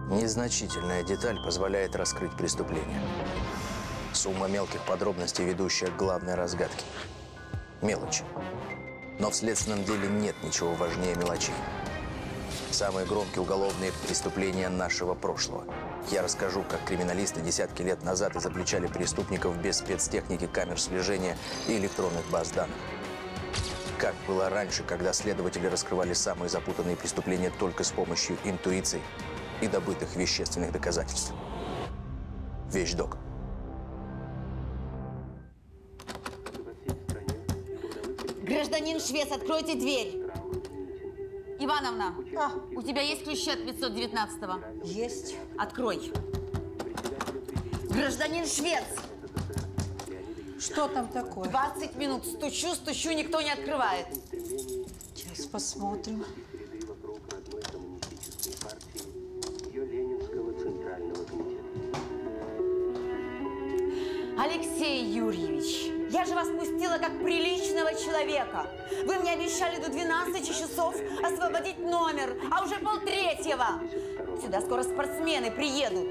Незначительная деталь позволяет раскрыть преступление. Сумма мелких подробностей, ведущая к главной разгадке. Мелочи. Но в следственном деле нет ничего важнее мелочей. Самые громкие уголовные преступления нашего прошлого. Я расскажу, как криминалисты десятки лет назад изобличали преступников без спецтехники, камер слежения и электронных баз данных. Как было раньше, когда следователи раскрывали самые запутанные преступления только с помощью интуиции и добытых вещественных доказательств. Вещдок. Гражданин Швец, откройте дверь. Ивановна, у тебя есть ключи от 519-го? Есть. Открой. Гражданин Швец! Что там такое? 20 минут. Стучу, никто не открывает. Сейчас посмотрим. Алексей Юрьевич, я же вас пустила как приличного человека. Вы мне обещали до 12 часов освободить номер, а уже 2:30. Сюда скоро спортсмены приедут.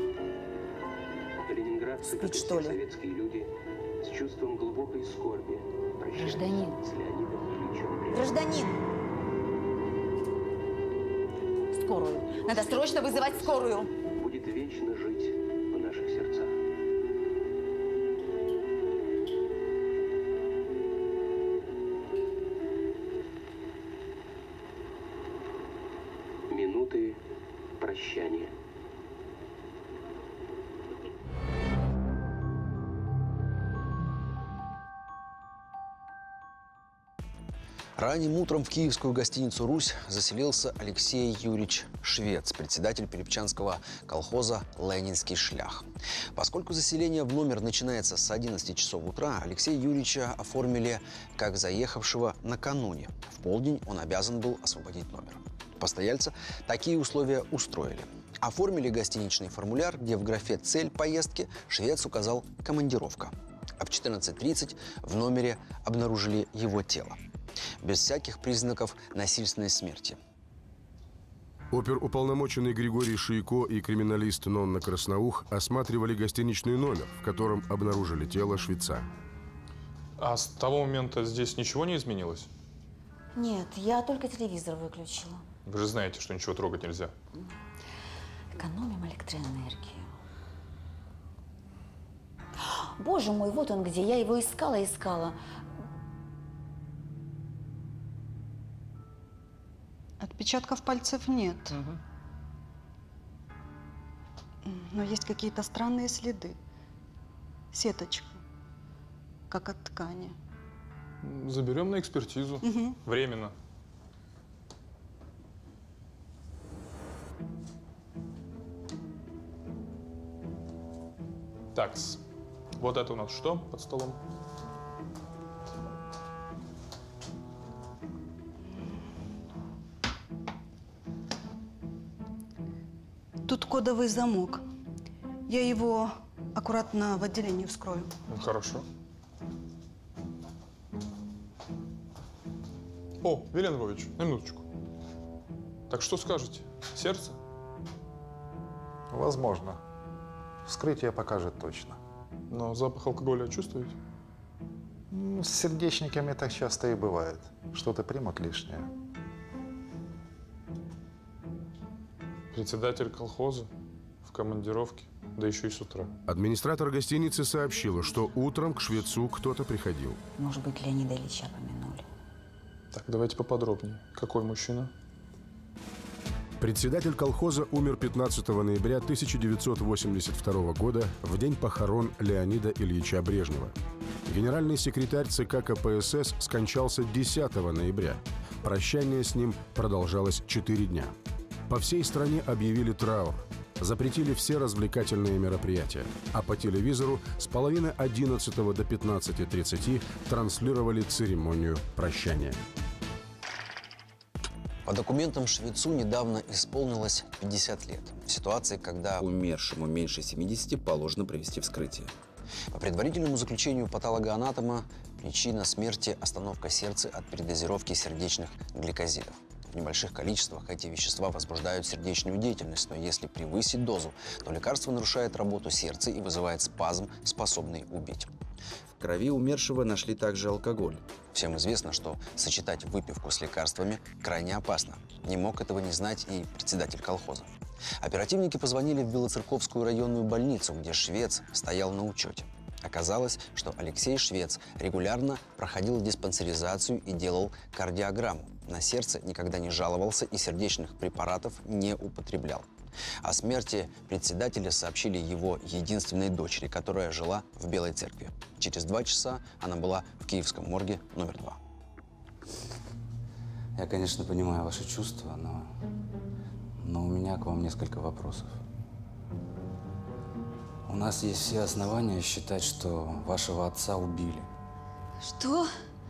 Спит, что ли? Советские люди с чувством глубокой скорби. Гражданин. Гражданин. Скорую. Надо срочно вызывать скорую. Будет вечно жить в наших сердцах. Минуты прощания. Ранним утром в киевскую гостиницу «Русь» заселился Алексей Юрьевич Швец, председатель Пилипчанского колхоза «Ленинский шлях». Поскольку заселение в номер начинается с 11 часов утра, Алексея Юрьевича оформили как заехавшего накануне. В полдень он обязан был освободить номер. Постояльца такие условия устроили. Оформили гостиничный формуляр, где в графе «Цель поездки» Швец указал «Командировка». А в 14:30 в номере обнаружили его тело. Без всяких признаков насильственной смерти. Оперуполномоченный Григорий Шийко и криминалист Нонна Красноух осматривали гостиничный номер, в котором обнаружили тело Швеца. А с того момента здесь ничего не изменилось? Нет, я только телевизор выключила. Вы же знаете, что ничего трогать нельзя. Экономим электроэнергию. Боже мой, вот он где. Я его искала. Отпечатков пальцев нет. Но есть какие-то странные следы. Сеточка, как от ткани. Заберем на экспертизу. Временно. Такс. Вот это у нас что под столом? Тут кодовый замок. Я его аккуратно в отделении вскрою. Хорошо. О, Вилен Львович, на минуточку. Так что скажете? Сердце? Возможно. Вскрытие покажет точно. Но запах алкоголя чувствуете? С сердечниками так часто и бывает. Что-то примут лишнее. Председатель колхоза в командировке, да еще и с утра. Администратор гостиницы сообщила, что утром к Швецу кто-то приходил. Может быть, Леонида Ильича помянули. Так, давайте поподробнее. Какой мужчина? Председатель колхоза умер 15 ноября 1982 года, в день похорон Леонида Ильича Брежнева. Генеральный секретарь ЦК КПСС скончался 10 ноября. Прощание с ним продолжалось 4 дня. По всей стране объявили траур. Запретили все развлекательные мероприятия. А по телевизору с половины 11 до 15:30 транслировали церемонию прощания. По документам Швецу недавно исполнилось 50 лет. В ситуации, когда умершему меньше 70 положено провести вскрытие. По предварительному заключению патологоанатома, причина смерти – остановка сердца от передозировки сердечных гликозидов. В небольших количествах эти вещества возбуждают сердечную деятельность, но если превысить дозу, то лекарство нарушает работу сердца и вызывает спазм, способный убить. В крови умершего нашли также алкоголь. Всем известно, что сочетать выпивку с лекарствами крайне опасно. Не мог этого не знать и председатель колхоза. Оперативники позвонили в Белоцерковскую районную больницу, где Швец стоял на учете. Оказалось, что Алексей Швец регулярно проходил диспансеризацию и делал кардиограмму. На сердце никогда не жаловался и сердечных препаратов не употреблял. О смерти председателя сообщили его единственной дочери, которая жила в Белой Церкви. Через 2 часа она была в Киевском морге номер 2. Я, конечно, понимаю ваши чувства, но у меня к вам несколько вопросов. У нас есть все основания считать, что вашего отца убили. Что?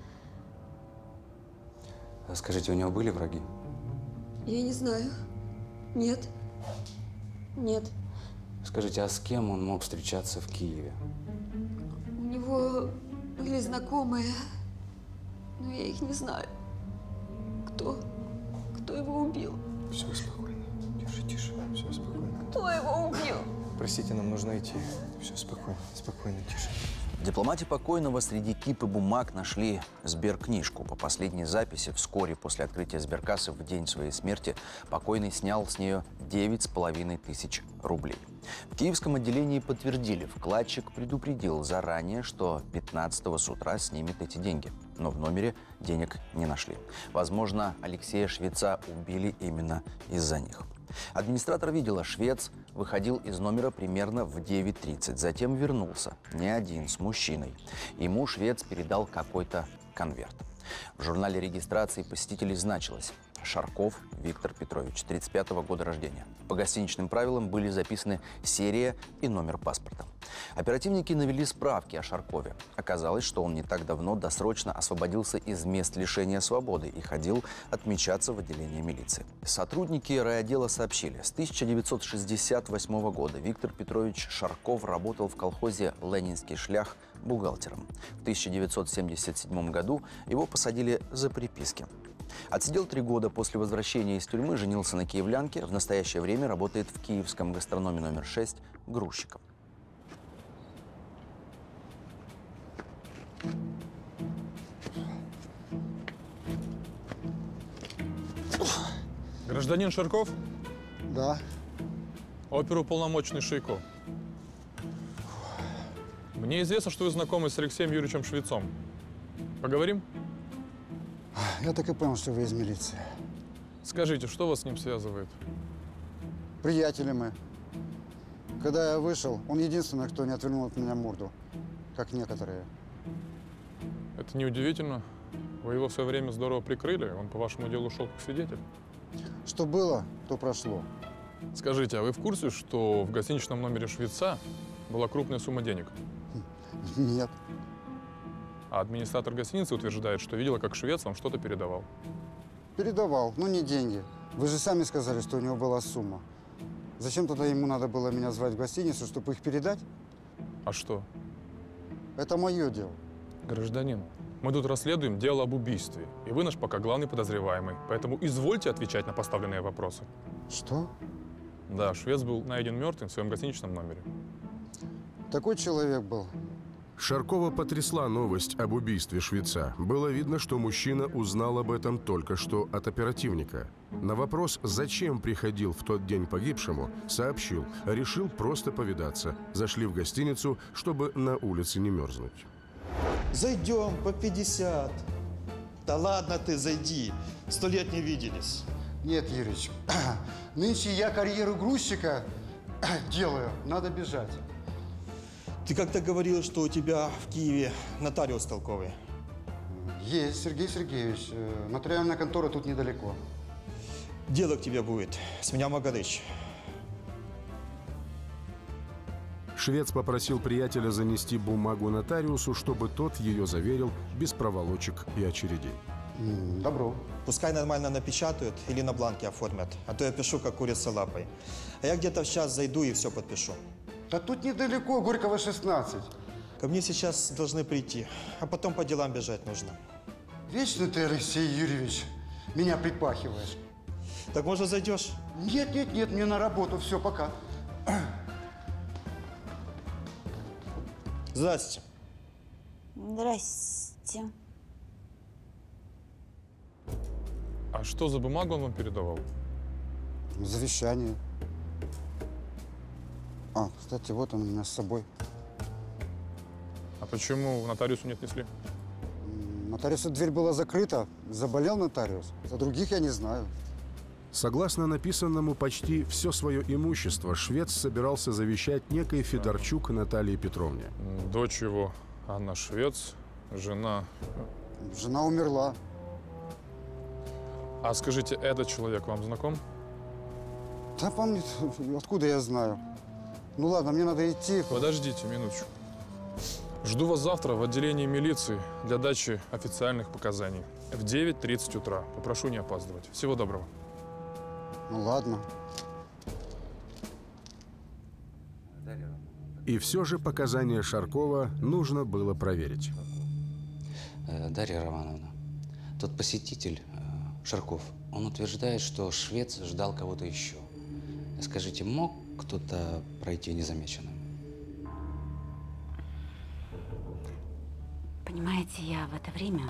Скажите, у него были враги? Я не знаю. Нет. Нет. Скажите, а с кем он мог встречаться в Киеве? У него были знакомые, но я их не знаю. Кто его убил? Все спокойно. Тише. Все спокойно. Кто его убил? Простите, нам нужно идти. Все спокойно, тише. В дипломате покойного среди кипы бумаг нашли сберкнижку. По последней записи, вскоре после открытия сберкассы в день своей смерти покойный снял с нее 9,5 тысяч рублей. В киевском отделении подтвердили, вкладчик предупредил заранее, что 15-го с утра снимет эти деньги. Но в номере денег не нашли. Возможно, Алексея Швеца убили именно из-за них. Администратор видела, Швец выходил из номера примерно в 9:30. Затем вернулся, не один, с мужчиной. Ему Швец передал какой-то конверт. В журнале регистрации посетителей значилось: Шарков Виктор Петрович, 35-го года рождения. По гостиничным правилам были записаны серия и номер паспорта. Оперативники навели справки о Шаркове. Оказалось, что он не так давно досрочно освободился из мест лишения свободы и ходил отмечаться в отделение милиции. Сотрудники райотдела сообщили, с 1968 года Виктор Петрович Шарков работал в колхозе «Ленинский шлях» бухгалтером. В 1977 году его посадили за приписки. Отсидел 3 года, после возвращения из тюрьмы женился на киевлянке. В настоящее время работает в киевском гастрономе номер 6 грузчиком. Гражданин Шарков? Да. Оперуполномоченный Шейко. Мне известно, что вы знакомы с Алексеем Юрьевичем Швецом. Поговорим? Я так и понял, что вы из милиции. Скажите, что вас с ним связывает? Приятели мы. Когда я вышел, он единственный, кто не отвернул от меня морду, как некоторые. Это неудивительно. Вы его в свое время здорово прикрыли, он по вашему делу ушел как свидетель. Что было, то прошло. Скажите, а вы в курсе, что в гостиничном номере Швеца была крупная сумма денег? Нет. А администратор гостиницы утверждает, что видела, как Швец вам что-то передавал. Передавал, но не деньги. Вы же сами сказали, что у него была сумма. Зачем тогда ему надо было меня звать в гостиницу, чтобы их передать? А что? Это мое дело. Гражданин, мы тут расследуем дело об убийстве, и вы наш пока главный подозреваемый, поэтому извольте отвечать на поставленные вопросы. Что? Да, Швец был найден мертвым в своем гостиничном номере. Такой человек был. Шаркова потрясла новость об убийстве Швеца. Было видно, что мужчина узнал об этом только что от оперативника. На вопрос, зачем приходил в тот день погибшему, сообщил, решил просто повидаться. Зашли в гостиницу, чтобы на улице не мерзнуть. Зайдем по 50. Да ладно ты, зайди. 100 лет не виделись. Нет, Юрич, нынче я карьеру грузчика делаю, надо бежать. Ты как-то говорил, что у тебя в Киеве нотариус толковый. Есть, Сергей Сергеевич. Нотариальная контора тут недалеко. Дело к тебе будет. С меня Магарыч. Швец попросил приятеля занести бумагу нотариусу, чтобы тот ее заверил без проволочек и очередей. Добро. Пускай нормально напечатают или на бланке оформят, а то я пишу, как курица лапой. А я где-то в час зайду и все подпишу. Да тут недалеко, Горького 16. Ко мне сейчас должны прийти, а потом по делам бежать нужно. Вечно ты, Алексей Юрьевич, меня припахиваешь. Так может зайдешь? Нет, нет, нет, мне на работу, все, пока. Здрасте. Здрасте. А что за бумагу он вам передавал? Завещание. А, кстати, вот он у меня с собой. А почему в нотариусу не отнесли? Нотариусу дверь была закрыта. Заболел нотариус. За других я не знаю. Согласно написанному, почти все свое имущество швец собирался завещать некой Федорчук Наталье Петровне. Дочь его, Анна Швец, жена. Жена умерла. А скажите, этот человек вам знаком? Да помнит, откуда я знаю. Ну ладно, мне надо идти. Подождите минуточку. Жду вас завтра в отделении милиции для дачи официальных показаний. В 9:30 утра. Попрошу не опаздывать. Всего доброго. Ну ладно. И все же показания Шаркова нужно было проверить. Дарья Романовна, тот посетитель, Шарков, он утверждает, что Швец ждал кого-то еще. Скажите, мог кто-то пройти незамеченным? Понимаете, я в это время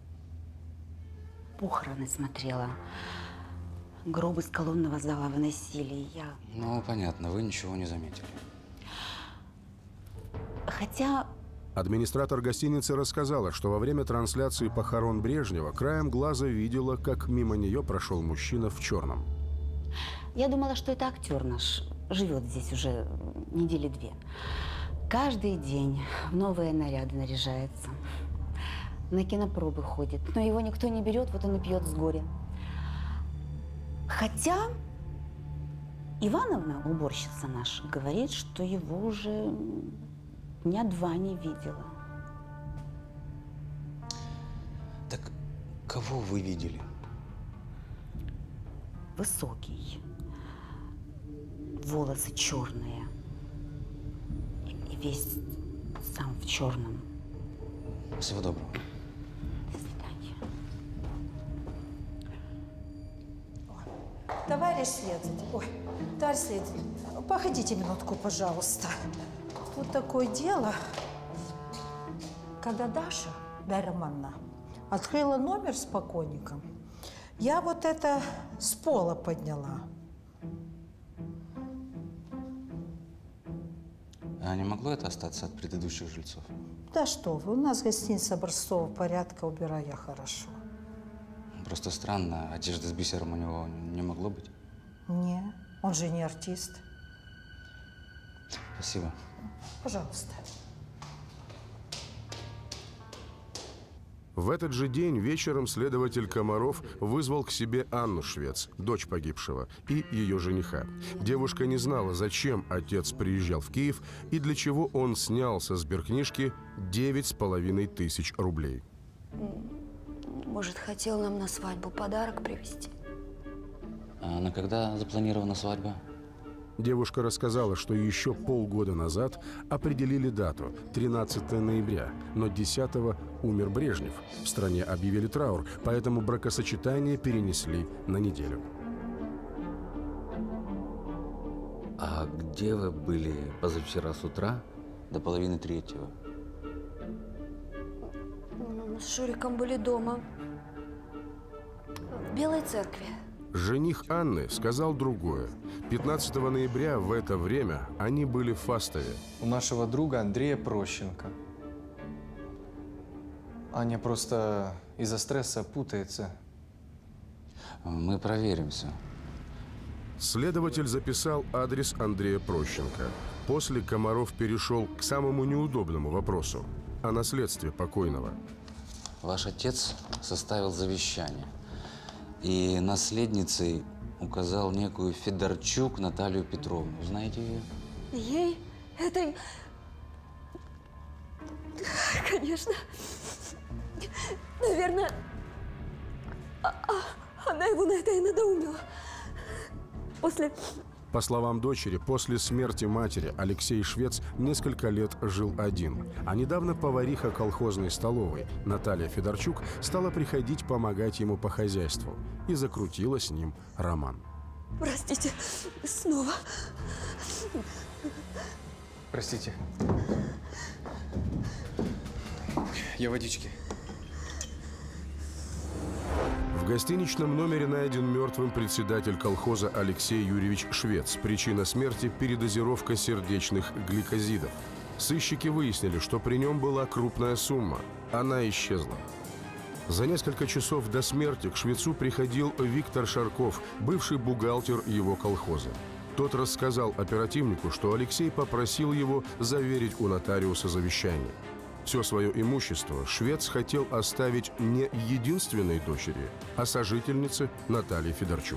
похороны смотрела. Гробы с колонного зала выносили. Я... Ну, понятно, вы ничего не заметили. Хотя... Администратор гостиницы рассказала, что во время трансляции похорон Брежнева краем глаза видела, как мимо нее прошел мужчина в черном. Я думала, что это актер наш. Живет здесь уже недели 2. Каждый день в новые наряды наряжается. На кинопробы ходит. Но его никто не берет, вот он и пьет с горя. Хотя Ивановна, уборщица наша, говорит, что его уже дня 2 не видела. Так кого вы видели? Высокий. Волосы черные. И весь сам в черном. Всего доброго. До свидания. Товарищ следователь, товарищ следователь, погодите минутку, пожалуйста. Тут такое дело, когда Даша, Дарья Романовна, открыла номер с покойником, я вот это с пола подняла. А не могло это остаться от предыдущих жильцов? Да что вы, у нас гостиница образцового порядка, убираю я хорошо. Просто странно, одежды с бисером у него не могло быть? Не, он же не артист. Спасибо. Пожалуйста. В этот же день вечером следователь Комаров вызвал к себе Анну Швец, дочь погибшего, и ее жениха. Девушка не знала, зачем отец приезжал в Киев и для чего он снял со сберкнижки 9500 рублей. Может, хотел нам на свадьбу подарок привезти? А на когда запланирована свадьба? Девушка рассказала, что еще полгода назад определили дату – 13 ноября, но 10-го умер Брежнев. В стране объявили траур, поэтому бракосочетание перенесли на неделю. А где вы были позавчера с утра до 2:30? Мы с Шуриком были дома. В Белой церкви. Жених Анны сказал другое. 15 ноября в это время они были в Фастове. У нашего друга Андрея Прощенко. Аня просто из-за стресса путается. Мы проверим все. Следователь записал адрес Андрея Прощенко. После Комаров перешел к самому неудобному вопросу – о наследстве покойного. Ваш отец составил завещание. И наследницей указал некую Федорчук Наталью Петровну. Знаете ее? Ей? Этой? Конечно. Наверное, она его на это и надоумила. После По словам дочери, после смерти матери Алексей Швец несколько лет жил один. А недавно повариха колхозной столовой Наталья Федорчук стала приходить помогать ему по хозяйству. И закрутила с ним роман. Простите, снова. Простите. Я водички. В гостиничном номере найден мертвым председатель колхоза Алексей Юрьевич Швец. Причина смерти – передозировка сердечных гликозидов. Сыщики выяснили, что при нем была крупная сумма. Она исчезла. За несколько часов до смерти к Швецу приходил Виктор Шарков, бывший бухгалтер его колхоза. Тот рассказал оперативнику, что Алексей попросил его заверить у нотариуса завещание. Все свое имущество Швец хотел оставить не единственной дочери, а сожительнице Наталье Федорчук.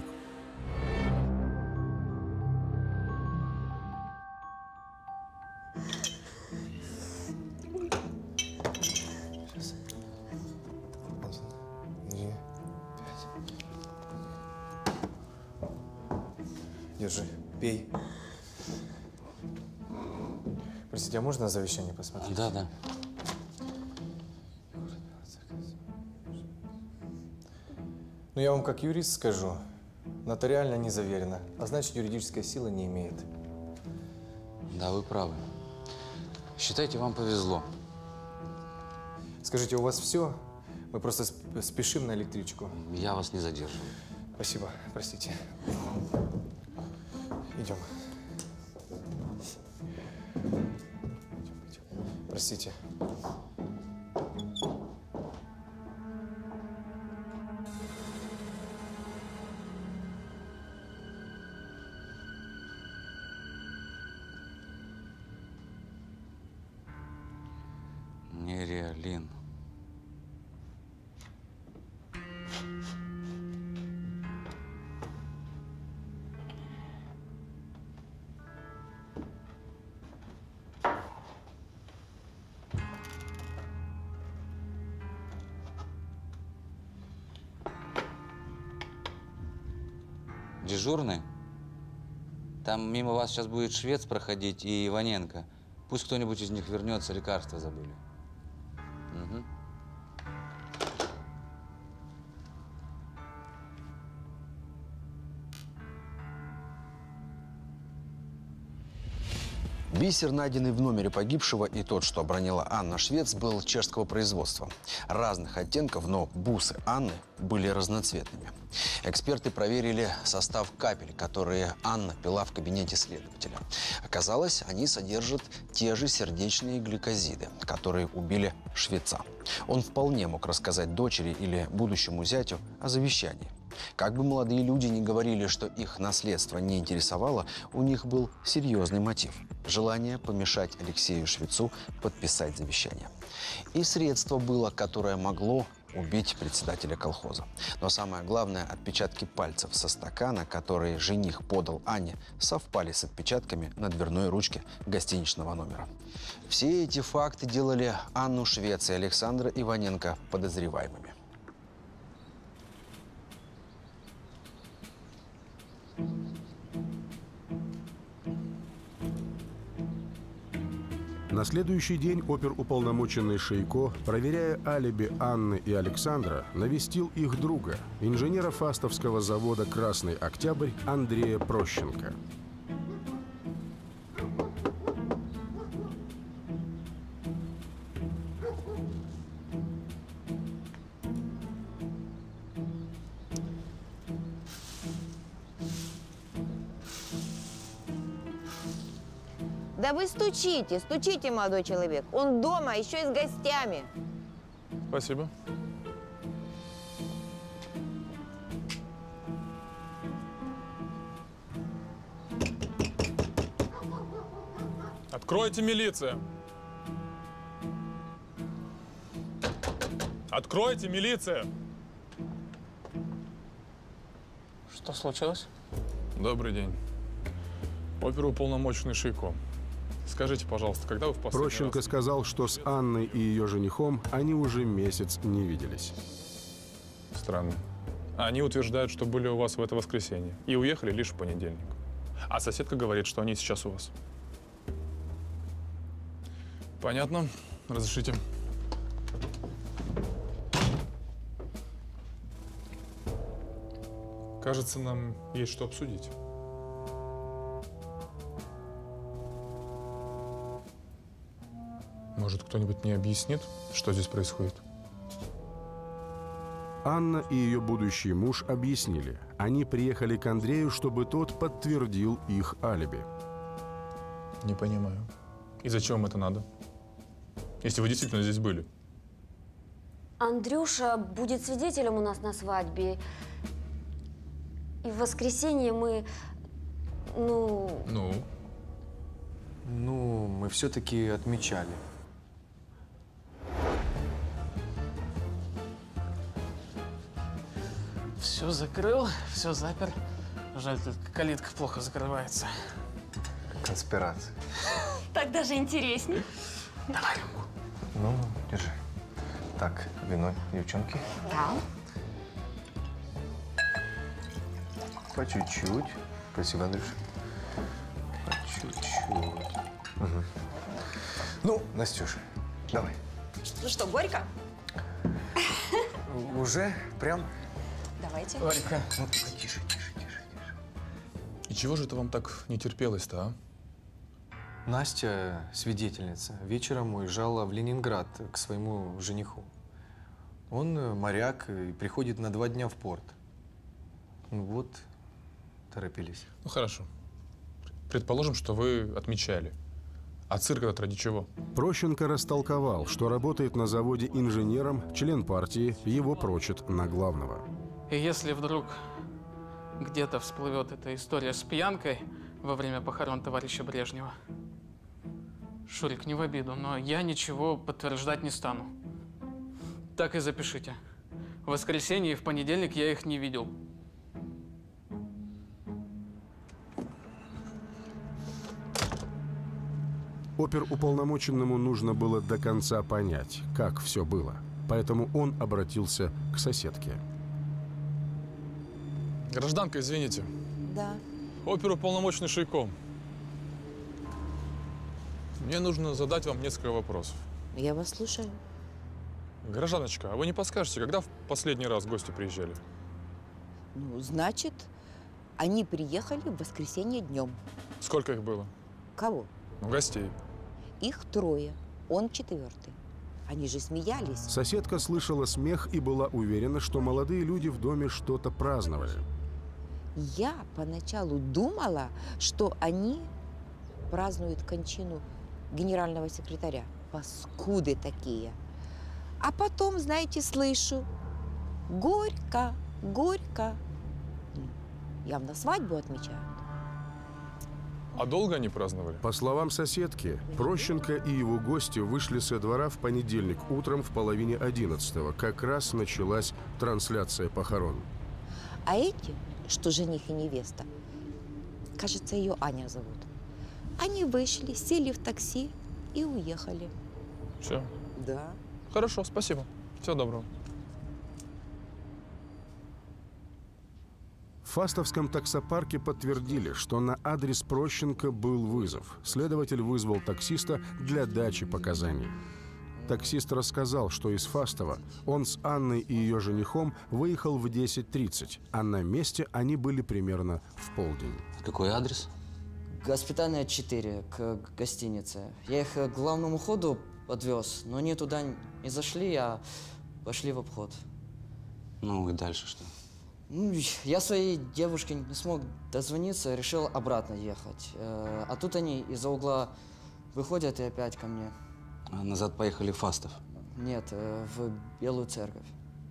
Держи, пей. Простите, а можно завещание посмотреть? Да, да. Ну, я вам как юрист скажу, нотариально не заверено, а значит, юридической силы не имеет. Да, вы правы. Считайте, вам повезло. Скажите, у вас все? Мы просто спешим на электричку. Я вас не задерживаю. Спасибо, простите. Идем. Простите. Нереалин. Дежурный? Там мимо вас сейчас будет Швец проходить и Иваненко. Пусть кто-нибудь из них вернется, лекарства забыли. Угу. Бисер, найденный в номере погибшего, и тот, что обронила Анна Швец, был чешского производства. Разных оттенков, но бусы Анны были разноцветными. Эксперты проверили состав капель, которые Анна пила в кабинете следователя. Оказалось, они содержат те же сердечные гликозиды, которые убили Швеца. Он вполне мог рассказать дочери или будущему зятю о завещании. Как бы молодые люди ни говорили, что их наследство не интересовало, у них был серьезный мотив – желание помешать Алексею Швецу подписать завещание. И средство было, которое могло убить председателя колхоза. Но самое главное – отпечатки пальцев со стакана, которые жених подал Анне, совпали с отпечатками на дверной ручке гостиничного номера. Все эти факты делали Анну Швец и Александра Иваненко подозреваемыми. На следующий день оперуполномоченный Шейко, проверяя алиби Анны и Александра, навестил их друга, инженера фастовского завода «Красный Октябрь» Андрея Прощенко. Да вы стучите, стучите, молодой человек. Он дома, еще и с гостями. Спасибо. Откройте, милиция! Откройте, милиция! Что случилось? Добрый день. Оперуполномоченный Шейко. Скажите, пожалуйста, когда вы в последний Прощенко раз... сказал, что с Анной и ее женихом они уже месяц не виделись. Странно. Они утверждают, что были у вас в это воскресенье и уехали лишь в понедельник. А соседка говорит, что они сейчас у вас. Понятно. Разрешите. Кажется, нам есть что обсудить. Может, кто-нибудь мне объяснит, что здесь происходит? Анна и ее будущий муж объяснили. Они приехали к Андрею, чтобы тот подтвердил их алиби. Не понимаю. И зачем вам это надо? Если вы действительно здесь были. Андрюша будет свидетелем у нас на свадьбе. И в воскресенье мы, Ну, мы все-таки отмечали. Все закрыл, все запер. Жаль, только калитка плохо закрывается. Конспирация. Так даже интересней. Давай. Ну, держи. Так, вино, девчонки. Да. По чуть-чуть. Спасибо, Андрюша. По чуть-чуть. Угу. Ну, Настюша, давай. Ну что, горько? Уже? Прям? Давайте. Горько. Ну, тише. И чего же это вам так не терпелось-то, а? Настя, свидетельница, вечером уезжала в Ленинград к своему жениху. Он моряк и приходит на 2 дня в порт. Ну вот, торопились. Ну, хорошо. Предположим, что вы отмечали. А цирк этот ради чего? Прощенко растолковал, что работает на заводе инженером, член партии, его прочит на главного. И если вдруг где-то всплывет эта история с пьянкой во время похорон товарища Брежнева, Шурик, не в обиду, но я ничего подтверждать не стану. Так и запишите. В воскресенье и в понедельник я их не видел. Оперуполномоченному нужно было до конца понять, как все было. Поэтому он обратился к соседке. Гражданка, извините. Да. Оперуполномоченный Шейко. Мне нужно задать вам несколько вопросов. Я вас слушаю. Гражданочка, а вы не подскажете, когда в последний раз гости приезжали? Ну, значит, они приехали в воскресенье днем. Сколько их было? Кого? Ну, гостей. Их 3, он 4. Они же смеялись. Соседка слышала смех и была уверена, что молодые люди в доме что-то праздновали. Я поначалу думала, что они празднуют кончину генерального секретаря. Паскуды такие. А потом, знаете, слышу: горько, горько. Явно свадьбу отмечают. А долго они праздновали? По словам соседки, Прощенко и его гости вышли со двора в понедельник утром в половине 11-го. Как раз началась трансляция похорон. А эти, что жених и невеста, кажется, ее Аня зовут, они вышли, сели в такси и уехали. Все? Да. Хорошо, спасибо. Всего доброго. В Фастовском таксопарке подтвердили, что на адрес Прощенко был вызов. Следователь вызвал таксиста для дачи показаний. Таксист рассказал, что из Фастова он с Анной и ее женихом выехал в 10:30, а на месте они были примерно в полдень. Какой адрес? Госпитальная 4, к гостинице. Я их к главному ходу подвез, но они туда не зашли, а пошли в обход. Ну и дальше что? Ну, я своей девушке не смог дозвониться, решил обратно ехать. А тут они из-за угла выходят и опять ко мне. А назад поехали в Фастов? Нет, в Белую Церковь.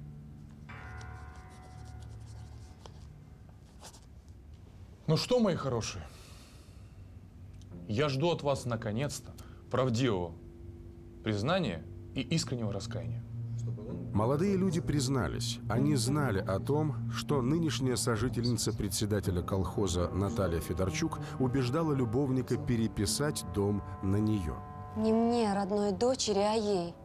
Ну что, мои хорошие, я жду от вас наконец-то правдивого признания и искреннего раскаяния. Молодые люди признались, они знали о том, что нынешняя сожительница председателя колхоза Наталья Федорчук убеждала любовника переписать дом на нее. Не мне, родной дочери, а ей.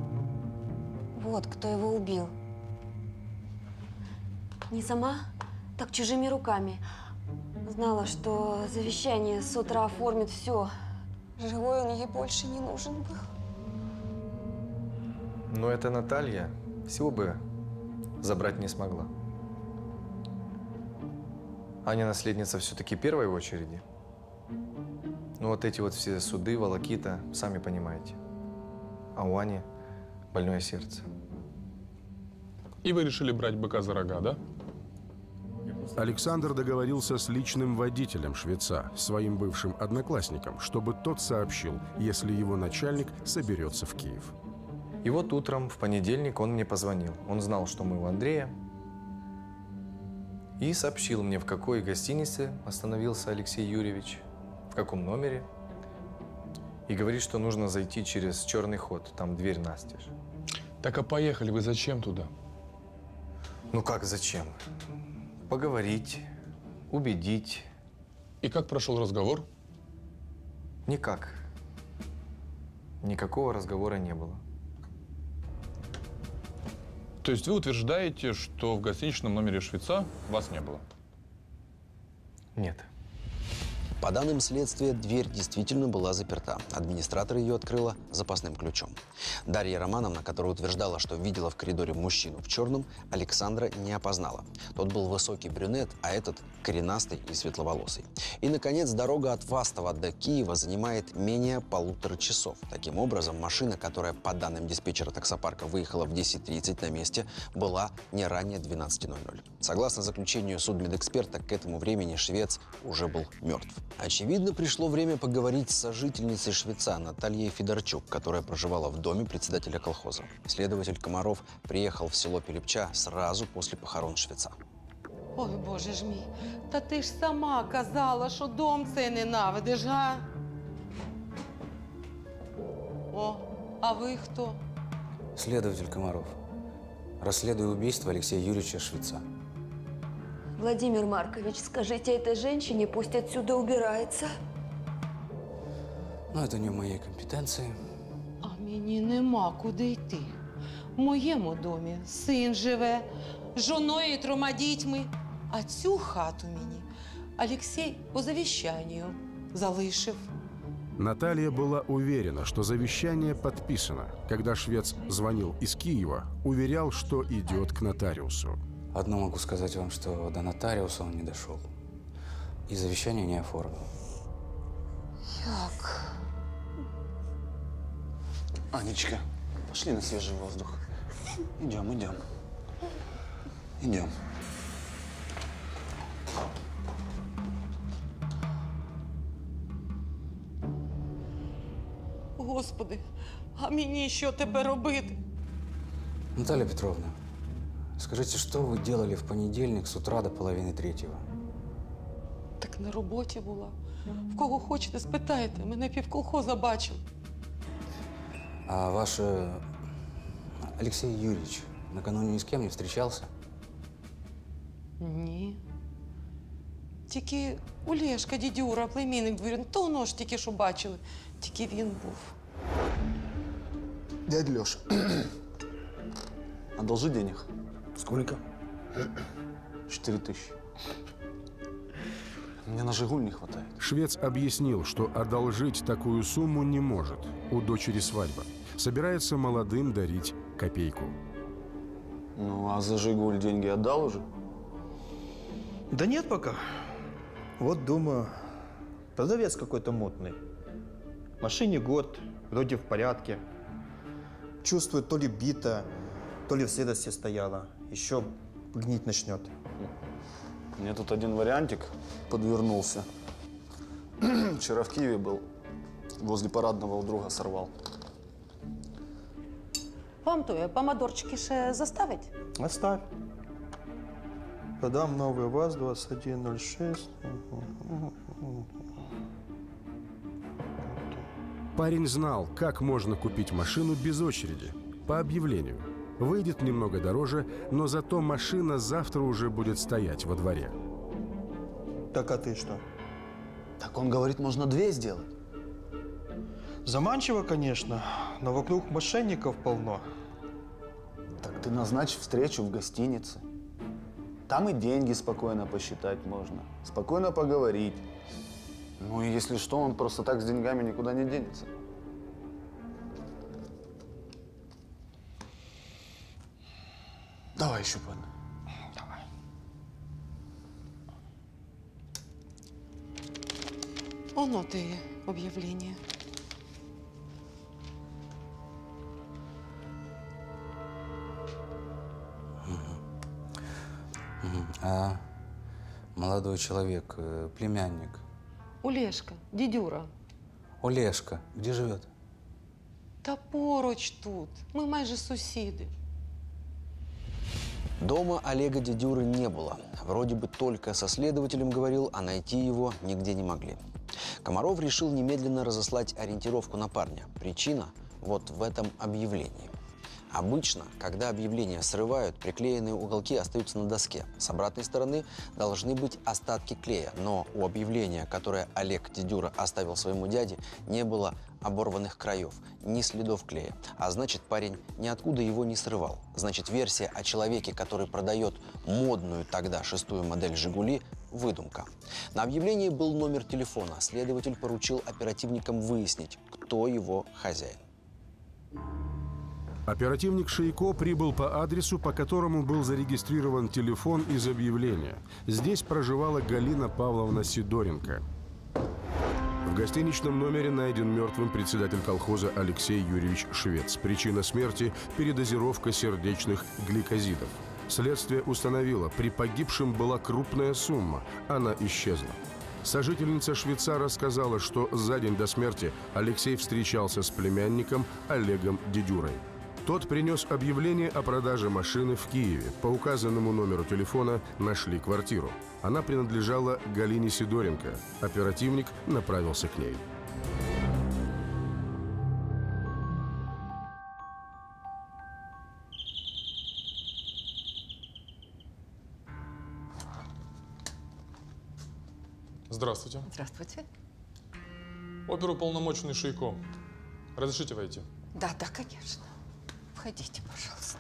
Вот кто его убил. Не сама так чужими руками. Знала, что завещание с утра оформит все. Живой он ей больше не нужен был. Но эта Наталья всего бы забрать не смогла. Аня наследница все-таки первой в очереди. Ну вот эти вот все суды, волокита, сами понимаете. А у Ани больное сердце. И вы решили брать быка за рога, да? Александр договорился с личным водителем швеца, своим бывшим одноклассником, чтобы тот сообщил, если его начальник соберется в Киев. И вот утром, в понедельник, он мне позвонил. Он знал, что мы у Андрея. И сообщил мне, в какой гостинице остановился Алексей Юрьевич, в каком номере. И говорит, что нужно зайти через черный ход, там дверь настежь. Так а поехали вы зачем туда? Ну как зачем? Поговорить, убедить. И как прошел разговор? Никак. Никакого разговора не было. То есть вы утверждаете, что в гостиничном номере швеца вас не было? Нет. По данным следствия, дверь действительно была заперта. Администратор ее открыла запасным ключом. Дарья Романовна, которая утверждала, что видела в коридоре мужчину в черном, Александра не опознала. Тот был высокий брюнет, а этот коренастый и светловолосый. И, наконец, дорога от Фастова до Киева занимает менее 1,5 часов. Таким образом, машина, которая, по данным диспетчера таксопарка, выехала в 10:30 на месте, была не ранее 12:00. Согласно заключению судмедэксперта, к этому времени швец уже был мертв. Очевидно, пришло время поговорить с сожительницей швеца Натальей Федорчук, которая проживала в доме председателя колхоза. Следователь Комаров приехал в село Пилипча сразу после похорон швеца. Ой, Боже ж мій, та ти ж сама казала, що дом цей ненавидиш, га? О, а ви хто? Следователь Комаров. Расследую убийство Алексея Юрьевича Швеца. Владимир Маркович, скажите этой женщине, пусть отсюда убирается. Но это не в моей компетенции. А мені нема куди йти. В моєму домі син живе, з жоною і 3 дітьми. А цю хату мені Алексей по завещанию залишив. Наталья была уверена, что завещание подписано. Когда швец звонил из Киева, уверял, что идет к нотариусу. Одно могу сказать вам, что до нотариуса он не дошел. И завещание не оформил. Як? Анечка, пошли на свежий воздух. Идем, идем. Идем. Господи, а мені що тепер робити? Наталья Петровна, скажите, что вы делали в понедельник с утра до 2:30? Так на роботі була. В кого хочете, спитайте. Мене півколхоза бачив. А ваш Алексей Юрьевич накануне ни с кем не встречался? Ні. Тільки Олешка, дідюра, племінник двірин, то воно ж тільки що бачили. Тільки він був. Дядя Леша, одолжи денег. Сколько? 4000. Мне на «Жигуль» не хватает. Швец объяснил, что одолжить такую сумму не может. У дочери свадьба. Собирается молодым дарить копейку. Ну, а за «Жигуль» деньги отдал уже? Да нет пока. Вот думаю, продавец какой-то мутный. Машине год, вроде в порядке. Чувствую, то ли бита, то ли в сырости стояла. Еще гнить начнет. Мне тут один вариантик подвернулся. Вчера в Киеве был. Возле парадного у друга сорвал. Вам то помидорчики ще заставить? Оставь. Продам новый ВАЗ-2106. Парень знал, как можно купить машину без очереди. По объявлению. Выйдет немного дороже, но зато машина завтра уже будет стоять во дворе. Так а ты что? Так он говорит, можно 2 сделать. Заманчиво, конечно, но вокруг мошенников полно. Так ты назначь встречу в гостинице. Там и деньги спокойно посчитать можно, спокойно поговорить. Ну и если что, он просто так с деньгами никуда не денется. Давай еще, пан. Давай. Оно те об'явлення. А молодой человек, племянник, Олешка, дідюра. Олешка, где живет? Та поруч тут. Ми майже сусіди. Дома Олега Дедюры не было. Вроде бы только со следователем говорил, а найти его нигде не могли. Комаров решил немедленно разослать ориентировку на парня. Причина вот в этом объявлении. Обычно, когда объявления срывают, приклеенные уголки остаются на доске. С обратной стороны должны быть остатки клея. Но у объявления, которое Олег Дедюра оставил своему дяде, не было оборванных краев, ни следов клея. А значит, парень ниоткуда его не срывал. Значит, версия о человеке, который продает модную тогда 6-ю модель «Жигули», выдумка. На объявлении был номер телефона. Следователь поручил оперативникам выяснить, кто его хозяин. Оперативник Шейко прибыл по адресу, по которому был зарегистрирован телефон из объявления. Здесь проживала Галина Павловна Сидоренко. В гостиничном номере найден мертвым председатель колхоза Алексей Юрьевич Швец. Причина смерти – передозировка сердечных гликозидов. Следствие установило, при погибшем была крупная сумма, она исчезла. Сожительница Швеца рассказала, что за день до смерти Алексей встречался с племянником Олегом Дедюрой. Тот принес объявление о продаже машины в Киеве. По указанному номеру телефона нашли квартиру. Она принадлежала Галине Сидоренко. Оперативник направился к ней. Здравствуйте. Здравствуйте. Оперуполномоченный Шейко. Разрешите войти? Да, конечно. Входите, пожалуйста.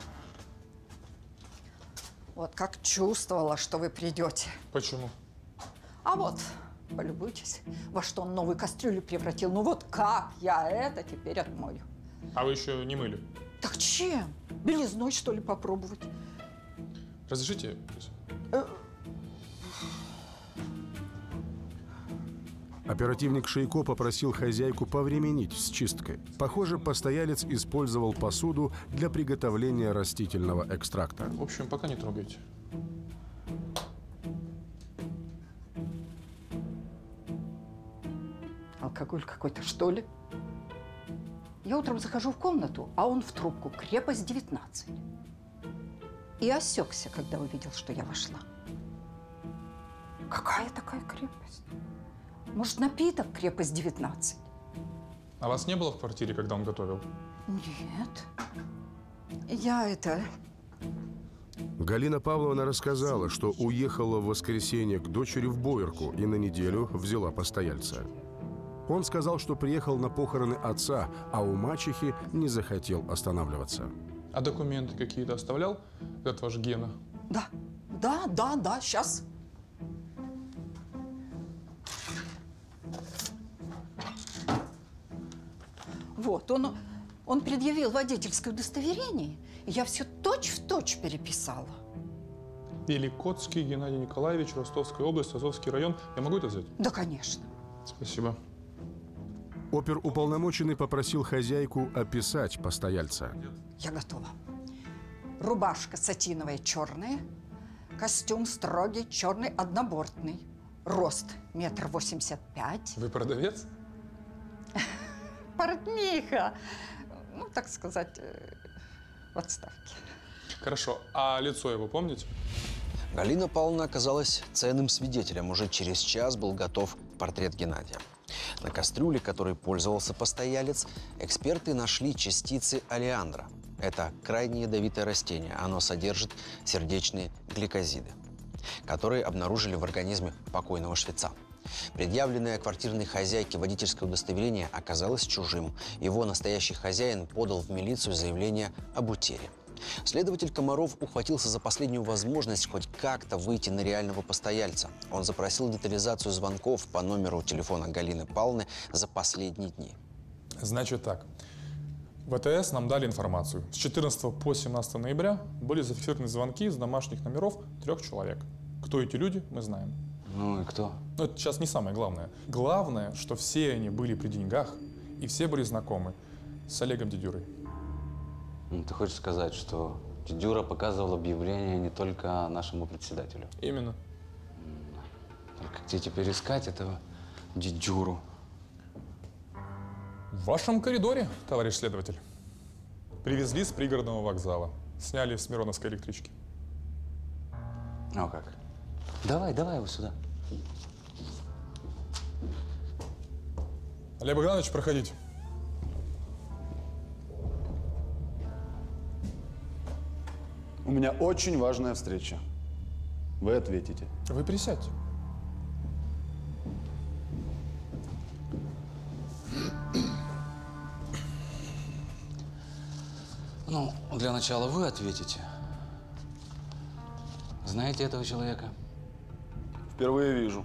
Вот как чувствовала, что вы придете. Почему? А вот, полюбуйтесь, во что он новую кастрюлю превратил. Ну вот как я это теперь отмою? А вы еще не мыли? Так чем? Белизной, что ли, попробовать? Разрешите? Оперативник Шейко попросил хозяйку повременить с чисткой. Похоже, постоялец использовал посуду для приготовления растительного экстракта. В общем, пока не трогайте. Алкоголь какой-то, что ли? Я утром захожу в комнату, а он в трубку. Крепость 19. И осекся, когда увидел, что я вошла. Какая такая крепость? Может, напиток крепость 19? А вас не было в квартире, когда он готовил? Нет. Я это... Галина Павловна рассказала, что уехала в воскресенье к дочери в Боярку и на неделю взяла постояльца. Он сказал, что приехал на похороны отца, а у мачехи не захотел останавливаться. А документы какие-то оставлял этот ваш Гена? Да, сейчас. Вот, он предъявил водительское удостоверение, и я все точь-в-точь переписала. Великотский Геннадий Николаевич, Ростовская область, Азовский район. Я могу это взять? Да, конечно. Спасибо. Оперуполномоченный попросил хозяйку описать постояльца. Я готова. Рубашка сатиновая черная, костюм строгий черный однобортный, рост 1,85 м. Вы продавец? Портниха, ну, так сказать, в отставке. Хорошо. А лицо его помните? Галина Павловна оказалась ценным свидетелем. Уже через час был готов портрет Геннадия. На кастрюле, которой пользовался постоялец, эксперты нашли частицы олеандра. Это крайне ядовитое растение. Оно содержит сердечные гликозиды, которые обнаружили в организме покойного Швеца. Предъявленное квартирной хозяйке водительское удостоверение оказалось чужим. Его настоящий хозяин подал в милицию заявление об утере. Следователь Комаров ухватился за последнюю возможность хоть как-то выйти на реального постояльца. Он запросил детализацию звонков по номеру телефона Галины Павловны за последние дни. Значит так. ВТС нам дали информацию. С 14 по 17 ноября были зафиксированы звонки с домашних номеров 3 человек. Кто эти люди, мы знаем. Ну и кто? Но это сейчас не самое главное. Главное, что все они были при деньгах и все были знакомы с Олегом Дедюрой. Ну, ты хочешь сказать, что Дедюра показывал объявление не только нашему председателю? Именно. Только где теперь искать этого Дедюру? В вашем коридоре, товарищ следователь. Привезли с пригородного вокзала. Сняли с Мироновской электрички. Ну как? Давай его сюда. Олег Богданович, проходите. У меня очень важная встреча. Вы ответите. Вы присядьте. Ну, для начала вы ответите. Знаете этого человека? Впервые вижу.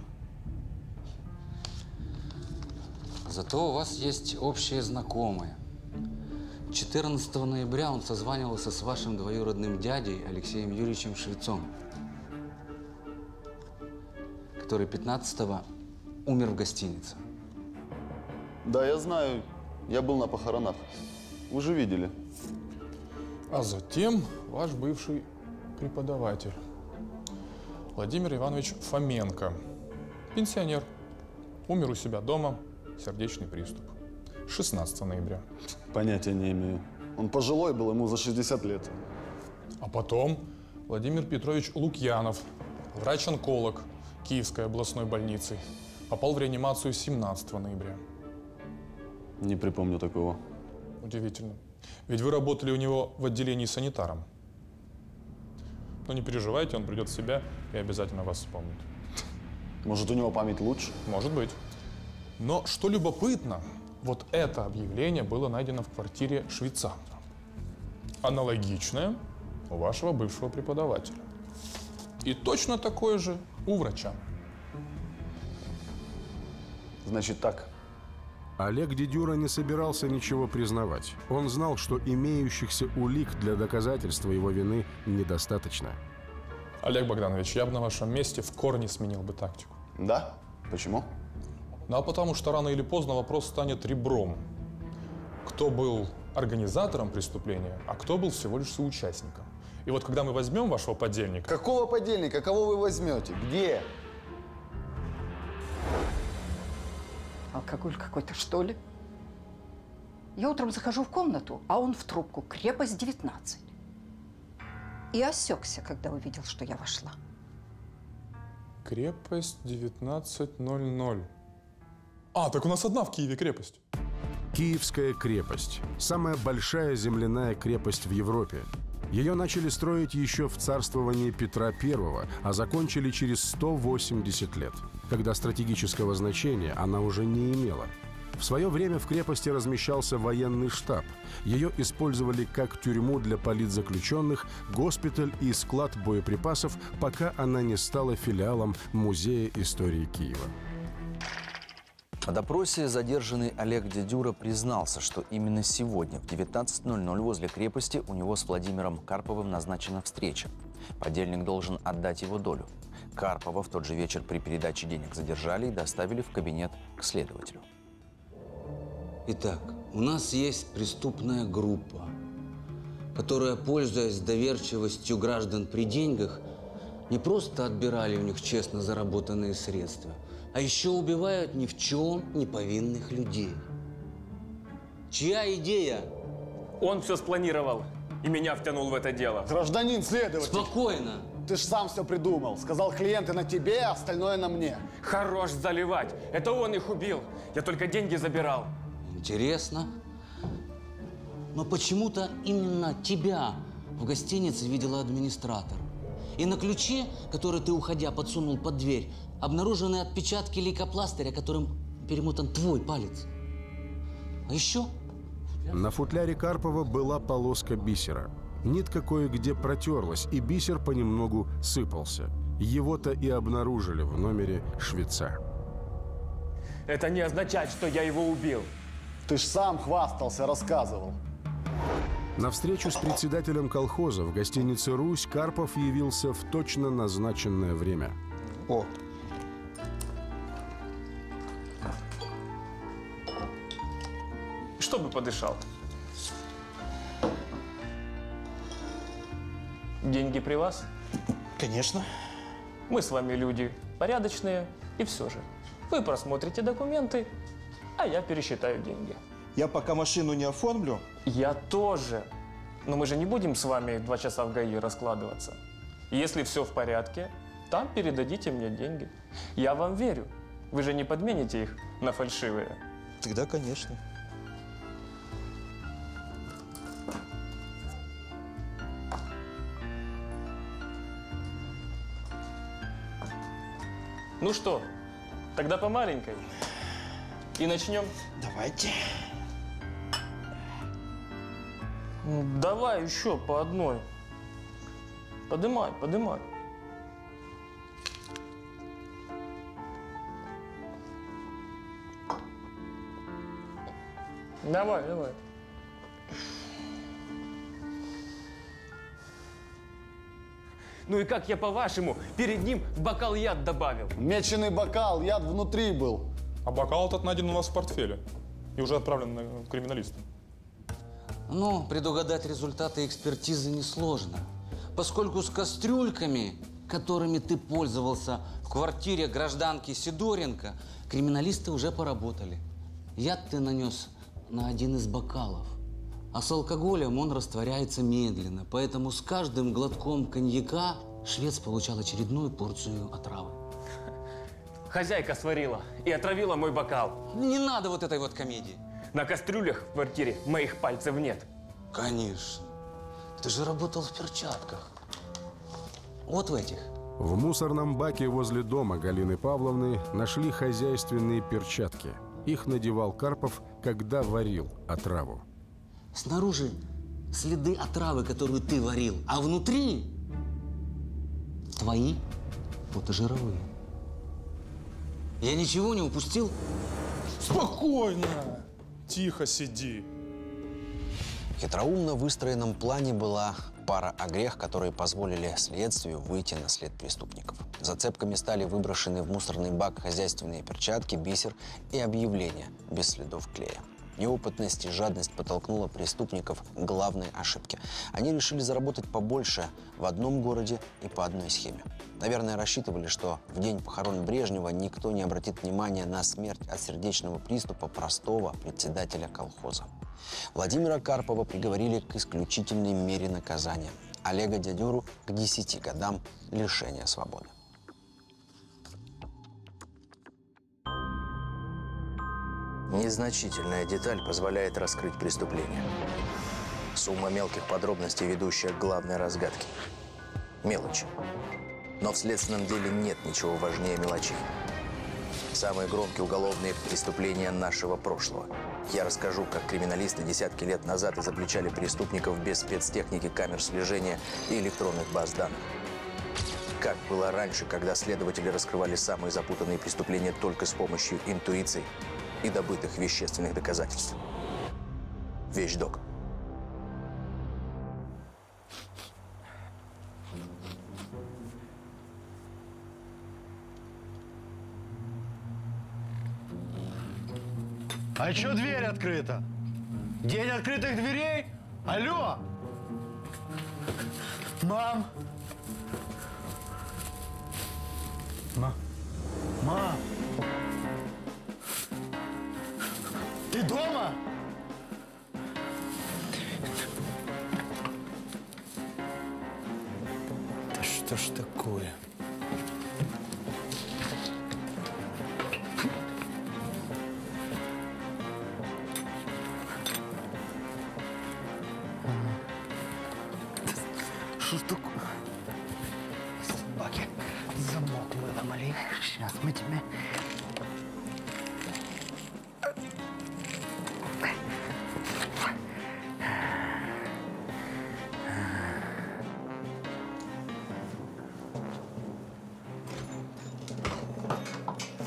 Зато у вас есть общие знакомые. 14 ноября он созванивался с вашим двоюродным дядей Алексеем Юрьевичем Швецом, который 15-го умер в гостинице. Да, я знаю. Я был на похоронах. Вы же видели. А затем ваш бывший преподаватель Владимир Иванович Фоменко. Пенсионер. Умер у себя дома. Сердечный приступ. 16 ноября. Понятия не имею. Он пожилой был, ему за 60 лет. А потом Владимир Петрович Лукьянов, врач-онколог Киевской областной больницы, попал в реанимацию 17 ноября. Не припомню такого. Удивительно. Ведь вы работали у него в отделении санитаром. Но не переживайте, он придет в себя и обязательно вас вспомнит. Может, у него память лучше? Может быть. Но что любопытно, вот это объявление было найдено в квартире швейцара. Аналогичное у вашего бывшего преподавателя. И точно такое же у врача. Значит так. Олег Дедюра не собирался ничего признавать. Он знал, что имеющихся улик для доказательства его вины недостаточно. Олег Богданович, я бы на вашем месте в корне сменил бы тактику. Да? Почему? Ну, а потому что рано или поздно вопрос станет ребром. Кто был организатором преступления, а кто был всего лишь соучастником. И вот когда мы возьмем вашего подельника… Какого подельника? Кого вы возьмете? Где? Алкоголь какой-то, что ли? Я утром захожу в комнату, а он в трубку. Крепость 19. И осекся, когда увидел, что я вошла. Крепость 19:00. А, так у нас одна в Киеве крепость. Киевская крепость – самая большая земляная крепость в Европе. Ее начали строить еще в царствовании Петра I, а закончили через 180 лет, когда стратегического значения она уже не имела. В свое время в крепости размещался военный штаб. Ее использовали как тюрьму для политзаключенных, госпиталь и склад боеприпасов, пока она не стала филиалом Музея истории Киева. На допросе задержанный Олег Дедюра признался, что именно сегодня в 19:00 возле крепости у него с Владимиром Карповым назначена встреча. Подельник должен отдать его долю. Карпова в тот же вечер при передаче денег задержали и доставили в кабинет к следователю. Итак, у нас есть преступная группа, которая, пользуясь доверчивостью граждан при деньгах, не просто отбирали у них честно заработанные средства, а еще убивают ни в чем не повинных людей. Чья идея? Он все спланировал и меня втянул в это дело. Гражданин следователь. Спокойно. Ты ж сам все придумал. Сказал, клиенты на тебе, а остальное на мне. Хорош заливать. Это он их убил. Я только деньги забирал. Интересно. Но почему-то именно тебя в гостинице видела администратор. И на ключе, который ты, уходя, подсунул под дверь, обнаружены отпечатки лейкопластыря, которым перемотан твой палец. А еще… На футляре Карпова была полоска бисера. Нитка кое-где протерлась, и бисер понемногу сыпался. Его-то и обнаружили в номере швеца. Это не означает, что я его убил. Ты ж сам хвастался, рассказывал. На встречу с председателем колхоза в гостинице «Русь» Карпов явился в точно назначенное время. О! Чтобы подышал. Деньги при вас? Конечно. Мы с вами люди порядочные, и все же. Вы просмотрите документы, а я пересчитаю деньги. Я пока машину не оформлю. Я тоже. Но мы же не будем с вами 2 часа в ГАИ раскладываться. Если все в порядке, там передадите мне деньги. Я вам верю. Вы же не подмените их на фальшивые. Тогда, конечно. Ну что, тогда по маленькой. И начнем. Давайте. Ну, давай еще по одной. Подымай, подымай. Давай, давай. Ну и как я, по-вашему, перед ним в бокал яд добавил? Меченый бокал, яд внутри был. А бокал этот найден у вас в портфеле и уже отправлен на криминалистам. Ну, предугадать результаты экспертизы несложно, поскольку с кастрюльками, которыми ты пользовался в квартире гражданки Сидоренко, криминалисты уже поработали. Яд ты нанес на один из бокалов, а с алкоголем он растворяется медленно, поэтому с каждым глотком коньяка швец получал очередную порцию отравы. Хозяйка сварила и отравила мой бокал. Не надо вот этой вот комедии. На кастрюлях в квартире моих пальцев нет. Конечно. Ты же работал в перчатках. Вот в этих. В мусорном баке возле дома Галины Павловны нашли хозяйственные перчатки. Их надевал Карпов, когда варил отраву. Снаружи следы отравы, которую ты варил, а внутри твои фотожировые. Я ничего не упустил? Спокойно! Тихо сиди. В хитроумно выстроенном плане была пара огрех, которые позволили следствию выйти на след преступников. Зацепками стали выброшены в мусорный бак хозяйственные перчатки, бисер и объявления без следов клея. Неопытность и жадность подтолкнула преступников к главной ошибке. Они решили заработать побольше в одном городе и по одной схеме. Наверное, рассчитывали, что в день похорон Брежнева никто не обратит внимания на смерть от сердечного приступа простого председателя колхоза. Владимира Карпова приговорили к исключительной мере наказания. Олега Дядюру к 10 годам лишения свободы. Незначительная деталь позволяет раскрыть преступление. Сумма мелких подробностей, ведущая к главной разгадке. Мелочи. Но в следственном деле нет ничего важнее мелочей. Самые громкие уголовные преступления нашего прошлого. Я расскажу, как криминалисты десятки лет назад изобличали преступников без спецтехники, камер слежения и электронных баз данных. Как было раньше, когда следователи раскрывали самые запутанные преступления только с помощью интуиции и добытых вещественных доказательств. Вещдок. А чё дверь открыта? День открытых дверей? Алло! Мам! Мам! Ты дома? Да что ж такое? Что ж такое? Собаки, замок выломали. Сейчас мы тебя...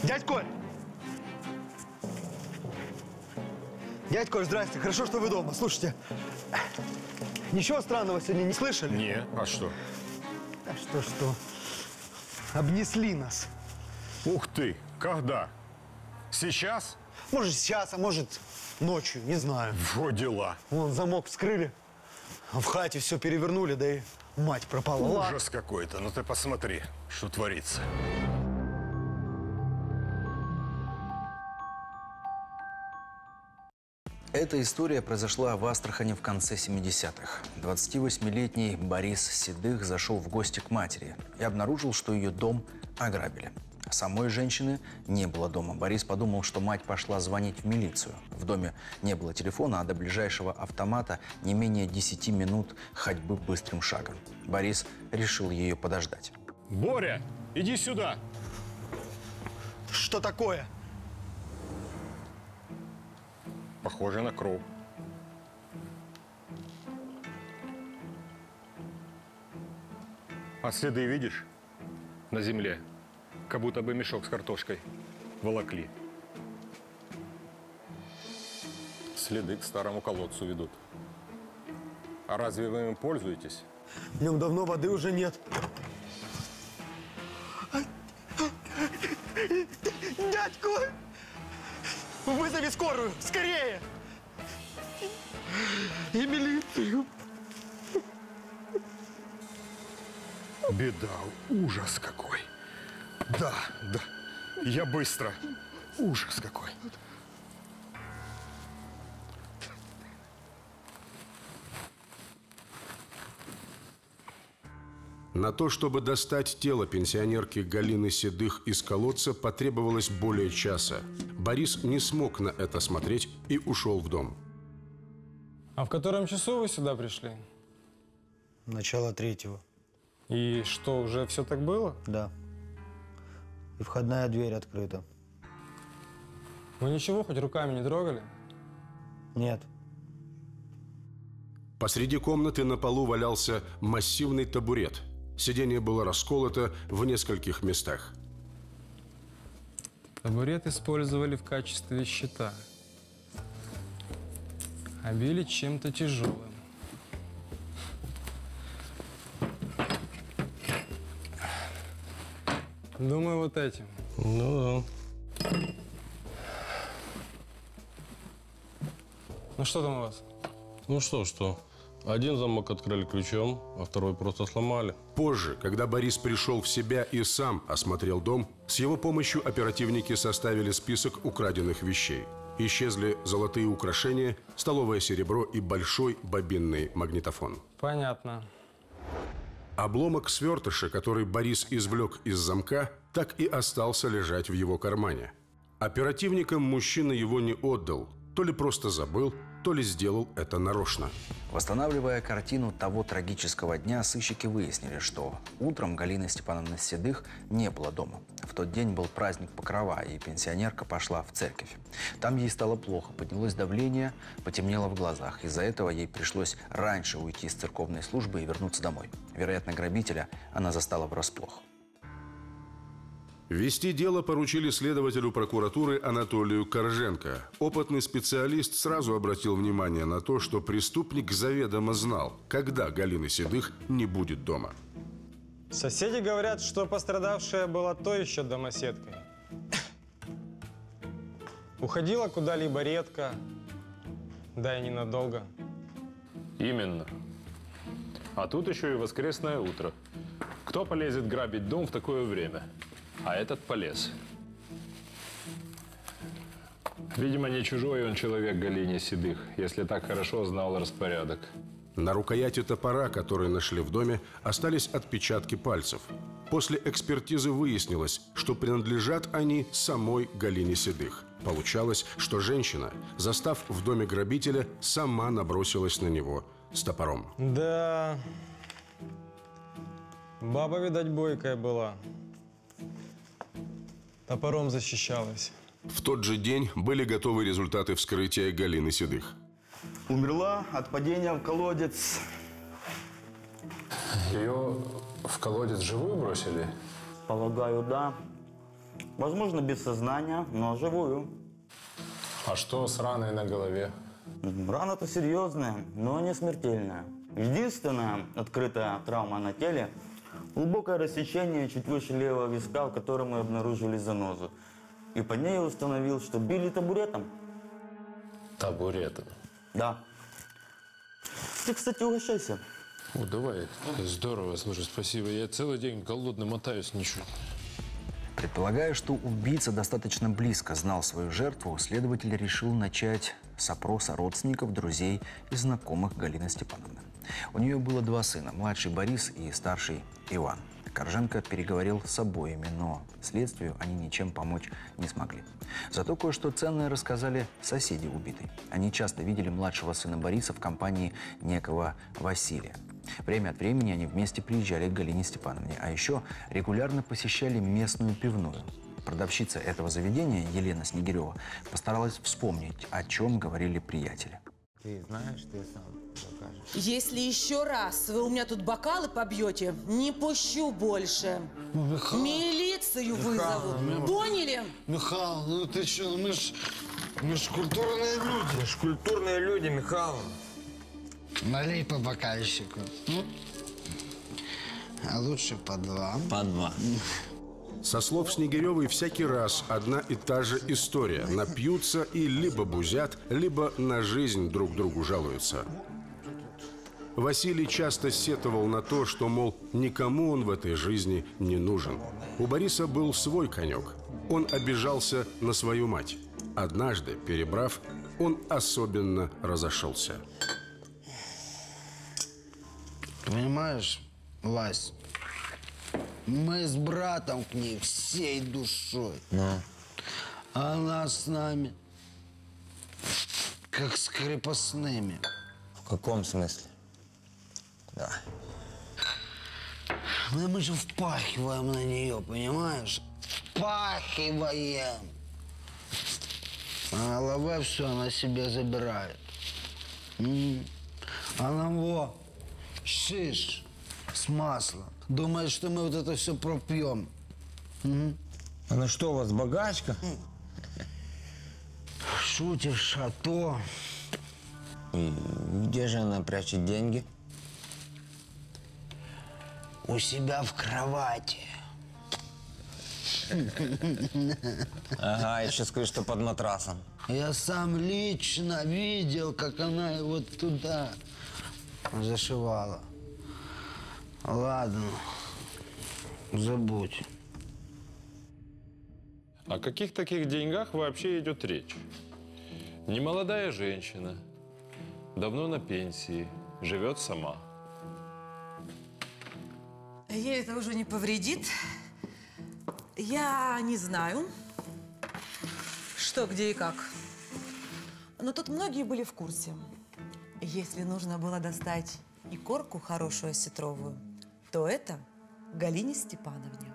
Дядь Коль! Дядь Коль, здрасте. Хорошо, что вы дома. Слушайте, ничего странного сегодня не слышали? Не, а что? А что? Обнесли нас. Ух ты, когда? Сейчас? Может, сейчас, а может, ночью, не знаю. Во дела. Вон, замок вскрыли, а в хате все перевернули, да и мать пропала. Ужас какой-то. Ну ты посмотри, что творится. Эта история произошла в Астрахани в конце 70-х. 28-летний Борис Седых зашел в гости к матери и обнаружил, что ее дом ограбили. Самой женщины не было дома. Борис подумал, что мать пошла звонить в милицию. В доме не было телефона, а до ближайшего автомата не менее 10 минут ходьбы быстрым шагом. Борис решил ее подождать. Боря, иди сюда. Что такое? Похоже на кровь. А следы видишь? На земле. Как будто бы мешок с картошкой волокли. Следы к старому колодцу ведут. А разве вы им пользуетесь? В нем давно воды уже нет. Дядьку! Вызови скорую! Скорее! И милицию! Беда, ужас какой. Да. Я быстро. Ужас какой. На то, чтобы достать тело пенсионерки Галины Седых из колодца, потребовалось более часа. Борис не смог на это смотреть и ушел в дом. А в котором часу вы сюда пришли? Начало 3-го. И что, уже все так было? Да. И входная дверь открыта. Вы ничего, хоть руками не трогали? Нет. Посреди комнаты на полу валялся массивный табурет. Сиденье было расколото в нескольких местах. Табурет использовали в качестве щита. А били чем-то тяжелым. Думаю, вот этим. Ну да. Ну что там у вас? Ну что. Один замок открыли ключом, а второй просто сломали. Позже, когда Борис пришел в себя и сам осмотрел дом, с его помощью оперативники составили список украденных вещей. Исчезли золотые украшения, столовое серебро и большой бобинный магнитофон. Понятно. Обломок свертыша, который Борис извлек из замка, так и остался лежать в его кармане. Оперативникам мужчина его не отдал, то ли просто забыл, то ли сделал это нарочно. Восстанавливая картину того трагического дня, сыщики выяснили, что утром Галины Степановны Седых не было дома. В тот день был праздник Покрова, и пенсионерка пошла в церковь. Там ей стало плохо, поднялось давление, потемнело в глазах. Из-за этого ей пришлось раньше уйти с церковной службы и вернуться домой. Вероятно, грабителя она застала врасплох. Вести дело поручили следователю прокуратуры Анатолию Корженко. Опытный специалист сразу обратил внимание на то, что преступник заведомо знал, когда Галины Седых не будет дома. Соседи говорят, что пострадавшая была то еще домоседкой. Уходила куда-либо редко, да и ненадолго. Именно. А тут еще и воскресное утро. Кто полезет грабить дом в такое время? А этот полез. Видимо, не чужой он человек Галине Седых, если так хорошо знал распорядок. На рукояти топора, который нашли в доме, остались отпечатки пальцев. После экспертизы выяснилось, что принадлежат они самой Галине Седых. Получалось, что женщина, застав в доме грабителя, сама набросилась на него с топором. Да, баба, видать, бойкая была. Топором защищалась. В тот же день были готовы результаты вскрытия Галины Седых. Умерла от падения в колодец. Ее в колодец живую бросили? Полагаю, да. Возможно, без сознания, но живую. А что с раной на голове? Рана-то серьезная, но не смертельная. Единственная открытая травма на теле – глубокое рассечение чуть выше левого виска, в котором мы обнаружили занозу. И по ней я установил, что били табуретом. Табуретом? Да. Ты, кстати, угощайся. О, давай. Здорово, слушай, спасибо. Я целый день голодный мотаюсь, ничего. Предполагая, что убийца достаточно близко знал свою жертву, следователь решил начать с опроса родственников, друзей и знакомых Галины Степановны. У нее было 2 сына, младший Борис и старший Иван. Корженко переговорил с обоими, но следствию они ничем помочь не смогли. Зато кое-что ценное рассказали соседи убитой. Они часто видели младшего сына Бориса в компании некого Василия. Время от времени они вместе приезжали к Галине Степановне, а еще регулярно посещали местную пивную. Продавщица этого заведения, Елена Снегирева, постаралась вспомнить, о чем говорили приятели. Ты знаешь, ты сам покажешь. Если еще раз вы у меня тут бокалы побьете, не пущу больше. Милицию вызову. Поняли? Михаил, ну ты что, мы ж культурные люди. Мы ж культурные люди, Михаил. Налей по бокальчику. А лучше по 2. По 2. Со слов Снегиревой, всякий раз одна и та же история. Напьются и либо бузят, либо на жизнь друг другу жалуются. Василий часто сетовал на то, что, мол, никому он в этой жизни не нужен. У Бориса был свой конек. Он обижался на свою мать. Однажды, перебрав, он особенно разошелся. Понимаешь, Вась, мы с братом к ней всей душой. А она с нами как с крепостными. В каком смысле? Да. Ну, мы же впахиваем на нее, понимаешь? Впахиваем. А голове все она себе забирает. А нам во, шиш с маслом. Думает, что мы вот это все пропьем. А на что у вас, багажка? Шутишь, а то... И где же она прячет деньги? У себя в кровати. Ага, еще скажи, что под матрасом. Я сам лично видел, как она его туда зашивала. Ладно, забудь. О каких таких деньгах вообще идет речь? Немолодая женщина, давно на пенсии, живет сама. Ей это уже не повредит. Я не знаю, что, где и как. Но тут многие были в курсе. Если нужно было достать и корку хорошую осетровую, то это Галине Степановне.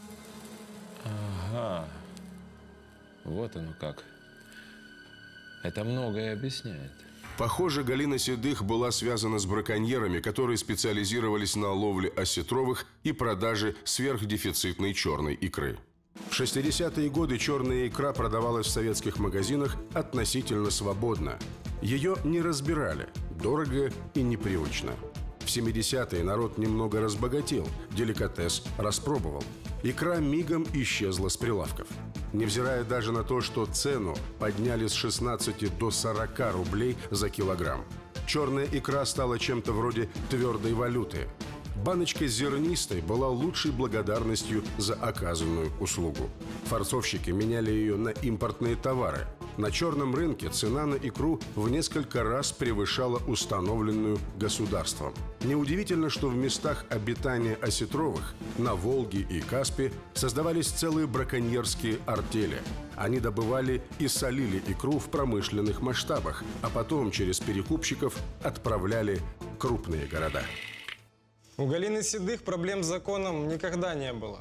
Ага, вот оно как. Это многое объясняет. Похоже, Галина Седых была связана с браконьерами, которые специализировались на ловле осетровых и продаже сверхдефицитной черной икры. В 60-е годы черная икра продавалась в советских магазинах относительно свободно. Ее не разбирали, дорого и непривычно. В 70-е народ немного разбогател, деликатес распробовал. Икра мигом исчезла с прилавков. Невзирая даже на то, что цену подняли с 16 до 40 рублей за килограмм. Черная икра стала чем-то вроде твердой валюты. Баночка зернистой была лучшей благодарностью за оказанную услугу. Форцовщики меняли ее на импортные товары. На черном рынке цена на икру в несколько раз превышала установленную государством. Неудивительно, что в местах обитания осетровых, на Волге и Каспе, создавались целые браконьерские артели. Они добывали и солили икру в промышленных масштабах, а потом через перекупщиков отправляли в крупные города. У Галины Седых проблем с законом никогда не было.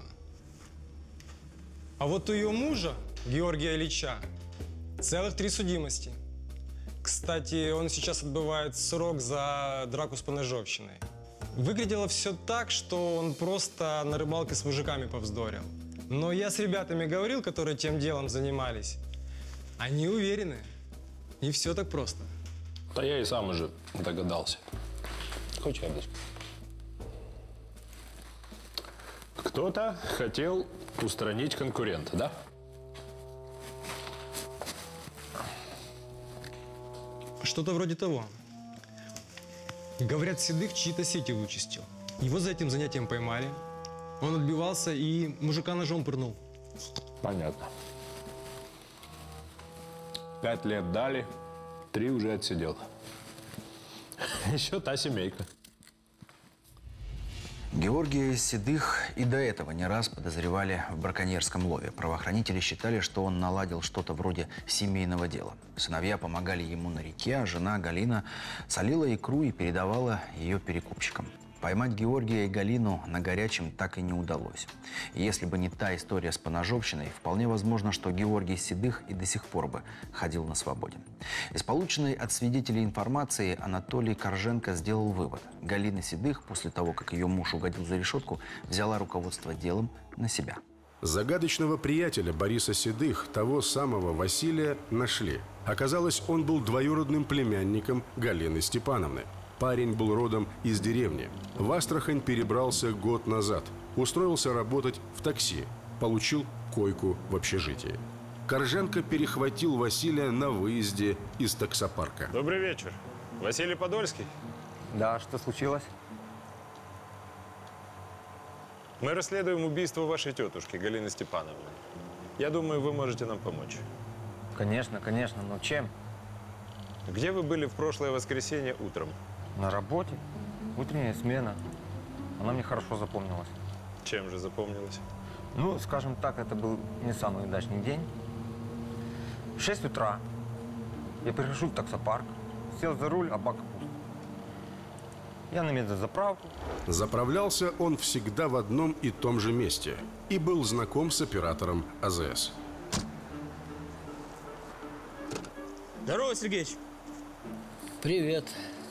А вот у ее мужа, Георгия Ильича, целых 3 судимости. Кстати, он сейчас отбывает срок за драку с поножовщиной. Выглядело все так, что он просто на рыбалке с мужиками повздорил. Но я с ребятами говорил, которые тем делом занимались. Они уверены. Не все так просто. Да я и сам уже догадался. Хочешь яблочко? Кто-то хотел устранить конкурента, да? Что-то вроде того. Говорят, Седых чьи-то сети вычистил. Его за этим занятием поймали. Он отбивался и мужика ножом пырнул. Понятно. 5 лет дали, 3 уже отсидел. Еще та семейка. Георгия Седых и до этого не раз подозревали в браконьерском лове. Правоохранители считали, что он наладил что-то вроде семейного дела. Сыновья помогали ему на реке, а жена Галина солила икру и передавала ее перекупщикам. Поймать Георгия и Галину на горячем так и не удалось. И если бы не та история с поножовщиной, вполне возможно, что Георгий Седых и до сих пор бы ходил на свободе. Из полученной от свидетелей информации Анатолий Корженко сделал вывод. Галина Седых, после того, как ее муж угодил за решетку, взяла руководство делом на себя. Загадочного приятеля Бориса Седых, того самого Василия, нашли. Оказалось, он был двоюродным племянником Галины Степановны. Парень был родом из деревни. В Астрахань перебрался год назад. Устроился работать в такси. Получил койку в общежитии. Корженко перехватил Василия на выезде из таксопарка. Добрый вечер. Василий Подольский? Да, что случилось? Мы расследуем убийство вашей тетушки, Галины Степановны. Я думаю, вы можете нам помочь. Конечно, конечно, но чем? Где вы были в прошлое воскресенье утром? На работе. Утренняя смена. Она мне хорошо запомнилась. Чем же запомнилась? Ну, скажем так, это был не самый удачный день. В 6 утра я прихожу в таксопарк, сел за руль, а бак пуст. Я на медзаправку. Заправлялся он всегда в одном и том же месте и был знаком с оператором АЗС. Здорово, Сергеич. Привет.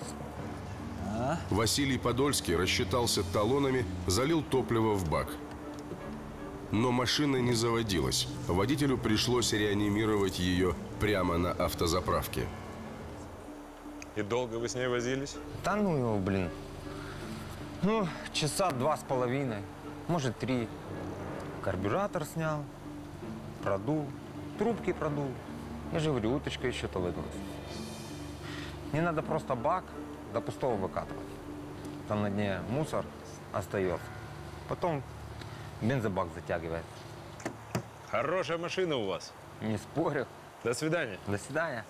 Василий Подольский рассчитался талонами, залил топливо в бак. Но машина не заводилась. Водителю пришлось реанимировать ее прямо на автозаправке. И долго вы с ней возились? Да ну его, блин. Ну, часа 2,5, может 3. Карбюратор снял, продул, трубки продул. Я же говорю, уточка еще то выдалась. Не надо просто бак до пустого выкатывать. Там на дне мусор остается. Потом бензобак затягивает. Хорошая машина у вас. Не спорю. До свидания. До свидания.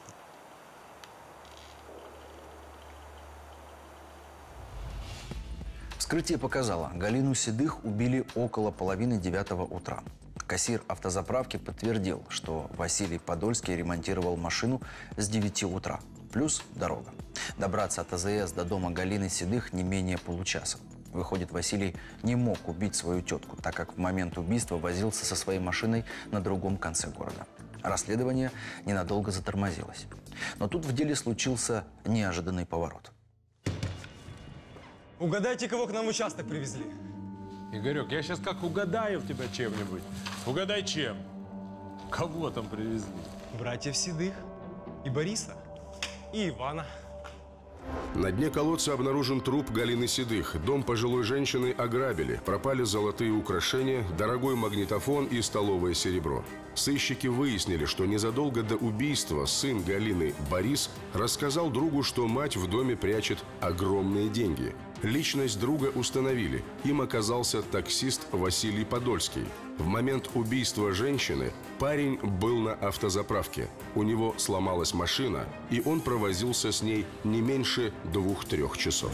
Вскрытие показало, Галину Седых убили около 8:30 утра. Кассир автозаправки подтвердил, что Василий Подольский ремонтировал машину с 9 утра. Плюс дорога. Добраться от АЗС до дома Галины Седых не менее получаса. Выходит, Василий не мог убить свою тетку, так как в момент убийства возился со своей машиной на другом конце города. Расследование ненадолго затормозилось. Но тут в деле случился неожиданный поворот. Угадайте, кого к нам в участок привезли. Игорек, я сейчас как угадаю в тебя чем-нибудь. Угадай чем? Кого там привезли? Братьев Седых и Бориса, и Ивана. На дне колодца обнаружен труп Галины Седых. Дом пожилой женщины ограбили. Пропали золотые украшения, дорогой магнитофон и столовое серебро. Сыщики выяснили, что незадолго до убийства сын Галины, Борис, рассказал другу, что мать в доме прячет огромные деньги. Личность друга установили. Им оказался таксист Василий Подольский. В момент убийства женщины парень был на автозаправке. У него сломалась машина, и он провозился с ней не меньше 2-3 часов.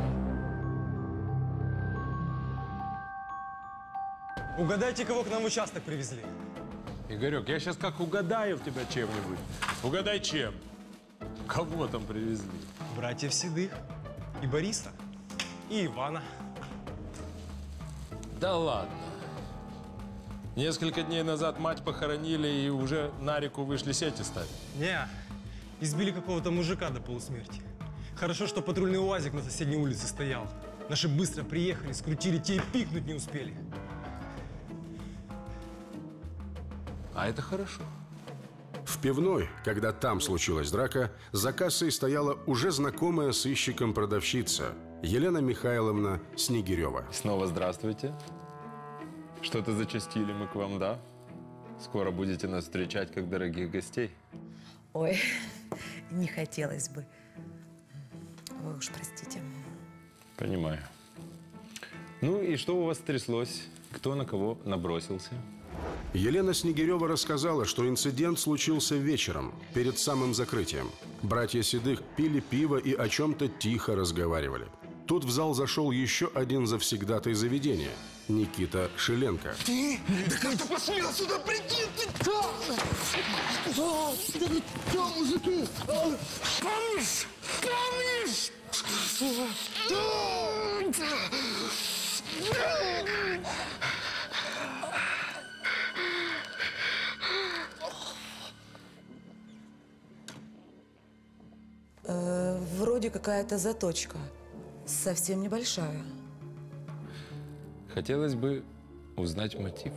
Угадайте, кого к нам в участок привезли. Игорек, я сейчас как угадаю в тебя чем-нибудь. Угадай чем? Кого там привезли? Братьев Седых и Бориса, и Ивана. Да ладно. Несколько дней назад мать похоронили и уже на реку вышли сети ставить. Не, избили какого-то мужика до полусмерти. Хорошо, что патрульный УАЗик на соседней улице стоял. Наши быстро приехали, скрутили, те и пикнуть не успели. А это хорошо. В пивной, когда там случилась драка, за кассой стояла уже знакомая сыщиком продавщица Елена Михайловна Снегирева. Снова здравствуйте. Что-то зачастили мы к вам, да? Скоро будете нас встречать как дорогих гостей. Ой, не хотелось бы. Вы уж простите. Понимаю. Ну и что у вас стряслось? Кто на кого набросился? Елена Снегирева рассказала, что инцидент случился вечером, перед самым закрытием. Братья Седых пили пиво и о чем-то тихо разговаривали. Тут в зал зашел еще один завсегдатай заведения – Никита Шиленко. Ты? Да как ты посмел сюда прийти? Ты мужики! Помнишь? Помнишь? Вроде какая-то заточка. Совсем небольшая. Хотелось бы узнать мотив.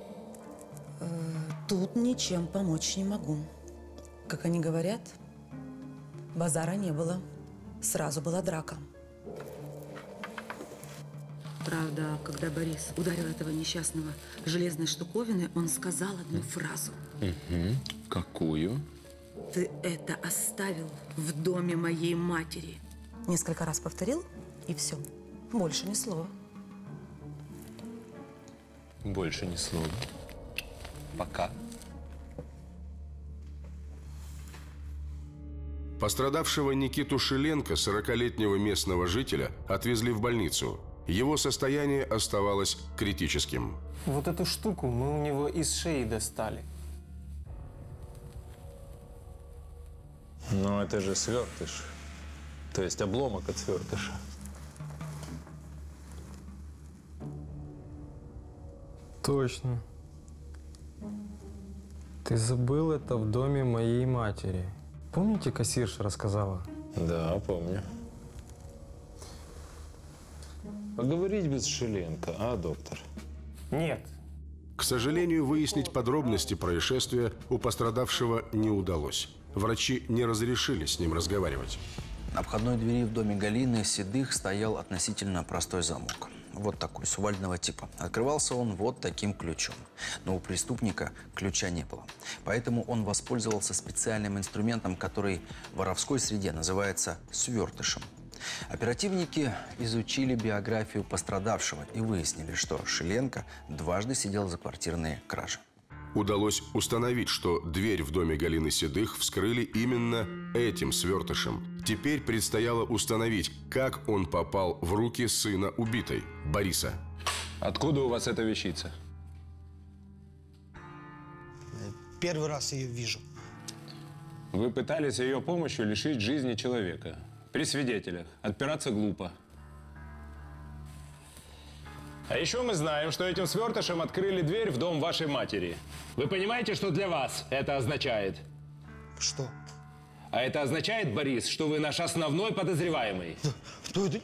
Тут ничем помочь не могу. Как они говорят, базара не было. Сразу была драка. Правда, когда Борис ударил этого несчастного железной штуковиной, он сказал одну фразу. Угу. Какую? Ты это оставил в доме моей матери. Несколько раз повторил, и все. Больше ни слова. Больше ни слова. Пока. Пострадавшего Никиту Шиленко, 40-летнего местного жителя, отвезли в больницу. Его состояние оставалось критическим. Вот эту штуку мы у него из шеи достали. Но это же свертыш. То есть обломок от свертыша. Точно. Ты забыл это в доме моей матери. Помните, кассирша рассказала? Да, помню. Поговорить без Шиленко, а, доктор? Нет. К сожалению, выяснить подробности происшествия у пострадавшего не удалось. Врачи не разрешили с ним разговаривать. На входной двери в доме Галины Седых стоял относительно простой замок. Вот такой, сувальдного типа. Открывался он вот таким ключом. Но у преступника ключа не было. Поэтому он воспользовался специальным инструментом, который в воровской среде называется свертышем. Оперативники изучили биографию пострадавшего и выяснили, что Шиленко дважды сидел за квартирные кражи. Удалось установить, что дверь в доме Галины Седых вскрыли именно этим свертышем. Теперь предстояло установить, как он попал в руки сына убитой, Бориса. Откуда у вас эта вещица? Первый раз ее вижу. Вы пытались ее помощью лишить жизни человека. При свидетелях. Отпираться глупо. А еще мы знаем, что этим свертышем открыли дверь в дом вашей матери. Вы понимаете, что для вас это означает? Что? А это означает, Борис, что вы наш основной подозреваемый. Да вы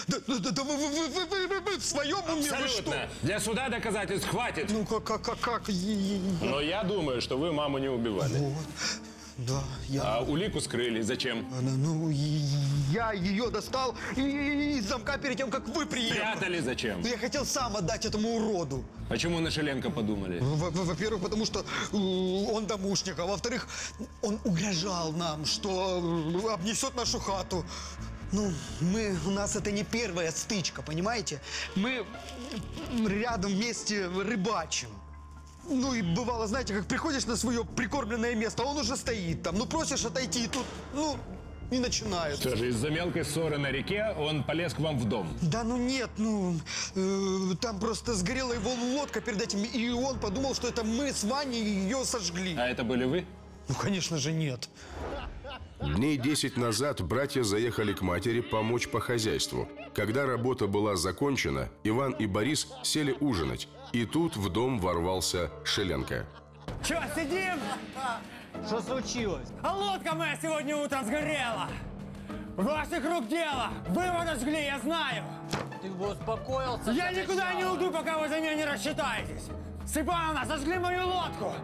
в своем уме? Абсолютно. Для суда доказательств хватит. Ну как? Но я думаю, что вы маму не убивали. Вот. Да, я... А улику скрыли. Зачем? Ну, я ее достал из замка перед тем, как вы приехали. Прятали зачем? Я хотел сам отдать этому уроду. Почему на Шиленко подумали? Во-первых, потому что он домушник, а во-вторых, он угрожал нам, что обнесет нашу хату. Ну, у нас это не первая стычка, понимаете? Мы рядом вместе рыбачим. Ну и бывало, знаете, как приходишь на свое прикормленное место, а он уже стоит там. Ну просишь отойти, тут, и начинают. Что же, из-за мелкой ссоры на реке он полез к вам в дом? Да ну нет, там просто сгорела его лодка перед этим, и он подумал, что это мы с Ваней ее сожгли. А это были вы? Ну, конечно же, нет. Дней 10 назад братья заехали к матери помочь по хозяйству. Когда работа была закончена, Иван и Борис сели ужинать. И тут в дом ворвался Шиленко. Че, сидим? Что случилось? А лодка моя сегодня утром сгорела. Ваших рук дело. Вы его разжгли, я знаю. Ты бы успокоился. Я никуда не уйду, пока вы за меня не рассчитаетесь. Степановна, сожгли мою лодку.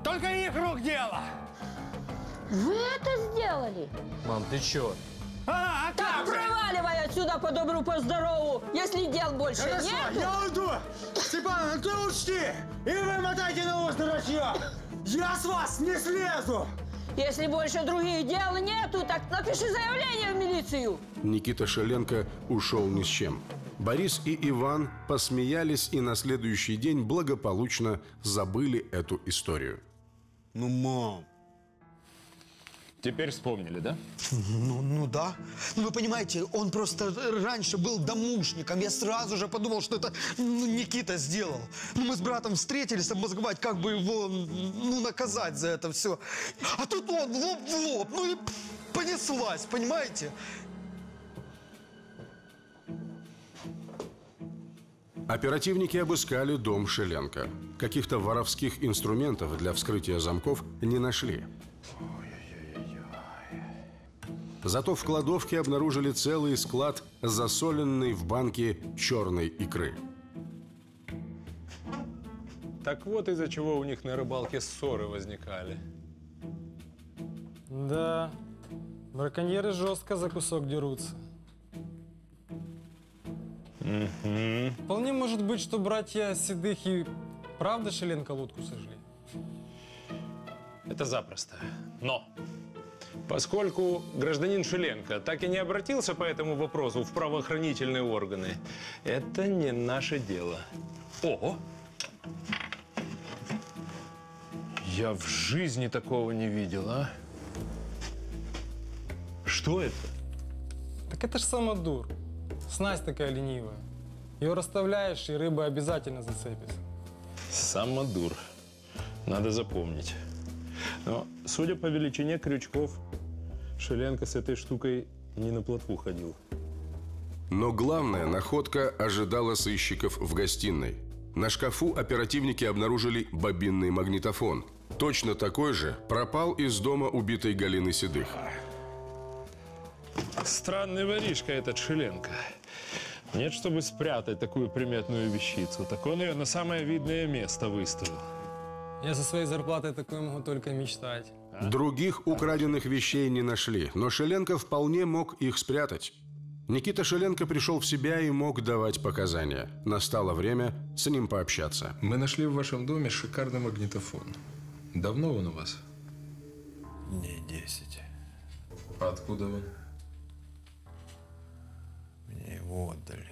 Только их рук дело. Вы это сделали? Мам, ты чё? А так, проваливай отсюда по добру, по здорову, если дел больше Хорошо, нету. я уйду. Степан, ты учти, и вы мотайте на ус, дурачья. Я с вас не слезу. Если больше других дел нету, так напиши заявление в милицию. Никита Шеленко ушел ни с чем. Борис и Иван посмеялись и на следующий день благополучно забыли эту историю. Ну, мам. Теперь вспомнили, да? Ну да. Ну, вы понимаете, он просто раньше был домушником. Я сразу же подумал, что это Никита сделал. Ну, мы с братом встретились, обмозговать, как бы его наказать за это все. А тут он лоб в лоб. Ну и понеслась, понимаете? Оперативники обыскали дом Шеленко. Каких-то воровских инструментов для вскрытия замков не нашли. Зато в кладовке обнаружили целый склад засоленной в банке черной икры. Так вот из-за чего у них на рыбалке ссоры возникали. Да, браконьеры жестко за кусок дерутся. Вполне может быть, что братья Седых и правда Шеленко лодку сожгли. Это запросто. Но поскольку гражданин Шеленко так и не обратился по этому вопросу в правоохранительные органы, это не наше дело. Ого! Я в жизни такого не видел, а? Что это? Так это ж самодур. Снасть такая ленивая. Ее расставляешь, и рыба обязательно зацепится. Самодур. Надо запомнить. Но, судя по величине крючков, Шеленко с этой штукой не на плотву ходил. Но главная находка ожидала сыщиков в гостиной. На шкафу оперативники обнаружили бобинный магнитофон. Точно такой же пропал из дома убитой Галины Седых. Странный воришка этот Шеленко. Нет, чтобы спрятать такую приметную вещицу. Так он ее на самое видное место выставил. Я со своей зарплатой такое могу только мечтать. Других украденных вещей не нашли, но Шеленко вполне мог их спрятать. Никита Шеленко пришел в себя и мог давать показания. Настало время с ним пообщаться. Мы нашли в вашем доме шикарный магнитофон. Давно он у вас? Дней 10. А откуда он? Мне его отдали.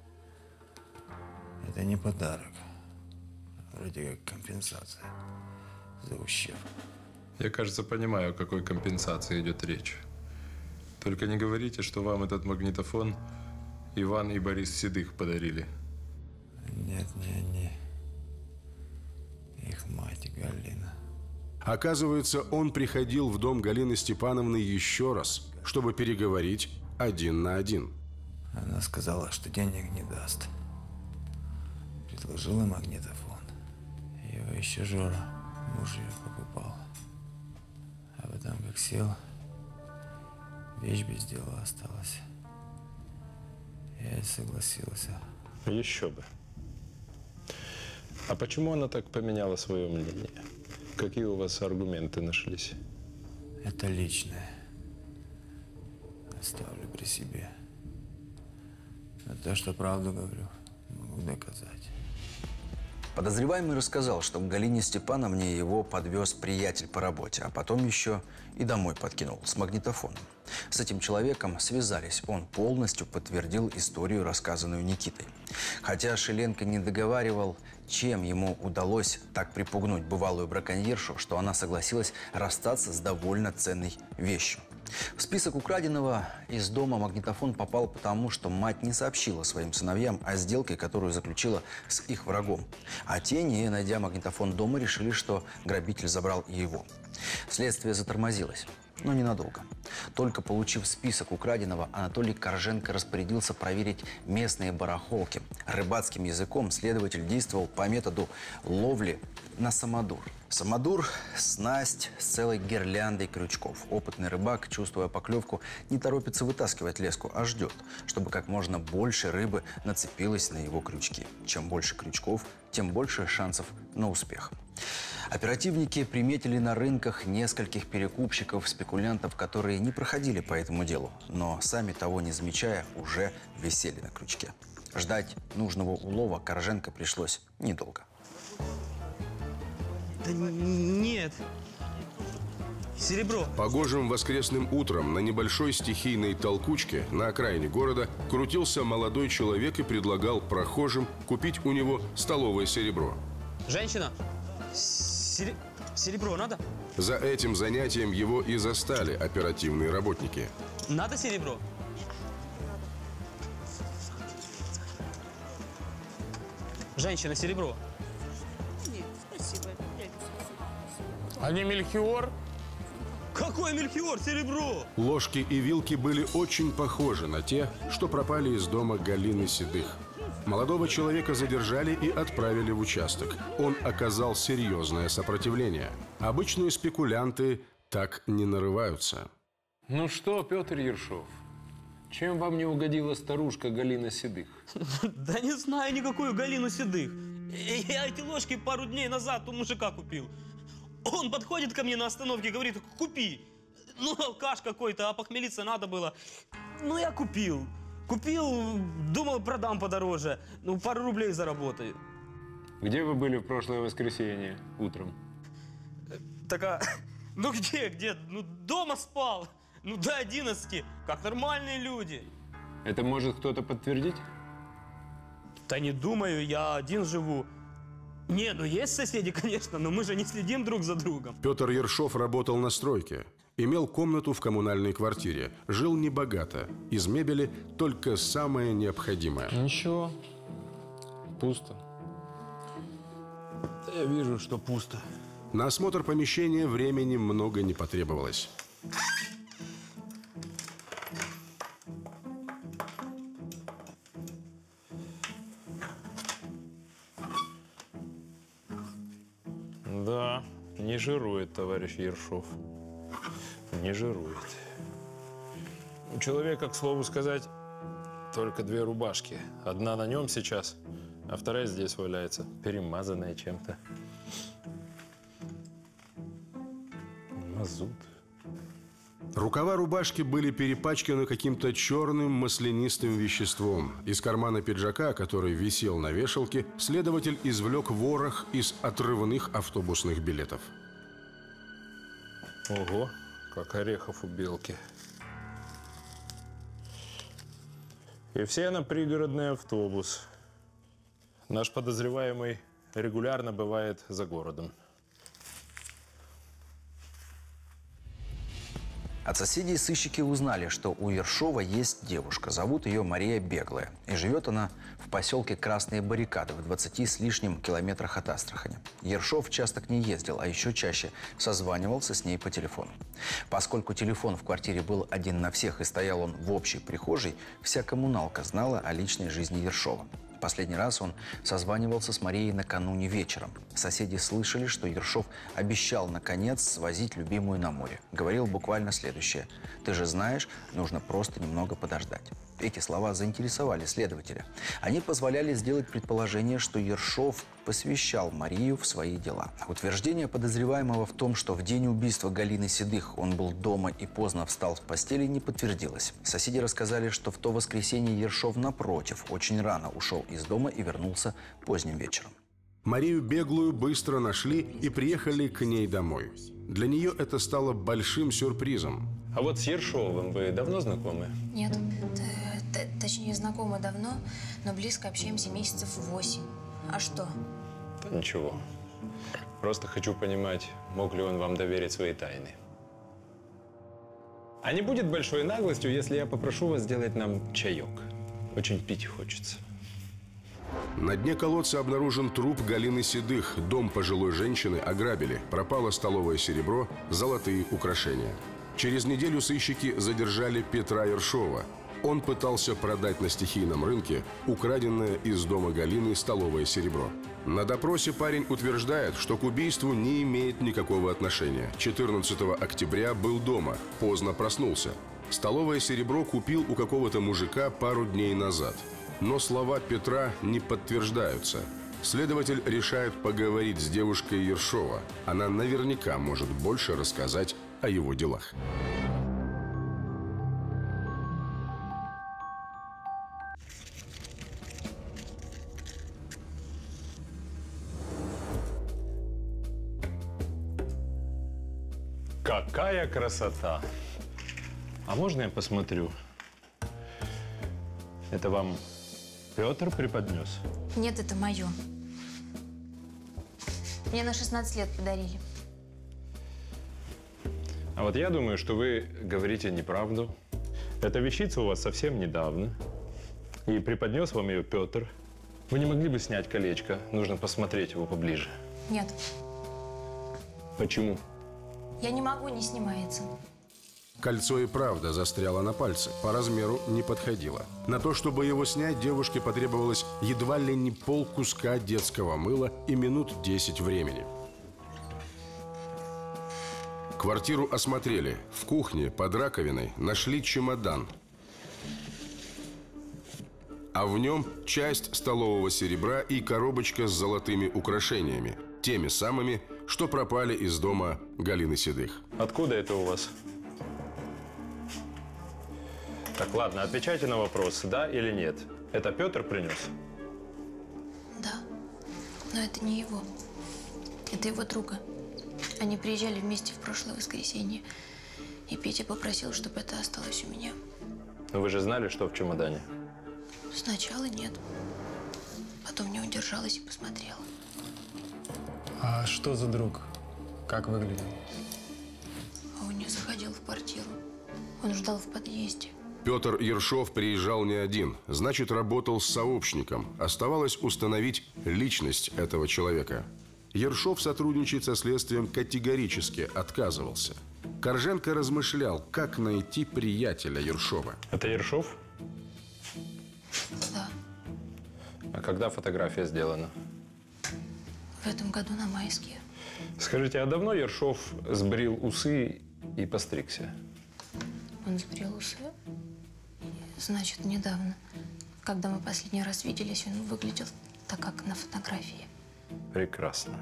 Это не подарок. Вроде как компенсация за ущерб. Я, кажется, понимаю, о какой компенсации идет речь. Только не говорите, что вам этот магнитофон Иван и Борис Седых подарили. Нет, не они. Их мать Галина. Оказывается, он приходил в дом Галины Степановны еще раз, чтобы переговорить один на один. Она сказала, что денег не даст. Предложила магнитофон. Его еще Жора, муж ее, покупал. А потом, как сел, вещь без дела осталась. Я и согласился. Еще бы. А почему она так поменяла свое мнение? Какие у вас аргументы нашлись? Это личное. Оставлю при себе. А то, что правду говорю, могу доказать. Подозреваемый рассказал, что к Галине Степановне его подвез приятель по работе, а потом еще и домой подкинул с магнитофоном. С этим человеком связались. Он полностью подтвердил историю, рассказанную Никитой. Хотя Шеленко не договаривал, чем ему удалось так припугнуть бывалую браконьершу, что она согласилась расстаться с довольно ценной вещью. В список украденного из дома магнитофон попал потому, что мать не сообщила своим сыновьям о сделке, которую заключила с их врагом. А те, не найдя магнитофон дома, решили, что грабитель забрал и его. Следствие затормозилось, но ненадолго. Только получив список украденного, Анатолий Корженко распорядился проверить местные барахолки. Рыбацким языком следователь действовал по методу ловли на самодур. Самодур – снасть с целой гирляндой крючков. Опытный рыбак, чувствуя поклевку, не торопится вытаскивать леску, а ждет, чтобы как можно больше рыбы нацепилось на его крючки. Чем больше крючков, тем больше шансов на успех. Оперативники приметили на рынках нескольких перекупщиков, спекулянтов, которые не проходили по этому делу, но сами того не замечая, уже висели на крючке. Ждать нужного улова Корженко пришлось недолго. Да нет. Серебро. Погожим воскресным утром на небольшой стихийной толкучке на окраине города крутился молодой человек и предлагал прохожим купить у него столовое серебро. Женщина, серебро надо? За этим занятием его и застали оперативные работники. Надо серебро? Женщина, серебро. Нет, спасибо. А не Мельхиор? Какой Мельхиор? Серебро! Ложки и вилки были очень похожи на те, что пропали из дома Галины Седых. Молодого человека задержали и отправили в участок. Он оказал серьезное сопротивление. Обычные спекулянты так не нарываются. Ну что, Петр Ершов, чем вам не угодила старушка Галина Седых? Да не знаю никакую Галину Седых. Я эти ложки пару дней назад у мужика купил. Он подходит ко мне на остановке и говорит: купи. Ну, алкаш какой-то, а похмелиться надо было. Ну, я купил. Купил, думал, продам подороже. Ну, пару рублей заработаю. Где вы были в прошлое воскресенье утром? Ну где? Ну, дома спал. Ну, до 11, как нормальные люди. Это может кто-то подтвердить? Да не думаю, я один живу. Не, ну есть соседи, конечно, но мы же не следим друг за другом. Петр Ершов работал на стройке. Имел комнату в коммунальной квартире. Жил небогато. Из мебели только самое необходимое. Ничего. Пусто. Я вижу, что пусто. На осмотр помещения времени много не потребовалось. Да, не жирует товарищ Ершов. Не жирует. У человека, к слову сказать, только 2 рубашки. Одна на нем сейчас, а вторая здесь валяется, перемазанная чем-то. Мазут. Рукава рубашки были перепачканы каким-то черным маслянистым веществом. Из кармана пиджака, который висел на вешалке, следователь извлек ворох из отрывных автобусных билетов. Ого, как орехов у белки. И все на пригородный автобус. Наш подозреваемый регулярно бывает за городом. От соседей сыщики узнали, что у Ершова есть девушка. Зовут ее Мария Беглая. И живет она в поселке Красные Баррикады, в 20 с лишним километрах от Астрахани. Ершов часто к ней ездил, а еще чаще созванивался с ней по телефону. Поскольку телефон в квартире был один на всех и стоял он в общей прихожей, вся коммуналка знала о личной жизни Ершова. Последний раз он созванивался с Марией накануне вечером. Соседи слышали, что Ершов обещал, наконец, свозить любимую на море. Говорил буквально следующее: «Ты же знаешь, нужно просто немного подождать». Эти слова заинтересовали следователя. Они позволяли сделать предположение, что Ершов посвящал Марию в свои дела. Утверждение подозреваемого в том, что в день убийства Галины Седых он был дома и поздно встал с постели, не подтвердилось. Соседи рассказали, что в то воскресенье Ершов, напротив, очень рано ушел из дома и вернулся поздним вечером. Марию Беглую быстро нашли и приехали к ней домой. Для нее это стало большим сюрпризом. А вот с Ершовым вы давно знакомы? Нет, точнее, знакомы давно, но близко общаемся месяцев 8. А что? Да ничего. Просто хочу понимать, мог ли он вам доверить свои тайны. А не будет большой наглостью, если я попрошу вас сделать нам чаек? Очень пить хочется. На дне колодца обнаружен труп Галины Седых. Дом пожилой женщины ограбили. Пропало столовое серебро, золотые украшения. Через неделю сыщики задержали Петра Ершова. Он пытался продать на стихийном рынке украденное из дома Галины столовое серебро. На допросе парень утверждает, что к убийству не имеет никакого отношения. 14 октября был дома, поздно проснулся. Столовое серебро купил у какого-то мужика пару дней назад. Но слова Петра не подтверждаются. Следователь решает поговорить с девушкой Ершова. Она наверняка может больше рассказать о его делах. Какая красота! А можно я посмотрю? Это вам Петр преподнес? Нет, это мое. Мне на 16 лет подарили. А вот я думаю, что вы говорите неправду. Эта вещица у вас совсем недавно. И преподнес вам ее Петр. Вы не могли бы снять колечко? Нужно посмотреть его поближе. Нет, Почему? я не могу, не снимается. Кольцо и правда застряло на пальце, по размеру не подходило. На то, чтобы его снять, девушке потребовалось едва ли не полкуска детского мыла и минут 10 времени. Квартиру осмотрели. В кухне под раковиной нашли чемодан. А в нем часть столового серебра и коробочка с золотыми украшениями. Теми самыми, что пропали из дома Галины Седых. Откуда это у вас? Так, ладно, отвечайте на вопрос, да или нет. Это Петр принес? Да, но это не его. Это его друга. Они приезжали вместе в прошлое воскресенье. И Петя попросил, чтобы это осталось у меня. Но вы же знали, что в чемодане? Сначала нет. Потом не удержалась и посмотрела. А что за друг? Как выглядел? А он не заходил в квартиру. Он ждал в подъезде. Петр Ершов приезжал не один, значит, работал с сообщником. Оставалось установить личность этого человека. Ершов сотрудничать со следствием категорически отказывался. Корженко размышлял, как найти приятеля Ершова. Это Ершов? Да. А когда фотография сделана? В этом году на майские. Скажите, а давно Ершов сбрил усы и постригся? Он сбрил усы? Значит, недавно. Когда мы последний раз виделись, он выглядел так, как на фотографии. Прекрасно.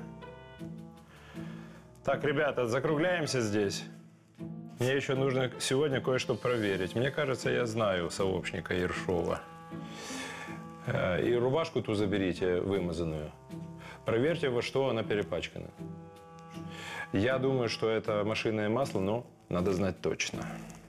Так, ребята, закругляемся здесь. Мне еще нужно сегодня кое-что проверить. Мне кажется, я знаю сообщника Ершова. И рубашку ту заберите, вымазанную. Проверьте, во что она перепачкана. Я думаю, что это машинное масло, но надо знать точно.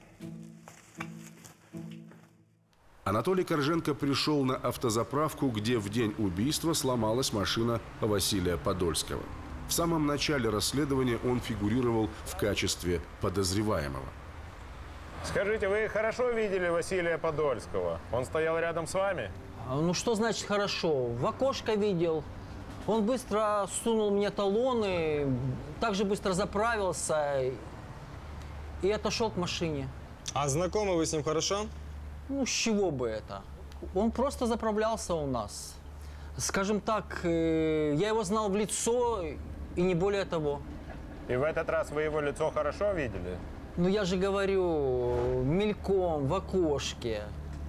Анатолий Корженко пришел на автозаправку, где в день убийства сломалась машина Василия Подольского. В самом начале расследования он фигурировал в качестве подозреваемого. Скажите, вы хорошо видели Василия Подольского? Он стоял рядом с вами? Ну что значит хорошо? В окошко видел. Он быстро сунул мне талоны, также быстро заправился и отошел к машине. А знакомы вы с ним хорошо? Ну, с чего бы это? Он просто заправлялся у нас. Скажем так, я его знал в лицо и не более того. И в этот раз вы его лицо хорошо видели? Ну, я же говорю, мельком, в окошке.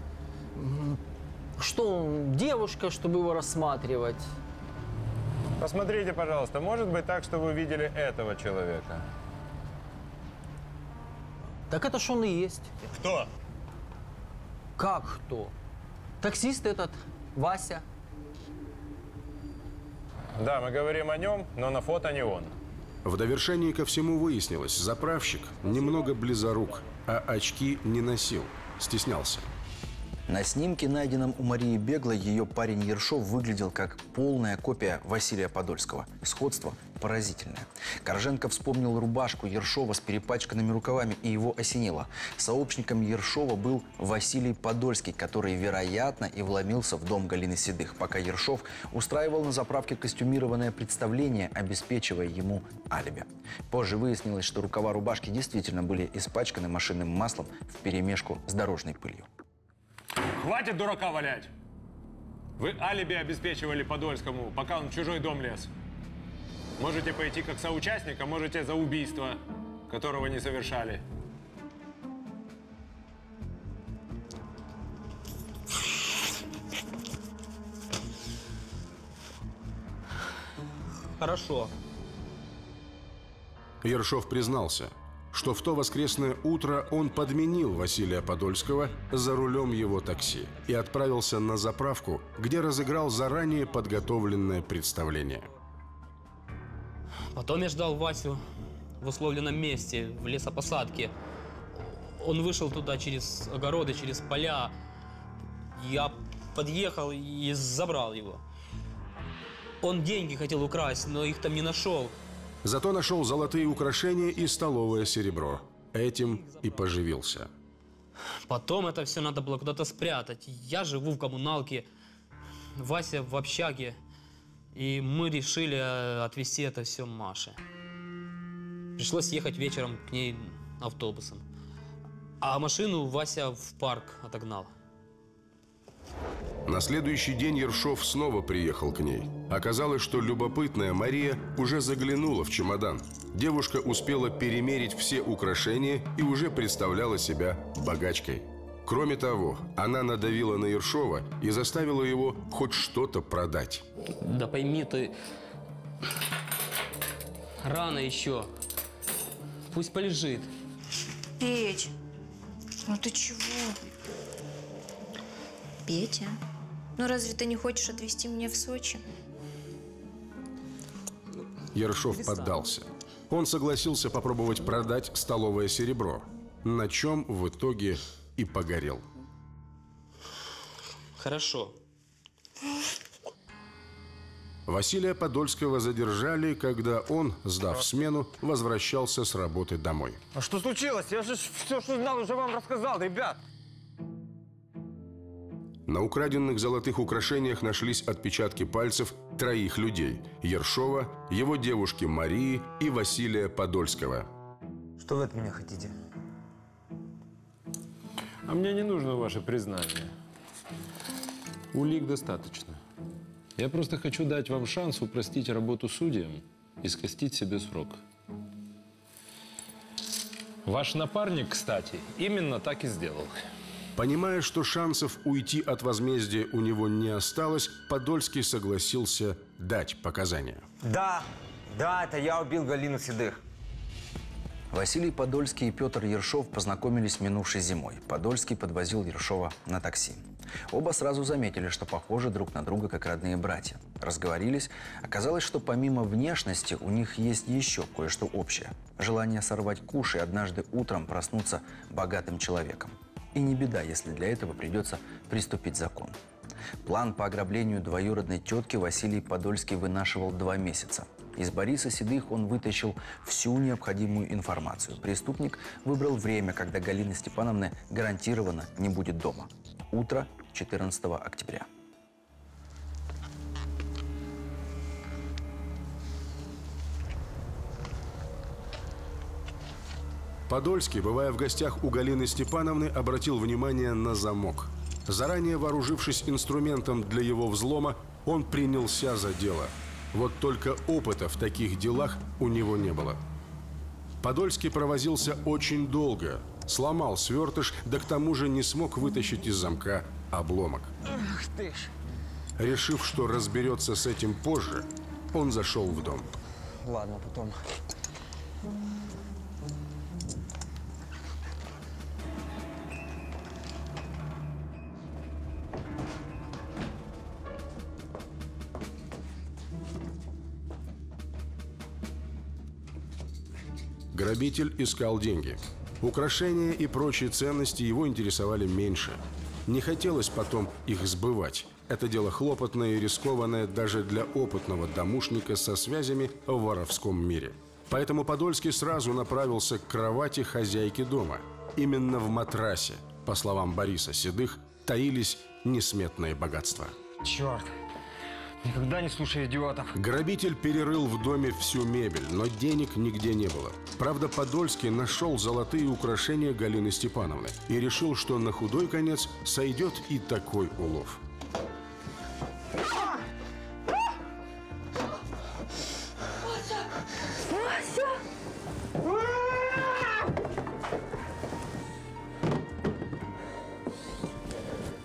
Что он, девушка, чтобы его рассматривать? Посмотрите, пожалуйста, может быть так, что вы видели этого человека? Так это ж он и есть. Кто? Как кто? Таксист этот, Вася. Да, мы говорим о нем, но на фото не он. В довершении ко всему выяснилось, заправщик немного близорук, а очки не носил, стеснялся. На снимке, найденном у Марии Беглой, ее парень Ершов выглядел как полная копия Василия Подольского. Сходство поразительное. Корженко вспомнил рубашку Ершова с перепачканными рукавами, и его осенило. Сообщником Ершова был Василий Подольский, который, вероятно, и вломился в дом Галины Седых, пока Ершов устраивал на заправке костюмированное представление, обеспечивая ему алиби. Позже выяснилось, что рукава рубашки действительно были испачканы машинным маслом вперемешку с дорожной пылью. Хватит дурака валять! Вы алиби обеспечивали Подольскому, пока он в чужой дом лез. Можете пойти как соучастник, а можете за убийство, которого не совершали. хорошо. Ершов признался, что в то воскресное утро он подменил Василия Подольского за рулем его такси и отправился на заправку, где разыграл заранее подготовленное представление. Потом я ждал Васю в условленном месте, в лесопосадке. Он вышел туда через огороды, через поля. Я подъехал и забрал его. Он деньги хотел украсть, но их там не нашел. Зато нашел золотые украшения и столовое серебро. Этим и поживился. Потом это все надо было куда-то спрятать. Я живу в коммуналке, Вася в общаге. И мы решили отвезти это все Маше. Пришлось ехать вечером к ней автобусом. А машину Вася в парк отогнал. На следующий день Ершов снова приехал к ней. Оказалось, что любопытная Мария уже заглянула в чемодан. Девушка успела перемерить все украшения и уже представляла себя богачкой. Кроме того, она надавила на Ершова и заставила его хоть что-то продать. Да пойми ты, рано еще. Пусть полежит. Петь, ну ты чего? Петя, ну разве ты не хочешь отвезти меня в Сочи? Ершов поддался. Он согласился попробовать продать столовое серебро, на чем в итоге и погорел. Хорошо. Василия Подольского задержали, когда он, сдав смену, возвращался с работы домой. А что случилось? Я же все, что знал, уже вам рассказал, ребят. На украденных золотых украшениях нашлись отпечатки пальцев 3 людей – Ершова, его девушки Марии и Василия Подольского. Что вы от меня хотите? А мне не нужно ваше признание. Улик достаточно. Я просто хочу дать вам шанс упростить работу судьям и скостить себе срок. Ваш напарник, кстати, именно так и сделал. Понимая, что шансов уйти от возмездия у него не осталось, Подольский согласился дать показания. Да, это я убил Галину Седых. Василий Подольский и Петр Ершов познакомились минувшей зимой. Подольский подвозил Ершова на такси. Оба сразу заметили, что похожи друг на друга, как родные братья. Разговорились. Оказалось, что помимо внешности у них есть еще кое-что общее. Желание сорвать куш и однажды утром проснуться богатым человеком. И не беда, если для этого придется приступить закон. План по ограблению двоюродной тетки Василий Подольский вынашивал 2 месяца. Из Бориса Седых он вытащил всю необходимую информацию. Преступник выбрал время, когда Галины Степановны гарантированно не будет дома. Утро 14 октября. Подольский, бывая в гостях у Галины Степановны, обратил внимание на замок. Заранее вооружившись инструментом для его взлома, он принялся за дело. Вот только опыта в таких делах у него не было. Подольский провозился очень долго. Сломал свертыш, да к тому же не смог вытащить из замка обломок. Ах ты ж. Решив, что разберется с этим позже, он зашел в дом. Ладно, потом. Грабитель искал деньги. Украшения и прочие ценности его интересовали меньше. Не хотелось потом их сбывать. Это дело хлопотное и рискованное даже для опытного домушника со связями в воровском мире. Поэтому Подольский сразу направился к кровати хозяйки дома. Именно в матрасе, по словам Бориса Седых, таились несметные богатства. Черт! Никогда не слушай идиотов. Грабитель перерыл в доме всю мебель, но денег нигде не было. Правда, Подольский нашел золотые украшения Галины Степановны и решил, что на худой конец сойдет и такой улов.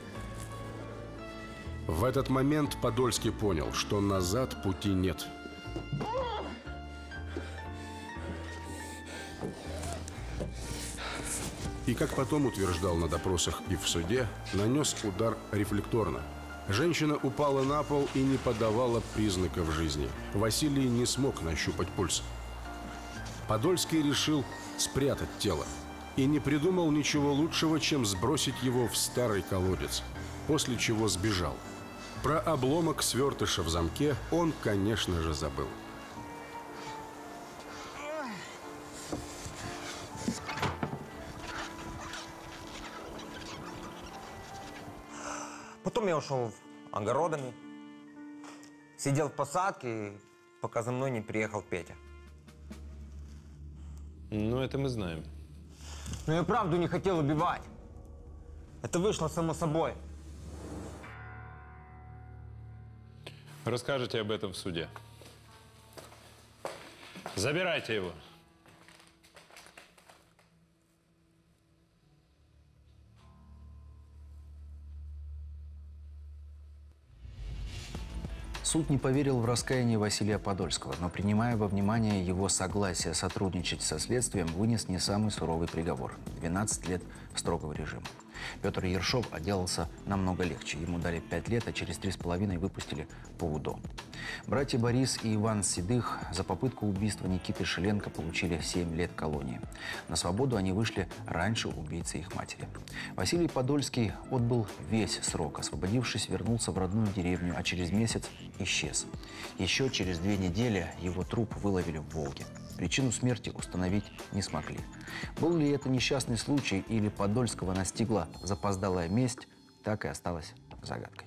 В этот момент Подольский понял, что назад пути нет. И, как потом утверждал на допросах и в суде, нанес удар рефлекторно. Женщина упала на пол и не подавала признаков жизни. Василий не смог нащупать пульс. Подольский решил спрятать тело и не придумал ничего лучшего, чем сбросить его в старый колодец, после чего сбежал. Про обломок свертыша в замке он, конечно же, забыл. Потом я ушел огородами, сидел в посадке, пока за мной не приехал Петя. Ну, это мы знаем. Но я правду не хотел убивать. Это вышло само собой. Расскажете об этом в суде. Забирайте его. Суд не поверил в раскаяние Василия Подольского, но, принимая во внимание его согласие сотрудничать со следствием, вынес не самый суровый приговор – 12 лет строгого режима. Петр Ершов отделался намного легче. Ему дали 5 лет, а через 3,5 выпустили по УДО. Братья Борис и Иван Седых за попытку убийства Никиты Шиленко получили 7 лет колонии. На свободу они вышли раньше убийцы их матери. Василий Подольский отбыл весь срок. Освободившись, вернулся в родную деревню, а через месяц исчез. Еще через 2 недели его труп выловили в Волге. Причину смерти установить не смогли. Был ли это несчастный случай или Подольского настигла запоздалая месть, так и осталось загадкой.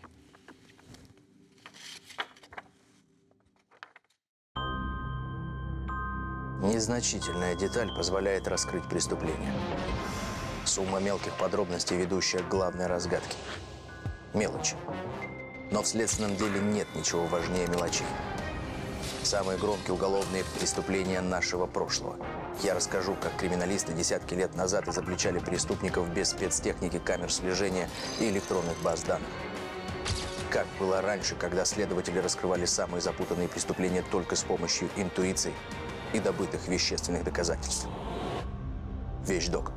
Незначительная деталь позволяет раскрыть преступление. Сумма мелких подробностей, ведущая к главной разгадке. Мелочи. Но в следственном деле нет ничего важнее мелочей. Самые громкие уголовные преступления нашего прошлого. Я расскажу, как криминалисты десятки лет назад изобличали преступников без спецтехники, камер слежения и электронных баз данных. Как было раньше, когда следователи раскрывали самые запутанные преступления только с помощью интуиции и добытых вещественных доказательств. Вещдок.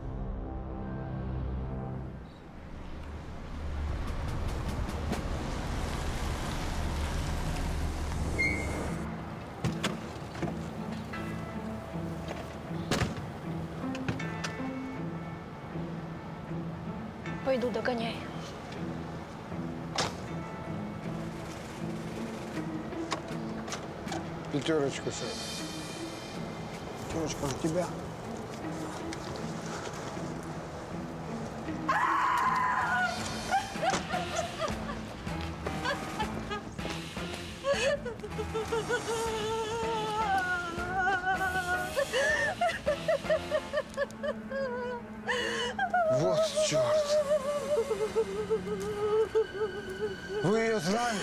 Пойду догоняй. Пятерочку, сэр. Пятерочка у тебя. Вот черт. Вы ее знали?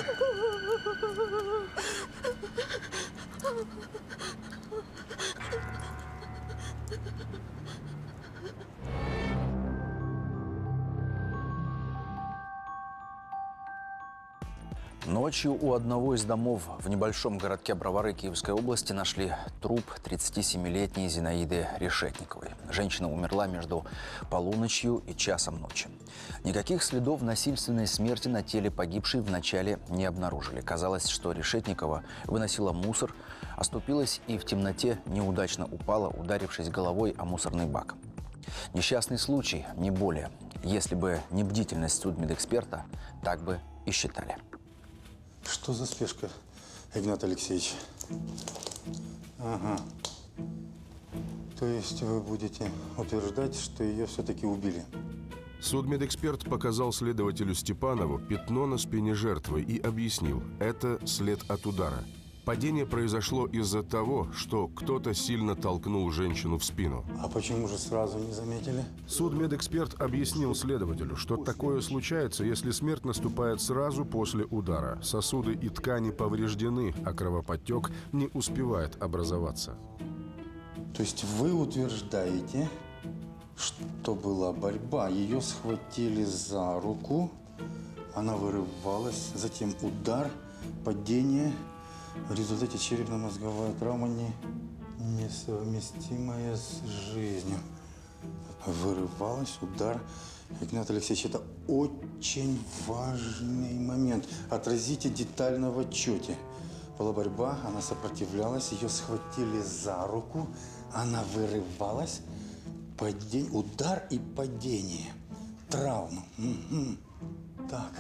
Ночью у одного из домов в небольшом городке Бровары Киевской области нашли труп 37-летней Зинаиды Решетниковой. Женщина умерла между полуночью и часом ночи. Никаких следов насильственной смерти на теле погибшей вначале не обнаружили. Казалось, что Решетникова выносила мусор, оступилась и в темноте неудачно упала, ударившись головой о мусорный бак. Несчастный случай, не более. Если бы не бдительность судмедэксперта, так бы и считали. Что за спешка, Игнат Алексеевич? Ага. То есть вы будете утверждать, что ее все-таки убили? Судмедэксперт показал следователю Степанову пятно на спине жертвы и объяснил – это след от удара. Падение произошло из-за того, что кто-то сильно толкнул женщину в спину. А почему же сразу не заметили? Судмедэксперт объяснил следователю, что такое случается, если смерть наступает сразу после удара. Сосуды и ткани повреждены, а кровоподтек не успевает образоваться. То есть вы утверждаете, что была борьба, ее схватили за руку, она вырывалась, затем удар, падение, В результате черепно-мозговая травма несовместимая с жизнью. Вырывалась, удар. Игнат Алексеевич, это очень важный момент. Отразите детально в отчете. Была борьба, она сопротивлялась, ее схватили за руку, она вырывалась. Удар и падение. Травма. Угу. Так,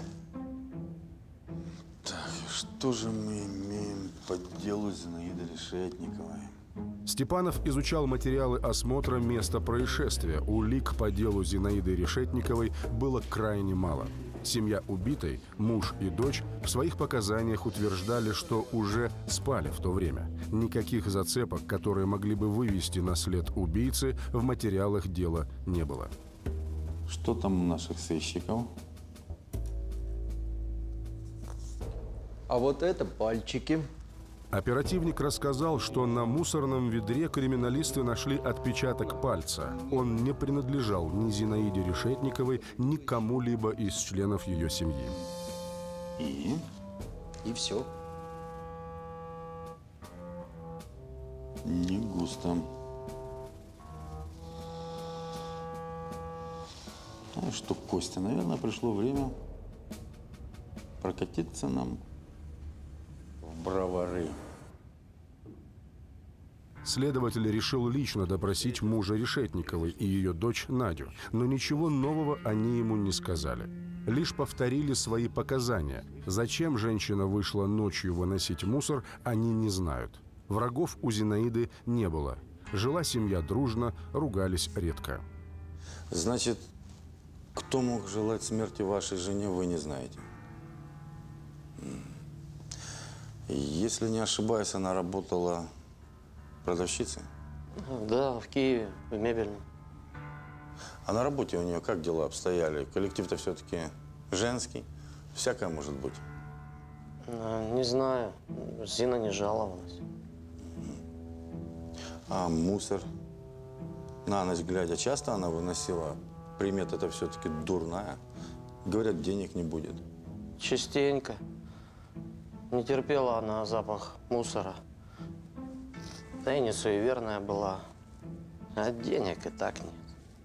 что же мы имеем по делу Зинаиды Решетниковой? Степанов изучал материалы осмотра места происшествия. Улик по делу Зинаиды Решетниковой было крайне мало. Семья убитой, муж и дочь, в своих показаниях утверждали, что уже спали в то время. Никаких зацепок, которые могли бы вывести на след убийцы, в материалах дела не было. Что там у наших сыщиков? А вот это пальчики. Оперативник рассказал, что на мусорном ведре криминалисты нашли отпечаток пальца. Он не принадлежал ни Зинаиде Решетниковой, ни кому-либо из членов ее семьи. И все. Не густо. Ну что, Костя, наверное, пришло время прокатиться нам в Бровары. Следователь решил лично допросить мужа Решетниковой и ее дочь Надю, но ничего нового они ему не сказали. Лишь повторили свои показания. Зачем женщина вышла ночью выносить мусор, они не знают. Врагов у Зинаиды не было. Жила семья дружно, ругались редко. Значит, кто мог желать смерти вашей жене, вы не знаете? Если не ошибаюсь, она работала продавщицей? Да, в Киеве, в мебельном. А на работе у нее как дела обстояли? Коллектив-то все-таки женский. Всякое может быть. Не знаю. Зина не жаловалась. А мусор? На ночь глядя, часто она выносила? Примета-то все-таки дурная. Говорят, денег не будет. Частенько. Не терпела она запах мусора. Да и не суеверная была. А денег и так нет.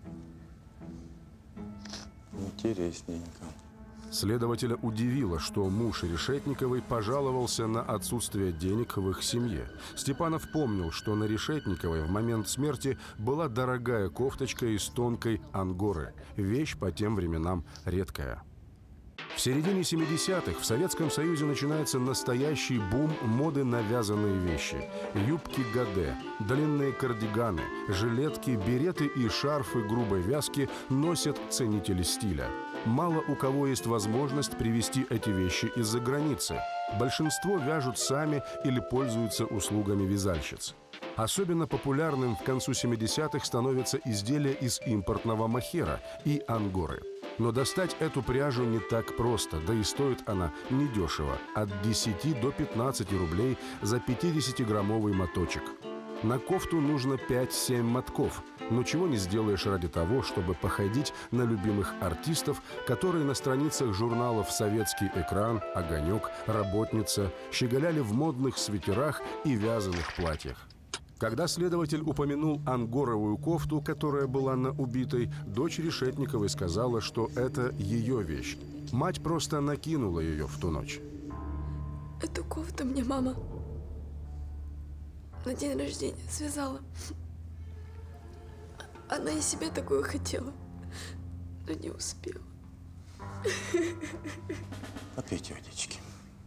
Интересненько. Следователя удивило, что муж Решетниковой пожаловался на отсутствие денег в их семье. Степанов помнил, что на Решетниковой в момент смерти была дорогая кофточка из тонкой ангоры. Вещь по тем временам редкая. В середине 70-х в Советском Союзе начинается настоящий бум моды на вязаные вещи. Юбки Гаде, длинные кардиганы, жилетки, береты и шарфы грубой вязки носят ценители стиля. Мало у кого есть возможность привезти эти вещи из-за границы. Большинство вяжут сами или пользуются услугами вязальщиц. Особенно популярным к концу 70-х становятся изделия из импортного мохера и ангоры. Но достать эту пряжу не так просто, да и стоит она недешево – от 10 до 15 рублей за 50-граммовый моточек. На кофту нужно 5-7 мотков, но чего не сделаешь ради того, чтобы походить на любимых артистов, которые на страницах журналов «Советский экран», «Огонек», «Работница» щеголяли в модных свитерах и вязаных платьях. Когда следователь упомянул ангоровую кофту, которая была на убитой, дочь Решетниковой сказала, что это ее вещь. Мать просто накинула ее в ту ночь. Эту кофту мне мама на день рождения связала. Она и себе такую хотела, но не успела. Попейте водички.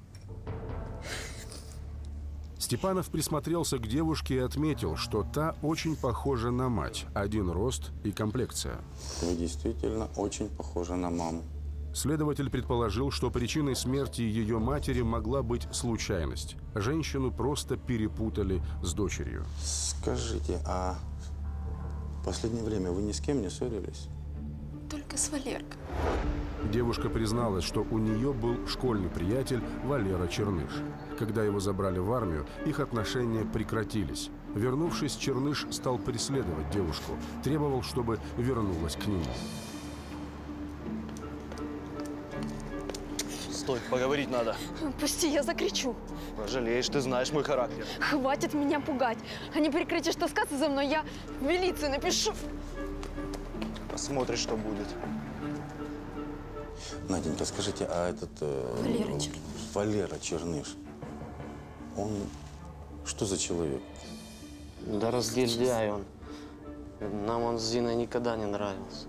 Степанов присмотрелся к девушке и отметил, что та очень похожа на мать. Один рост и комплекция. Вы действительно очень похожа на маму. Следователь предположил, что причиной смерти ее матери могла быть случайность. Женщину просто перепутали с дочерью. Скажите, а в последнее время вы ни с кем не ссорились? Только с Валеркой. Девушка призналась, что у нее был школьный приятель Валера Черныш. Когда его забрали в армию, их отношения прекратились. Вернувшись, Черныш стал преследовать девушку, требовал, чтобы вернулась к нему. Стой, поговорить надо. Пусти, я закричу. Пожалеешь, ты знаешь мой характер. Хватит меня пугать. А не прекратишь таскаться за мной, я в милицию напишу. Посмотришь, что будет. Наденька, скажите, а этот… Валера Черныш. Валера Черныш, он что за человек? Да разгильдяй он. Нам он с Зиной никогда не нравился.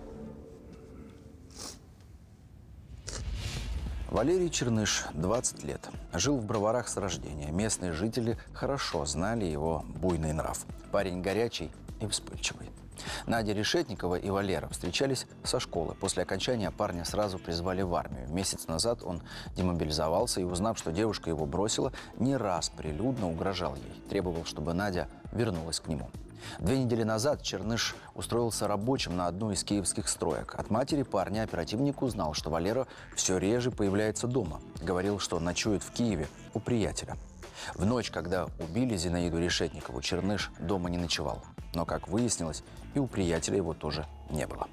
Валерий Черныш, 20 лет. Жил в Броварах с рождения. Местные жители хорошо знали его буйный нрав. Парень горячий и вспыльчивый. Надя Решетникова и Валера встречались со школы. После окончания парня сразу призвали в армию. Месяц назад он демобилизовался и, узнав, что девушка его бросила, не раз прилюдно угрожал ей. Требовал, чтобы Надя вернулась к нему. 2 недели назад Черныш устроился рабочим на одну из киевских строек. От матери парня оперативник узнал, что Валера все реже появляется дома. Говорил, что ночует в Киеве у приятеля. В ночь, когда убили Зинаиду Решетникову, Черныш дома не ночевал. Но, как выяснилось, и у приятеля его тоже не было.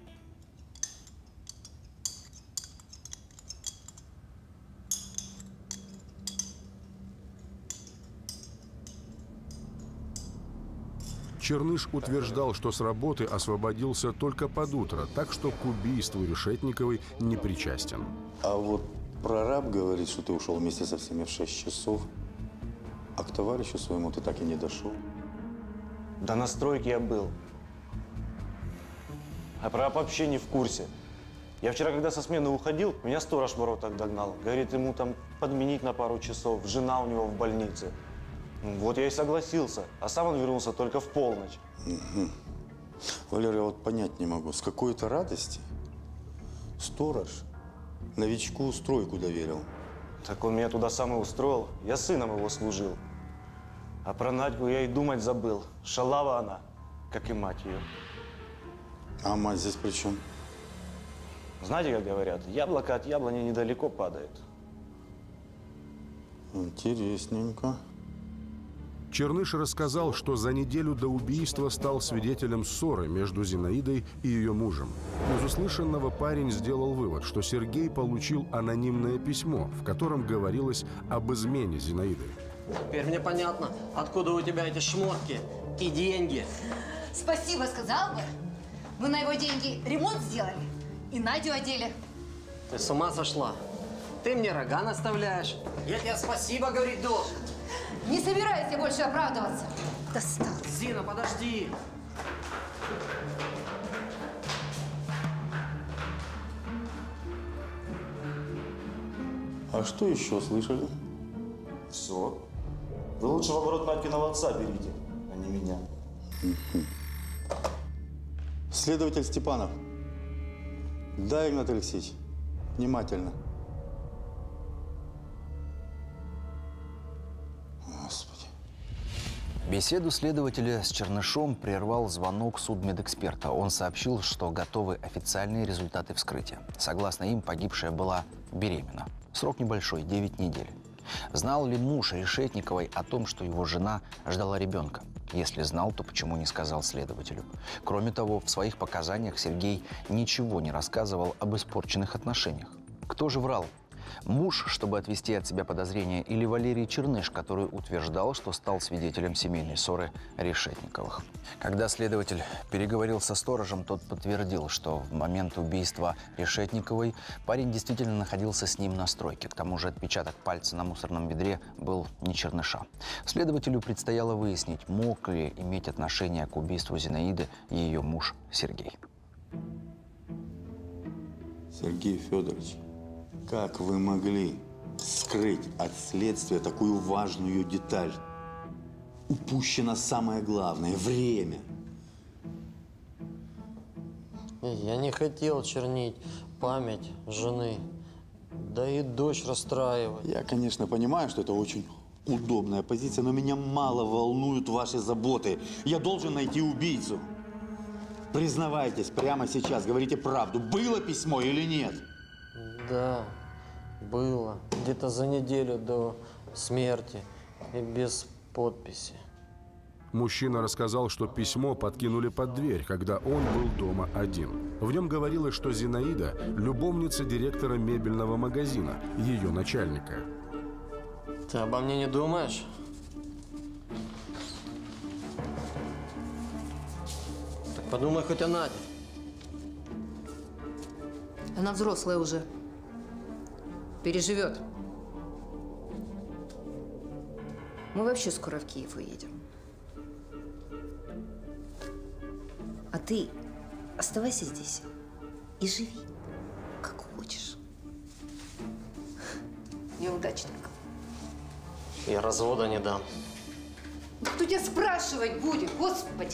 Черныш утверждал, что с работы освободился только под утро, так что к убийству Решетниковой не причастен. А вот прораб говорит, что ты ушел вместе со всеми в 6 часов, а к товарищу своему ты так и не дошел. Да на стройке я был. А прораб вообще не в курсе. Я вчера, когда со смены уходил, меня сторож в воротах догнал. Говорит, ему там подменить на пару часов, жена у него в больнице. Вот я и согласился, а сам он вернулся только в полночь. Угу. Валера, я вот понять не могу, с какой-то радости сторож новичку стройку доверил. Так он меня туда сам и устроил, я сыном его служил. А про Надьку я и думать забыл. Шалава она, как и мать ее. А мать здесь при чем? Знаете, как говорят, яблоко от яблони недалеко падает. Интересненько. Черныш рассказал, что за неделю до убийства стал свидетелем ссоры между Зинаидой и ее мужем. Из услышанного парень сделал вывод, что Сергей получил анонимное письмо, в котором говорилось об измене Зинаиды. Теперь мне понятно, откуда у тебя эти шмотки и деньги. Спасибо, сказал бы. Вы на его деньги ремонт сделали и Надю одели. Ты с ума сошла? Ты мне рога наставляешь. Я тебе спасибо говорить должен. Не собираюсь я больше оправдываться. Достал. Зина, подожди. А что еще слышали? Все. Вы лучше в оборот Надькиного отца берите, а не меня. Следователь Степанов. Да, Игнат Алексеевич, внимательно. Господи. Беседу следователя с Чернышом прервал звонок судмедэксперта. Он сообщил, что готовы официальные результаты вскрытия. Согласно им, погибшая была беременна. Срок небольшой – 9 недель. Знал ли муж Решетниковой о том, что его жена ждала ребенка? Если знал, то почему не сказал следователю? Кроме того, в своих показаниях Сергей ничего не рассказывал об испорченных отношениях. Кто же врал? Муж, чтобы отвести от себя подозрения, или Валерий Черныш, который утверждал, что стал свидетелем семейной ссоры Решетниковых? Когда следователь переговорил со сторожем, тот подтвердил, что в момент убийства Решетниковой парень действительно находился с ним на стройке. К тому же отпечаток пальца на мусорном ведре был не Черныша. Следователю предстояло выяснить, мог ли иметь отношение к убийству Зинаиды ее муж Сергей. Сергей Федорович, как вы могли скрыть от следствия такую важную деталь? Упущено самое главное – время. Я не хотел чернить память жены, да и дочь расстраивать. Я, конечно, понимаю, что это очень удобная позиция, но меня мало волнуют ваши заботы. Я должен найти убийцу. Признавайтесь прямо сейчас, говорите правду. Было письмо или нет? Да, было. Где-то за неделю до смерти и без подписи. Мужчина рассказал, что письмо подкинули под дверь, когда он был дома один. В нем говорилось, что Зинаида – любовница директора мебельного магазина, ее начальника. Ты обо мне не думаешь? Так подумай хоть о Наде. Она взрослая уже. Переживет. Мы вообще скоро в Киев уедем. А ты оставайся здесь и живи, как хочешь. Неудачник. Я развода не дам. Кто тебя спрашивать будет, Господи?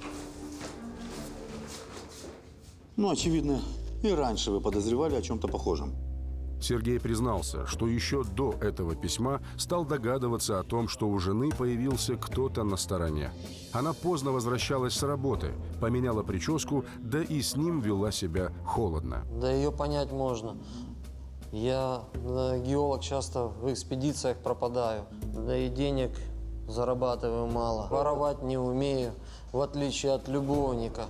Ну, очевидно, и раньше вы подозревали о чем-то похожем. Сергей признался, что еще до этого письма стал догадываться о том, что у жены появился кто-то на стороне. Она поздно возвращалась с работы, поменяла прическу, да и с ним вела себя холодно. Да ее понять можно. Я, геолог, часто в экспедициях пропадаю. Да и денег зарабатываю мало. Воровать не умею, в отличие от любовника.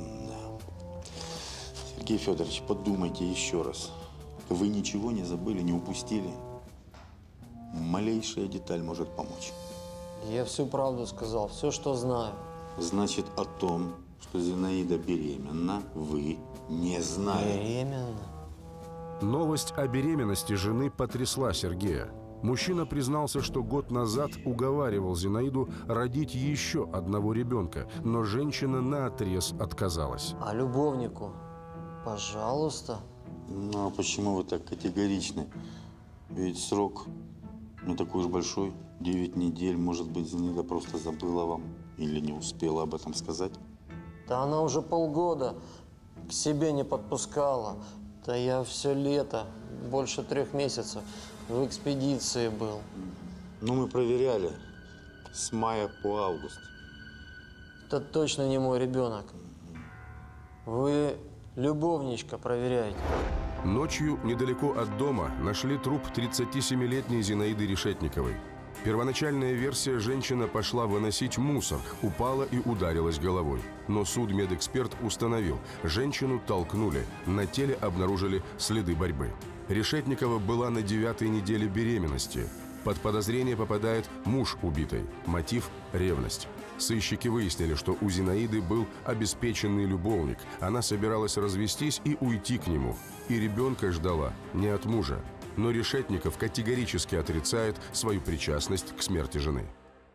Сергей Федорович, подумайте еще раз. Вы ничего не забыли, не упустили. Малейшая деталь может помочь. Я всю правду сказал, все, что знаю. Значит, о том, что Зинаида беременна, вы не знаете. Беременна? Новость о беременности жены потрясла Сергея. Мужчина признался, что год назад уговаривал Зинаиду родить еще одного ребенка, но женщина наотрез отказалась. А любовнику? Пожалуйста. Ну, а почему вы так категоричны? Ведь срок не такой уж большой. 9 недель. Может быть, Зинаида просто забыла вам или не успела об этом сказать? Да она уже полгода к себе не подпускала. Да я все лето, больше 3 месяцев в экспедиции был. Ну, мы проверяли с мая по август. Это точно не мой ребенок. Вы любовничка проверяйте. Ночью недалеко от дома нашли труп 37-летней Зинаиды Решетниковой. Первоначальная версия: женщина пошла выносить мусор, упала и ударилась головой. Но судмедэксперт установил, женщину толкнули, на теле обнаружили следы борьбы. Решетникова была на 9-й неделе беременности. Под подозрение попадает муж убитой. Мотив – ревность. Сыщики выяснили, что у Зинаиды был обеспеченный любовник. Она собиралась развестись и уйти к нему. И ребенка ждала не от мужа. Но Решетников категорически отрицает свою причастность к смерти жены.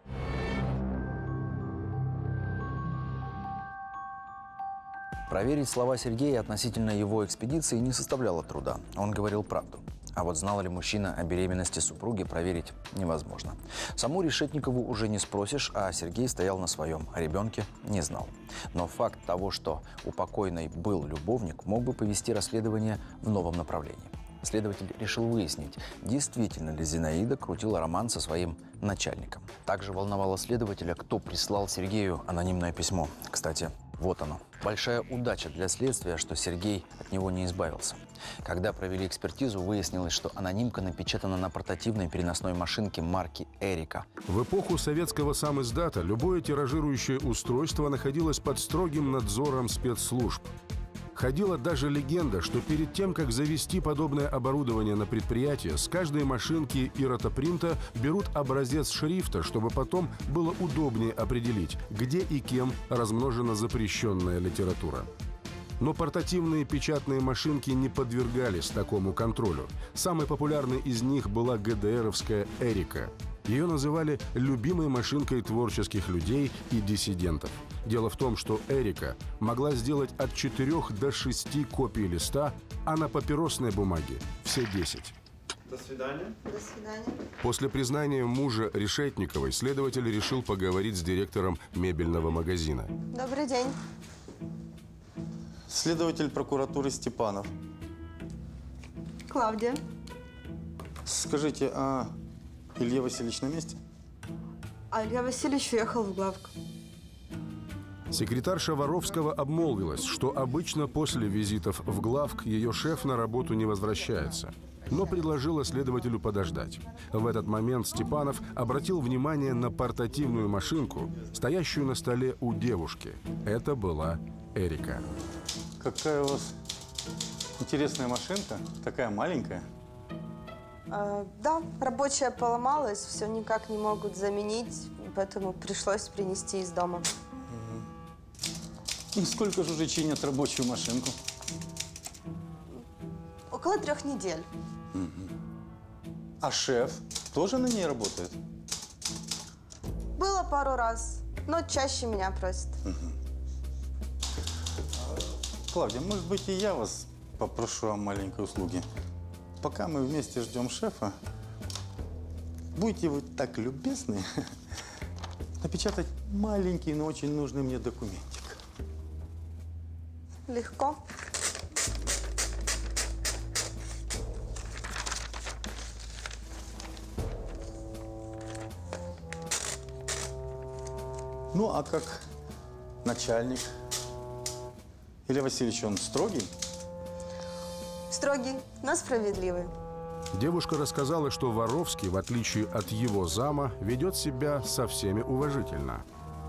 Проверить слова Сергея относительно его экспедиции не составляло труда. Он говорил правду. А вот знал ли мужчина о беременности супруги, проверить невозможно. Саму Решетникову уже не спросишь, а Сергей стоял на своем, о ребенке не знал. Но факт того, что у покойной был любовник, мог бы повести расследование в новом направлении. Следователь решил выяснить, действительно ли Зинаида крутила роман со своим начальником. Также волновало следователя, кто прислал Сергею анонимное письмо. Кстати, вот оно. Большая удача для следствия, что Сергей от него не избавился. Когда провели экспертизу, выяснилось, что анонимка напечатана на портативной переносной машинке марки «Эрика». В эпоху советского самиздата любое тиражирующее устройство находилось под строгим надзором спецслужб. Ходила даже легенда, что перед тем, как завести подобное оборудование на предприятие, с каждой машинки и ротопринта берут образец шрифта, чтобы потом было удобнее определить, где и кем размножена запрещенная литература. Но портативные печатные машинки не подвергались такому контролю. Самой популярной из них была ГДРовская «Эрика». Ее называли любимой машинкой творческих людей и диссидентов. Дело в том, что «Эрика» могла сделать от 4 до 6 копий листа, а на папиросной бумаге все 10. До свидания. До свидания. После признания мужа Решетниковой следователь решил поговорить с директором мебельного магазина. Добрый день. Следователь прокуратуры Степанов. Клавдия. Скажите, а Илья Васильевич на месте? А Илья Васильевич уехал в главк. Секретарша Воровского обмолвилась, что обычно после визитов в главк ее шеф на работу не возвращается. но предложила следователю подождать. В этот момент Степанов обратил внимание на портативную машинку, стоящую на столе у девушки. Это была Эрика. Какая у вас интересная машинка, такая маленькая. Да, рабочая поломалась, все никак не могут заменить, поэтому пришлось принести из дома. И сколько же уже чинят рабочую машинку? Около 3 недель. А шеф тоже на ней работает? Было пару раз, но чаще меня просят. Клавдия, может быть, и я вас попрошу о маленькой услуге. Пока мы вместе ждем шефа, будете вы так любезны напечатать маленький, но очень нужный мне документик. Легко. Ну, а как начальник? Илья Васильевич, он строгий? Строгий, но справедливый. Девушка рассказала, что Воровский, в отличие от его зама, ведет себя со всеми уважительно.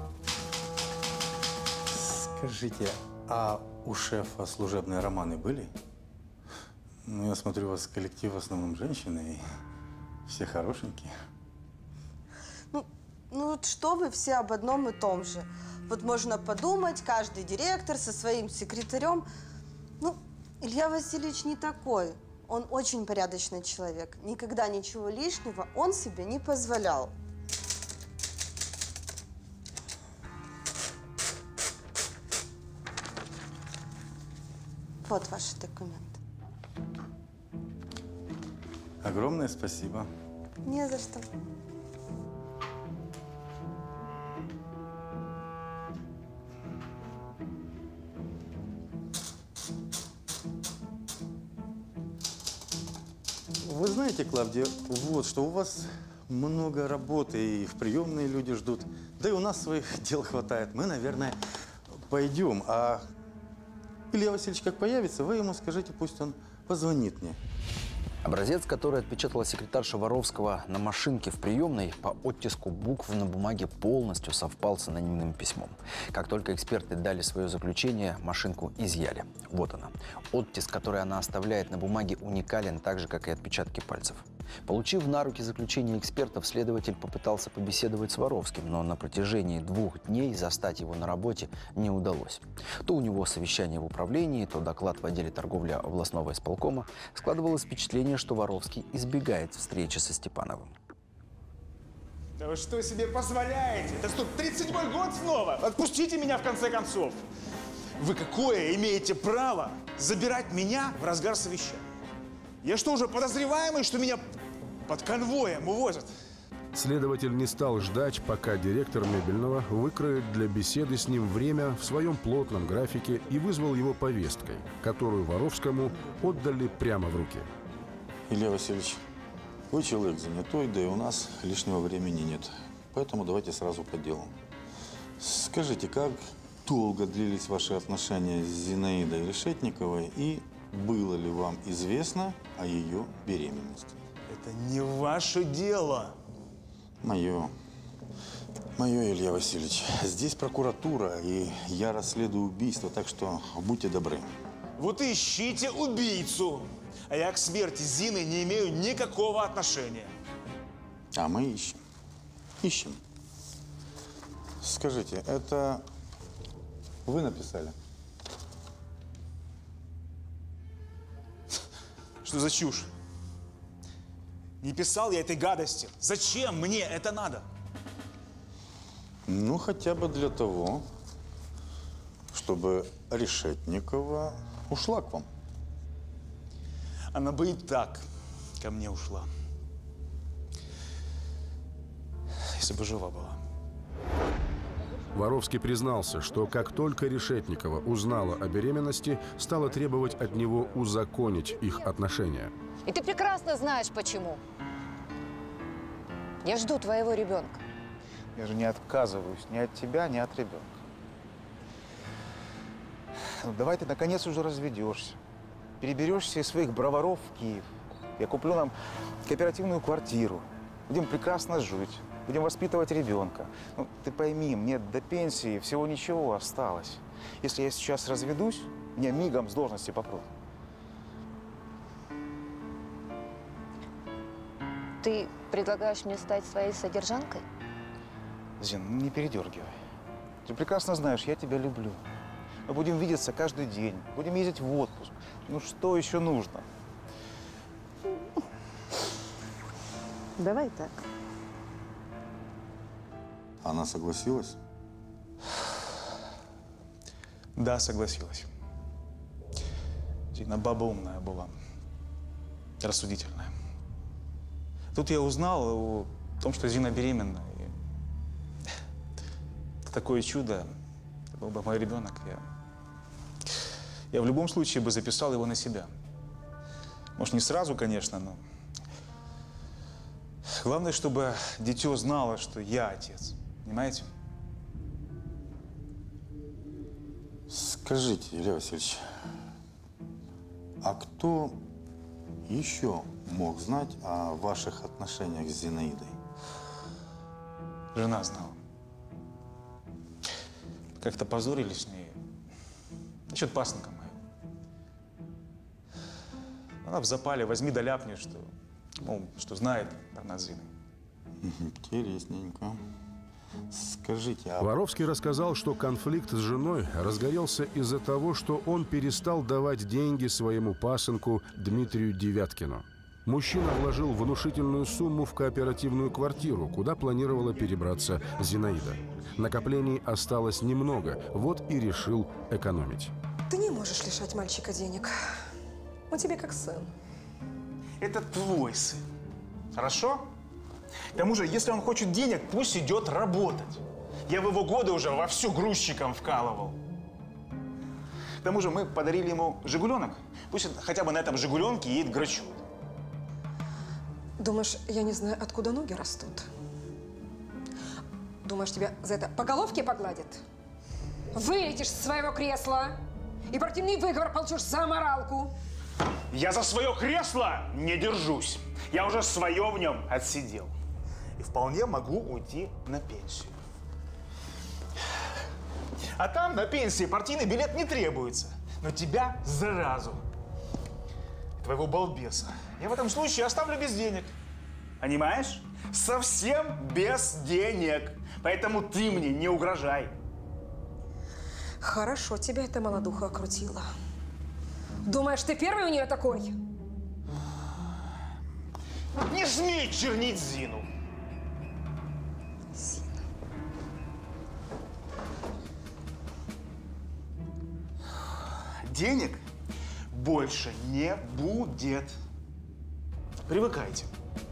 Скажите, а у шефа служебные романы были? Ну, я смотрю, у вас коллектив в основном женщины, и все хорошенькие. Ну вот что вы все об одном и том же? Вот можно подумать, каждый директор со своим секретарем. Ну, Илья Васильевич не такой. Он очень порядочный человек. Никогда ничего лишнего он себе не позволял. Вот ваши документы. Огромное спасибо. Не за что. Вы знаете, Клавдия, вот что у вас много работы, и в приемные люди ждут. Да и у нас своих дел хватает. Мы, наверное, пойдем. А Илья Васильевич как появится, вы ему скажите, пусть он позвонит мне. Образец, который отпечатала секретарша Воровского на машинке в приемной, по оттиску букв на бумаге полностью совпал с анонимным письмом. Как только эксперты дали свое заключение, машинку изъяли. Вот она. Оттиск, который она оставляет на бумаге, уникален, так же, как и отпечатки пальцев. Получив на руки заключение экспертов, следователь попытался побеседовать с Воровским, но на протяжении 2 дней застать его на работе не удалось. То у него совещание в управлении, то доклад в отделе торговли областного исполкома. Складывалось впечатление, что Воровский избегает встречи со Степановым. Да вы что себе позволяете? Это что, 37-й год снова? Отпустите меня в конце концов. Вы какое имеете право забирать меня в разгар совещания? Я что, уже подозреваемый, что меня под конвоем увозят? Следователь не стал ждать, пока директор мебельного выкроет для беседы с ним время в своем плотном графике и вызвал его повесткой, которую Воровскому отдали прямо в руки. Илья Васильевич, вы человек занятой, да и у нас лишнего времени нет. Поэтому давайте сразу по делу. Скажите, как долго длились ваши отношения с Зинаидой Решетниковой и было ли вам известно о ее беременности? Это не ваше дело. Мое, Илья Васильевич. Здесь прокуратура, и я расследую убийство, так что будьте добры. Вот ищите убийцу. А я к смерти Зины не имею никакого отношения. А мы ищем. Ищем. Скажите, это вы написали? Что за чушь? Не писал я этой гадости. Зачем мне это надо? Ну, хотя бы для того, чтобы Решетникова ушла к вам. Она бы и так ко мне ушла. Если бы жива была. Воровский признался, что как только Решетникова узнала о беременности, стала требовать от него узаконить их отношения. И ты прекрасно знаешь, почему. Я жду твоего ребенка. Я же не отказываюсь ни от тебя, ни от ребенка. Ну, давай ты наконец уже разведешься. Переберешься из своих броваров в Киев. Я куплю нам кооперативную квартиру. Будем прекрасно жить. Будем воспитывать ребенка. Ну, ты пойми, мне до пенсии всего ничего осталось. Если я сейчас разведусь, меня мигом с должности попрут. Ты предлагаешь мне стать своей содержанкой? Зин, не передергивай. Ты прекрасно знаешь, я тебя люблю. Мы будем видеться каждый день, будем ездить в отпуск. Ну что еще нужно? Давай так. Она согласилась? Да, согласилась. Зина баба умная была, рассудительная. Тут я узнал о том, что Зина беременна. И такое чудо, это был бы мой ребенок. Я в любом случае бы записал его на себя. Может, не сразу, конечно, но главное, чтобы дитё знало, что я отец. Понимаете? Скажите, Илья Васильевич, а кто еще мог знать о ваших отношениях с Зинаидой? Жена знала. Как-то позорились с ней. Насчет пасынка моего. Она в запале возьми да ляпни, что, мол, что знает про нас с Зиной. Интересненько. Скажите, а... Воровский рассказал, что конфликт с женой разгорелся из-за того, что он перестал давать деньги своему пасынку Дмитрию Девяткину. Мужчина вложил внушительную сумму в кооперативную квартиру, куда планировала перебраться Зинаида. Накоплений осталось немного, вот и решил экономить. Ты не можешь лишать мальчика денег. Он тебе как сын. Это твой сын. Хорошо? К тому же, если он хочет денег, пусть идет работать. Я в его годы уже вовсю грузчиком вкалывал. К тому же мы подарили ему «Жигуленок». Пусть он хотя бы на этом «Жигуленке» едет грачу. Думаешь, я не знаю, откуда ноги растут? Думаешь, тебя за это по головке погладят? Вылетишь с своего кресла и противный выговор получишь за аморалку. Я за свое кресло не держусь. Я уже свое в нем отсидел. И вполне могу уйти на пенсию. А там на пенсии партийный билет не требуется. Но тебя заразу, твоего балбеса, я в этом случае оставлю без денег. Понимаешь? Совсем без денег. Поэтому ты мне не угрожай. Хорошо, тебя эта молодуха окрутила. Думаешь, ты первый у нее такой? Не смей чернить Зину. Зина. Денег больше не будет. Привыкайте.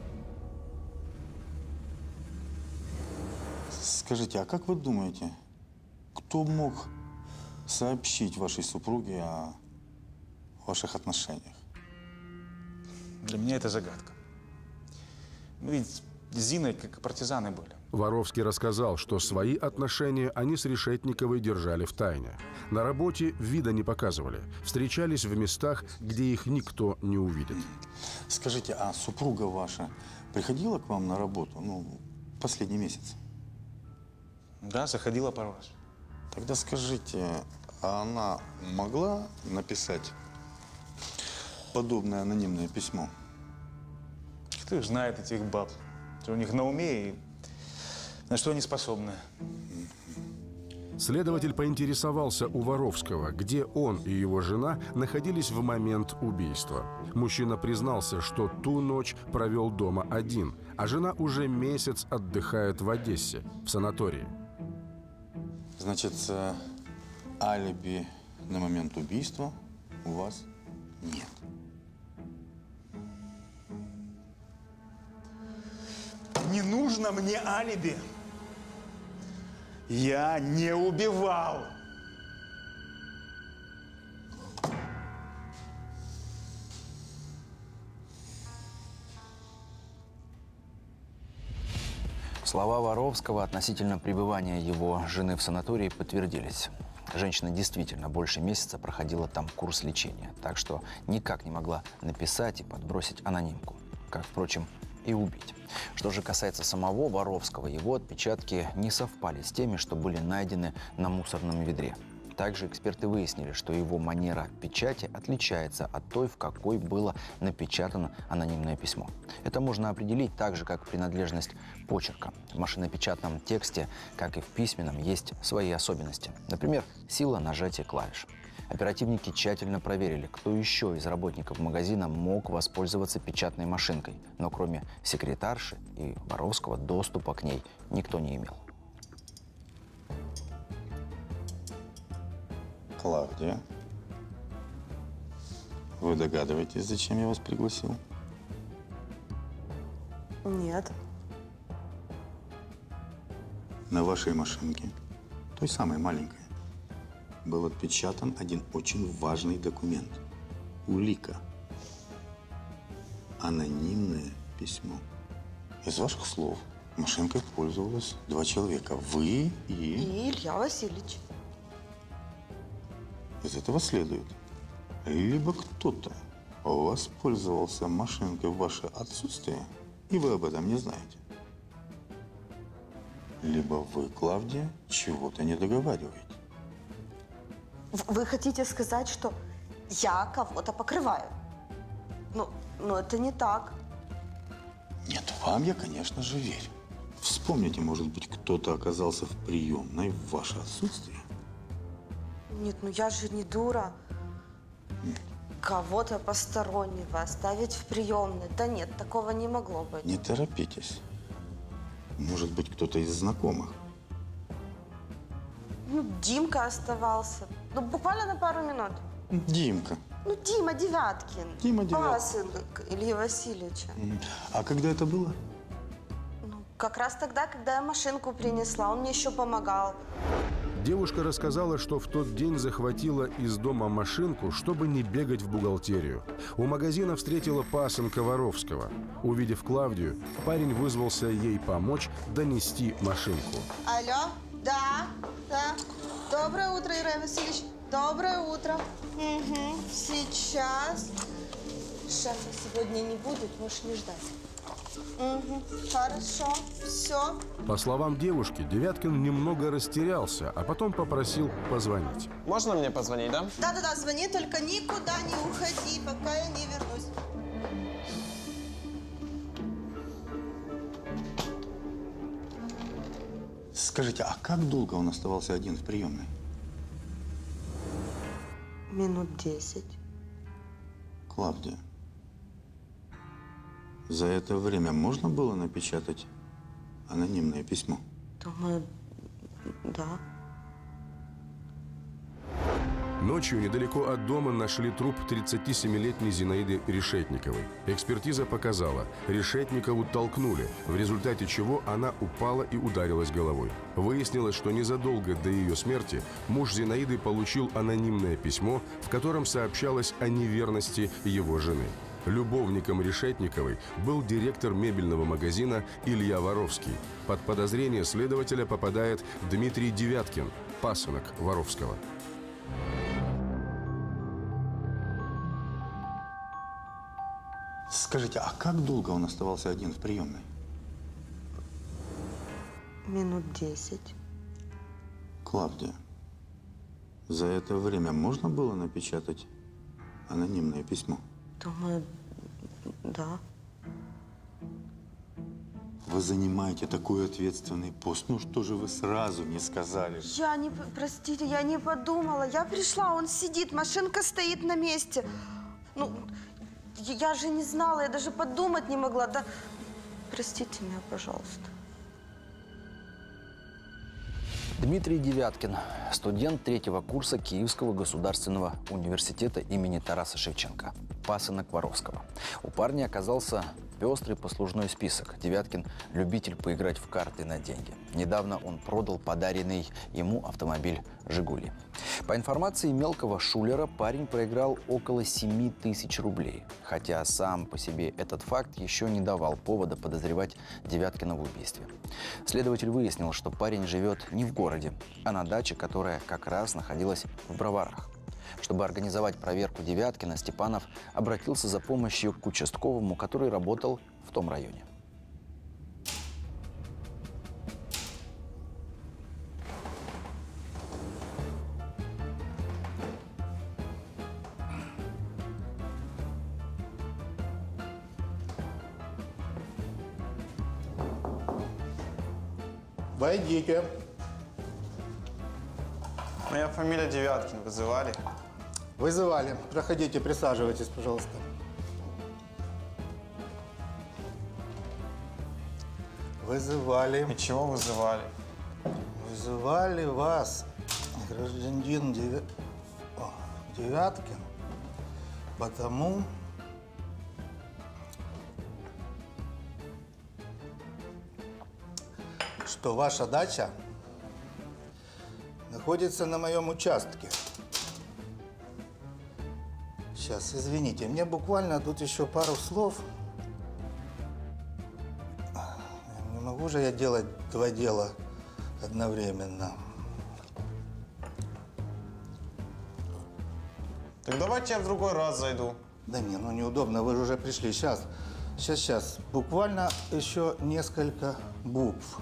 Скажите, а как вы думаете, кто мог сообщить вашей супруге о ваших отношениях? Для меня это загадка. Мы ведь с Зиной как партизаны были. Воровский рассказал, что свои отношения они с Решетниковой держали в тайне. На работе вида не показывали. Встречались в местах, где их никто не увидит. Скажите, а супруга ваша приходила к вам на работу, последний месяц? Да, заходила пару раз. Тогда скажите, а она могла написать подобное анонимное письмо? Кто их знает, этих баб? Что у них на уме и на что они способны? Следователь поинтересовался у Воровского, где он и его жена находились в момент убийства. Мужчина признался, что ту ночь провел дома один, а жена уже месяц отдыхает в Одессе, в санатории. Значит, алиби на момент убийства у вас нет. Не нужно мне алиби. Я не убивал. Слова Воровского относительно пребывания его жены в санатории подтвердились. Женщина действительно больше месяца проходила там курс лечения, так что никак не могла написать и подбросить анонимку, как, впрочем, и убить. Что же касается самого Воровского, его отпечатки не совпали с теми, что были найдены на мусорном ведре. Также эксперты выяснили, что его манера печати отличается от той, в какой было напечатано анонимное письмо. Это можно определить так же, как принадлежность почерка. В машинопечатном тексте, как и в письменном, есть свои особенности. Например, сила нажатия клавиш. Оперативники тщательно проверили, кто еще из работников магазина мог воспользоваться печатной машинкой. Но кроме секретарши и Воровского доступа к ней никто не имел. Клавдия, вы догадываетесь, зачем я вас пригласил? Нет. На вашей машинке, той самой маленькой, был отпечатан один очень важный документ. Улика. Анонимное письмо. Из ваших слов машинкой пользовалось 2 человека. Вы И Илья Васильевич. Из этого следует, либо кто-то воспользовался машинкой в ваше отсутствие, и вы об этом не знаете, либо вы, Клавдия, чего-то не договариваете. Вы хотите сказать, что я кого-то покрываю? Ну, это не так. Нет, вам я, конечно же, верю. Вспомните, может быть, кто-то оказался в приемной в ваше отсутствие? Нет, ну я же не дура. Кого-то постороннего оставить в приемной. Да нет, такого не могло быть. Не торопитесь. Может быть, кто-то из знакомых. Ну, Димка оставался. Ну, буквально на пару минут. Димка. Ну, Дима Девяткин. Дима Девяткин. Пасынок Ильи Васильевича. А когда это было? Как раз тогда, когда я машинку принесла. Он мне еще помогал. Девушка рассказала, что в тот день захватила из дома машинку, чтобы не бегать в бухгалтерию. У магазина встретила пасынка Воровского. Увидев Клавдию, парень вызвался ей помочь донести машинку. Алло? Да. Доброе утро, Юрий Васильевич. Доброе утро. Угу. Сейчас. Шефа сегодня не будет, можешь не ждать. Угу. Хорошо. Все. По словам девушки, Девяткин немного растерялся, а потом попросил позвонить. Можно мне позвонить, да? Да, звони, только никуда не уходи, пока я не вернусь. Скажите, а как долго он оставался один в приемной? Минут 10. Клавдия, за это время можно было напечатать анонимное письмо? Думаю, да. Ночью недалеко от дома нашли труп 37-летней Зинаиды Решетниковой. Экспертиза показала, Решетникову толкнули, в результате чего она упала и ударилась головой. Выяснилось, что незадолго до ее смерти муж Зинаиды получил анонимное письмо, в котором сообщалось о неверности его жены. Любовником Решетниковой был директор мебельного магазина Илья Воровский. Под подозрение следователя попадает Дмитрий Девяткин, пасынок Воровского. Скажите, а как долго он оставался один в приемной? Минут 10. Клавдия, за это время можно было напечатать анонимное письмо? Думаю, да. Вы занимаете такой ответственный пост. Ну что же вы сразу не сказали? Простите, я не подумала. Я пришла, он сидит, машинка стоит на месте. Ну, я же не знала, я даже подумать не могла. Да, простите меня, пожалуйста. Дмитрий Девяткин, студент 3-го курса Киевского государственного университета имени Тараса Шевченко, пасынок Воровского. У парня оказался Пестрый послужной список. Девяткин – любитель поиграть в карты на деньги. Недавно он продал подаренный ему автомобиль «Жигули». По информации мелкого шулера, парень проиграл около 7 тысяч рублей. Хотя сам по себе этот факт еще не давал повода подозревать Девяткина в убийстве. Следователь выяснил, что парень живет не в городе, а на даче, которая как раз находилась в Броварах. Чтобы организовать проверку Девяткина, Степанов обратился за помощью к участковому, который работал в том районе. Войдите. Моя фамилия Девяткин. Вызывали? Вызывали. Проходите, присаживайтесь, пожалуйста. Вызывали. И чего вызывали? Вызывали вас, гражданин Девяткин, потому что ваша дача находится на моем участке. Сейчас, извините, мне буквально тут еще пару слов. Не могу же я делать два дела одновременно. Так давайте я в другой раз зайду. Да не, ну неудобно, вы же уже пришли. Сейчас. Буквально еще несколько букв.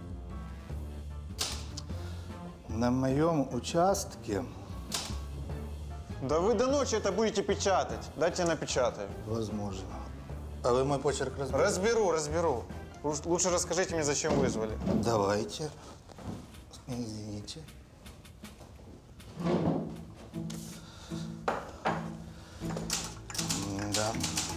На моем участке... Да вы до ночи это будете печатать. Дайте я напечатаю. Возможно. А вы мой почерк разберете? Разберу. Лучше расскажите мне, зачем вызвали. Давайте. Извините. Да.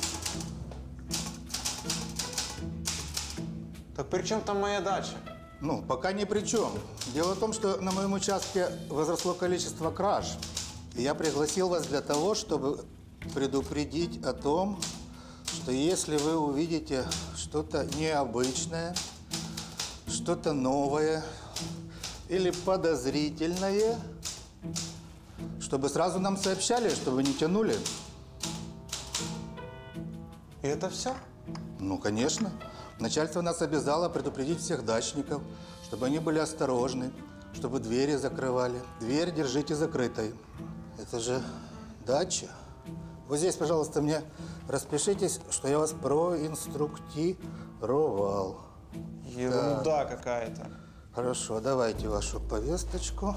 Так при чем там моя дача? Ну, пока ни при чем. Дело в том, что на моем участке возросло количество краж. И я пригласил вас для того, чтобы предупредить о том, что если вы увидите что-то необычное, что-то новое или подозрительное, чтобы сразу нам сообщали, чтобы не тянули. И это все? Ну, конечно. Начальство нас обязало предупредить всех дачников, чтобы они были осторожны, чтобы двери закрывали. Дверь держите закрытой. Это же дача. Вот здесь, пожалуйста, мне распишитесь, что я вас проинструктировал. Ерунда какая-то. Хорошо, давайте вашу повесточку.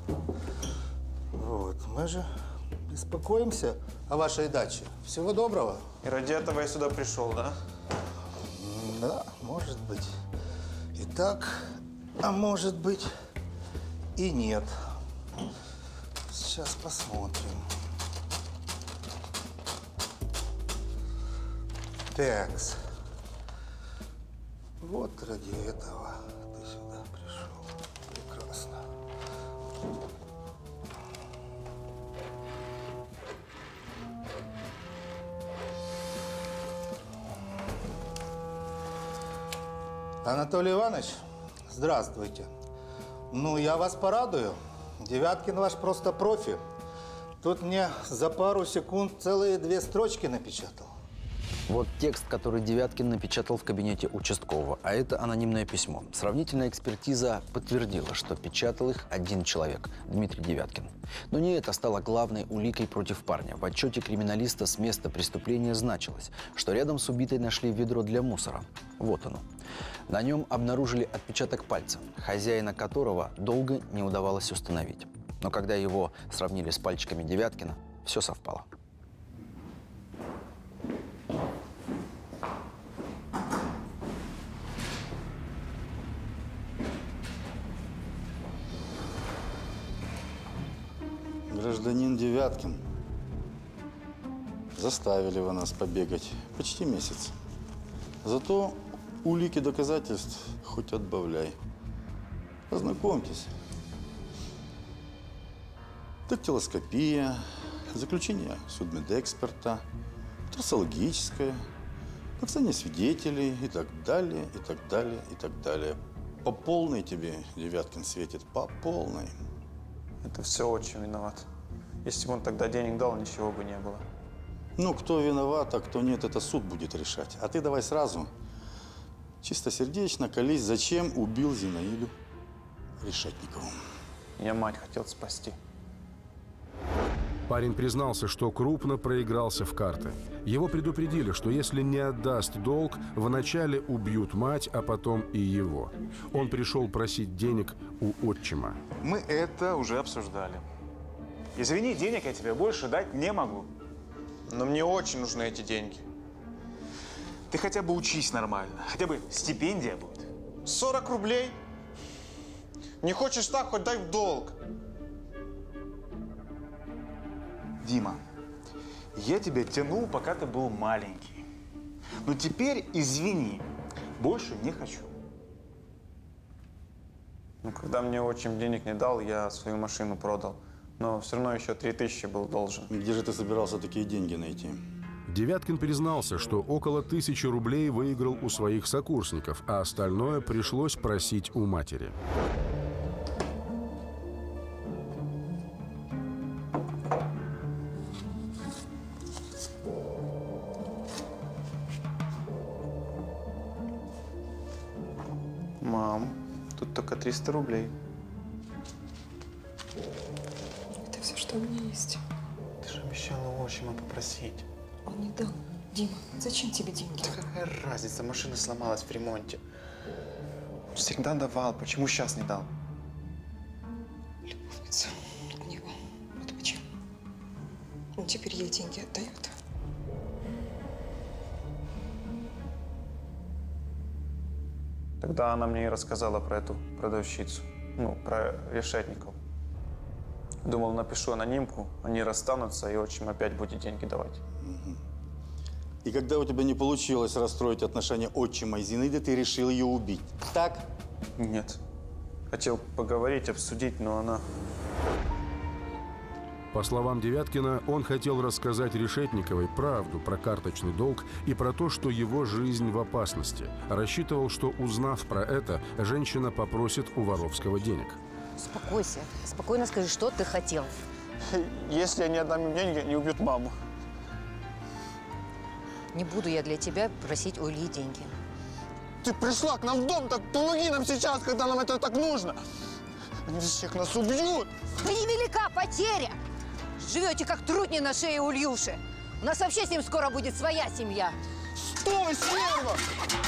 Вот, мы же беспокоимся о вашей даче. Всего доброго. И ради этого я сюда пришел, да? Да, может быть и так, а может быть и нет. Сейчас посмотрим. Такс. Вот ради этого ты сюда пришел. Прекрасно. Анатолий Иванович, здравствуйте. Ну, я вас порадую. Девяткин ваш просто профи. Тут мне за пару секунд целые 2 строчки напечатал. Вот текст, который Девяткин напечатал в кабинете участкового, а это анонимное письмо. Сравнительная экспертиза подтвердила, что печатал их один человек – Дмитрий Девяткин. Но не это стало главной уликой против парня. В отчете криминалиста с места преступления значилось, что рядом с убитой нашли ведро для мусора. Вот оно. На нем обнаружили отпечаток пальца, хозяина которого долго не удавалось установить. Но когда его сравнили с пальчиками Девяткина, все совпало. Гражданин Девяткин, заставили вы нас побегать почти месяц. Зато улики доказательств хоть отбавляй. Познакомьтесь. Дактилоскопия, заключение судмедэксперта, трассологическое, показания свидетелей и так далее, и так далее, и так далее. По полной тебе, Девяткин, светит, по полной. Это все отчим виноват. Если бы он тогда денег дал, ничего бы не было. Ну, кто виноват, а кто нет, это суд будет решать. А ты давай сразу, чистосердечно, колись, зачем убил Зинаиду Решетникову. Я мать хотел спасти. Парень признался, что крупно проигрался в карты. Его предупредили, что если не отдаст долг, вначале убьют мать, а потом и его. Он пришел просить денег у отчима. Мы это уже обсуждали. Извини, денег я тебе больше дать не могу. Но мне очень нужны эти деньги. Ты хотя бы учись нормально. Хотя бы стипендия будет. 40 рублей? Не хочешь так, хоть дай в долг. Дима, я тебя тянул, пока ты был маленький. Но теперь, извини, больше не хочу. Ну, когда мне отчим денег не дал, я свою машину продал. Но все равно еще 3000 был должен. Где же ты собирался такие деньги найти? Девяткин признался, что около 1000 рублей выиграл у своих сокурсников, а остальное пришлось просить у матери. Мам, тут только 300 рублей. Это все, что у меня есть. Ты же обещала у отчима попросить. Он не дал. Дима, зачем тебе деньги? Да какая разница, машина сломалась в ремонте. Он всегда давал, почему сейчас не дал? Любовница у него. Вот почему. Он теперь ей деньги отдает. Тогда она мне и рассказала про эту продавщицу. Ну, про Решетникову. Думал, напишу анонимку, они расстанутся, и отчим опять будет деньги давать. И когда у тебя не получилось расстроить отношения отчима и Зинаиды, ты решил ее убить. Так? Нет. Хотел поговорить, обсудить, но она... По словам Девяткина, он хотел рассказать Решетниковой правду про карточный долг и про то, что его жизнь в опасности. Рассчитывал, что, узнав про это, женщина попросит у Воровского денег. Успокойся. Спокойно скажи, что ты хотел. Если я не отдам им деньги, они убьют маму. Не буду я для тебя просить у Ильи деньги. Ты пришла к нам в дом, так помоги нам сейчас, когда нам это так нужно. Они всех нас убьют. Да невелика потеря. Живете как трутни на шее у Ильюши. У нас вообще с ним скоро будет своя семья. Стой, стерва!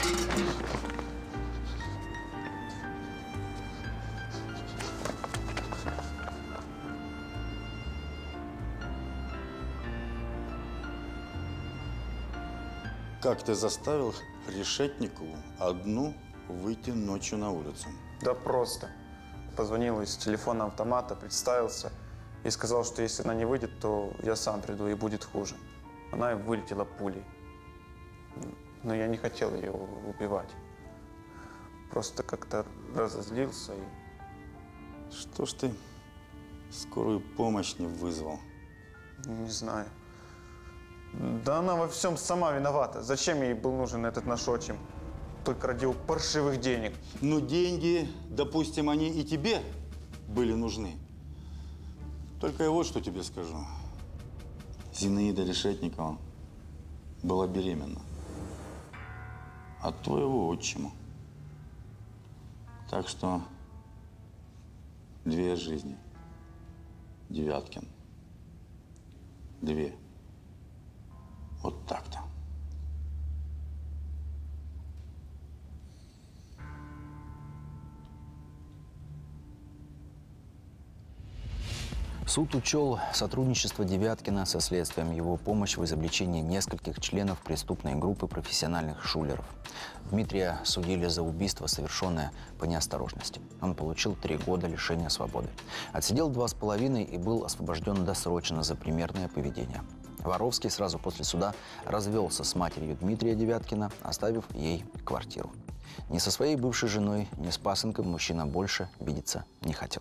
Как ты заставил Решетникову одну выйти ночью на улицу? Да просто. Позвонил из телефона автомата, представился и сказал, что если она не выйдет, то я сам приду и будет хуже. Она вылетела пулей. Но я не хотел ее убивать. Просто как-то разозлился и... Что ж ты скорую помощь не вызвал? Не знаю. Да она во всем сама виновата. Зачем ей был нужен этот наш отчим? Только ради паршивых денег. Ну, деньги, допустим, они и тебе были нужны. Только я вот что тебе скажу. Зинаида Решетникова была беременна от твоего отчима. Так что 2 жизни. Девяткин. 2. Вот так-то. Суд учел сотрудничество Девяткина со следствием, его помощь в изобличении нескольких членов преступной группы профессиональных шулеров. Дмитрия судили за убийство, совершенное по неосторожности. Он получил 3 года лишения свободы. Отсидел 2,5 и был освобожден досрочно за примерное поведение. Воровский сразу после суда развелся с матерью Дмитрия Девяткина, оставив ей квартиру. Ни со своей бывшей женой, ни с пасынком мужчина больше видеться не хотел.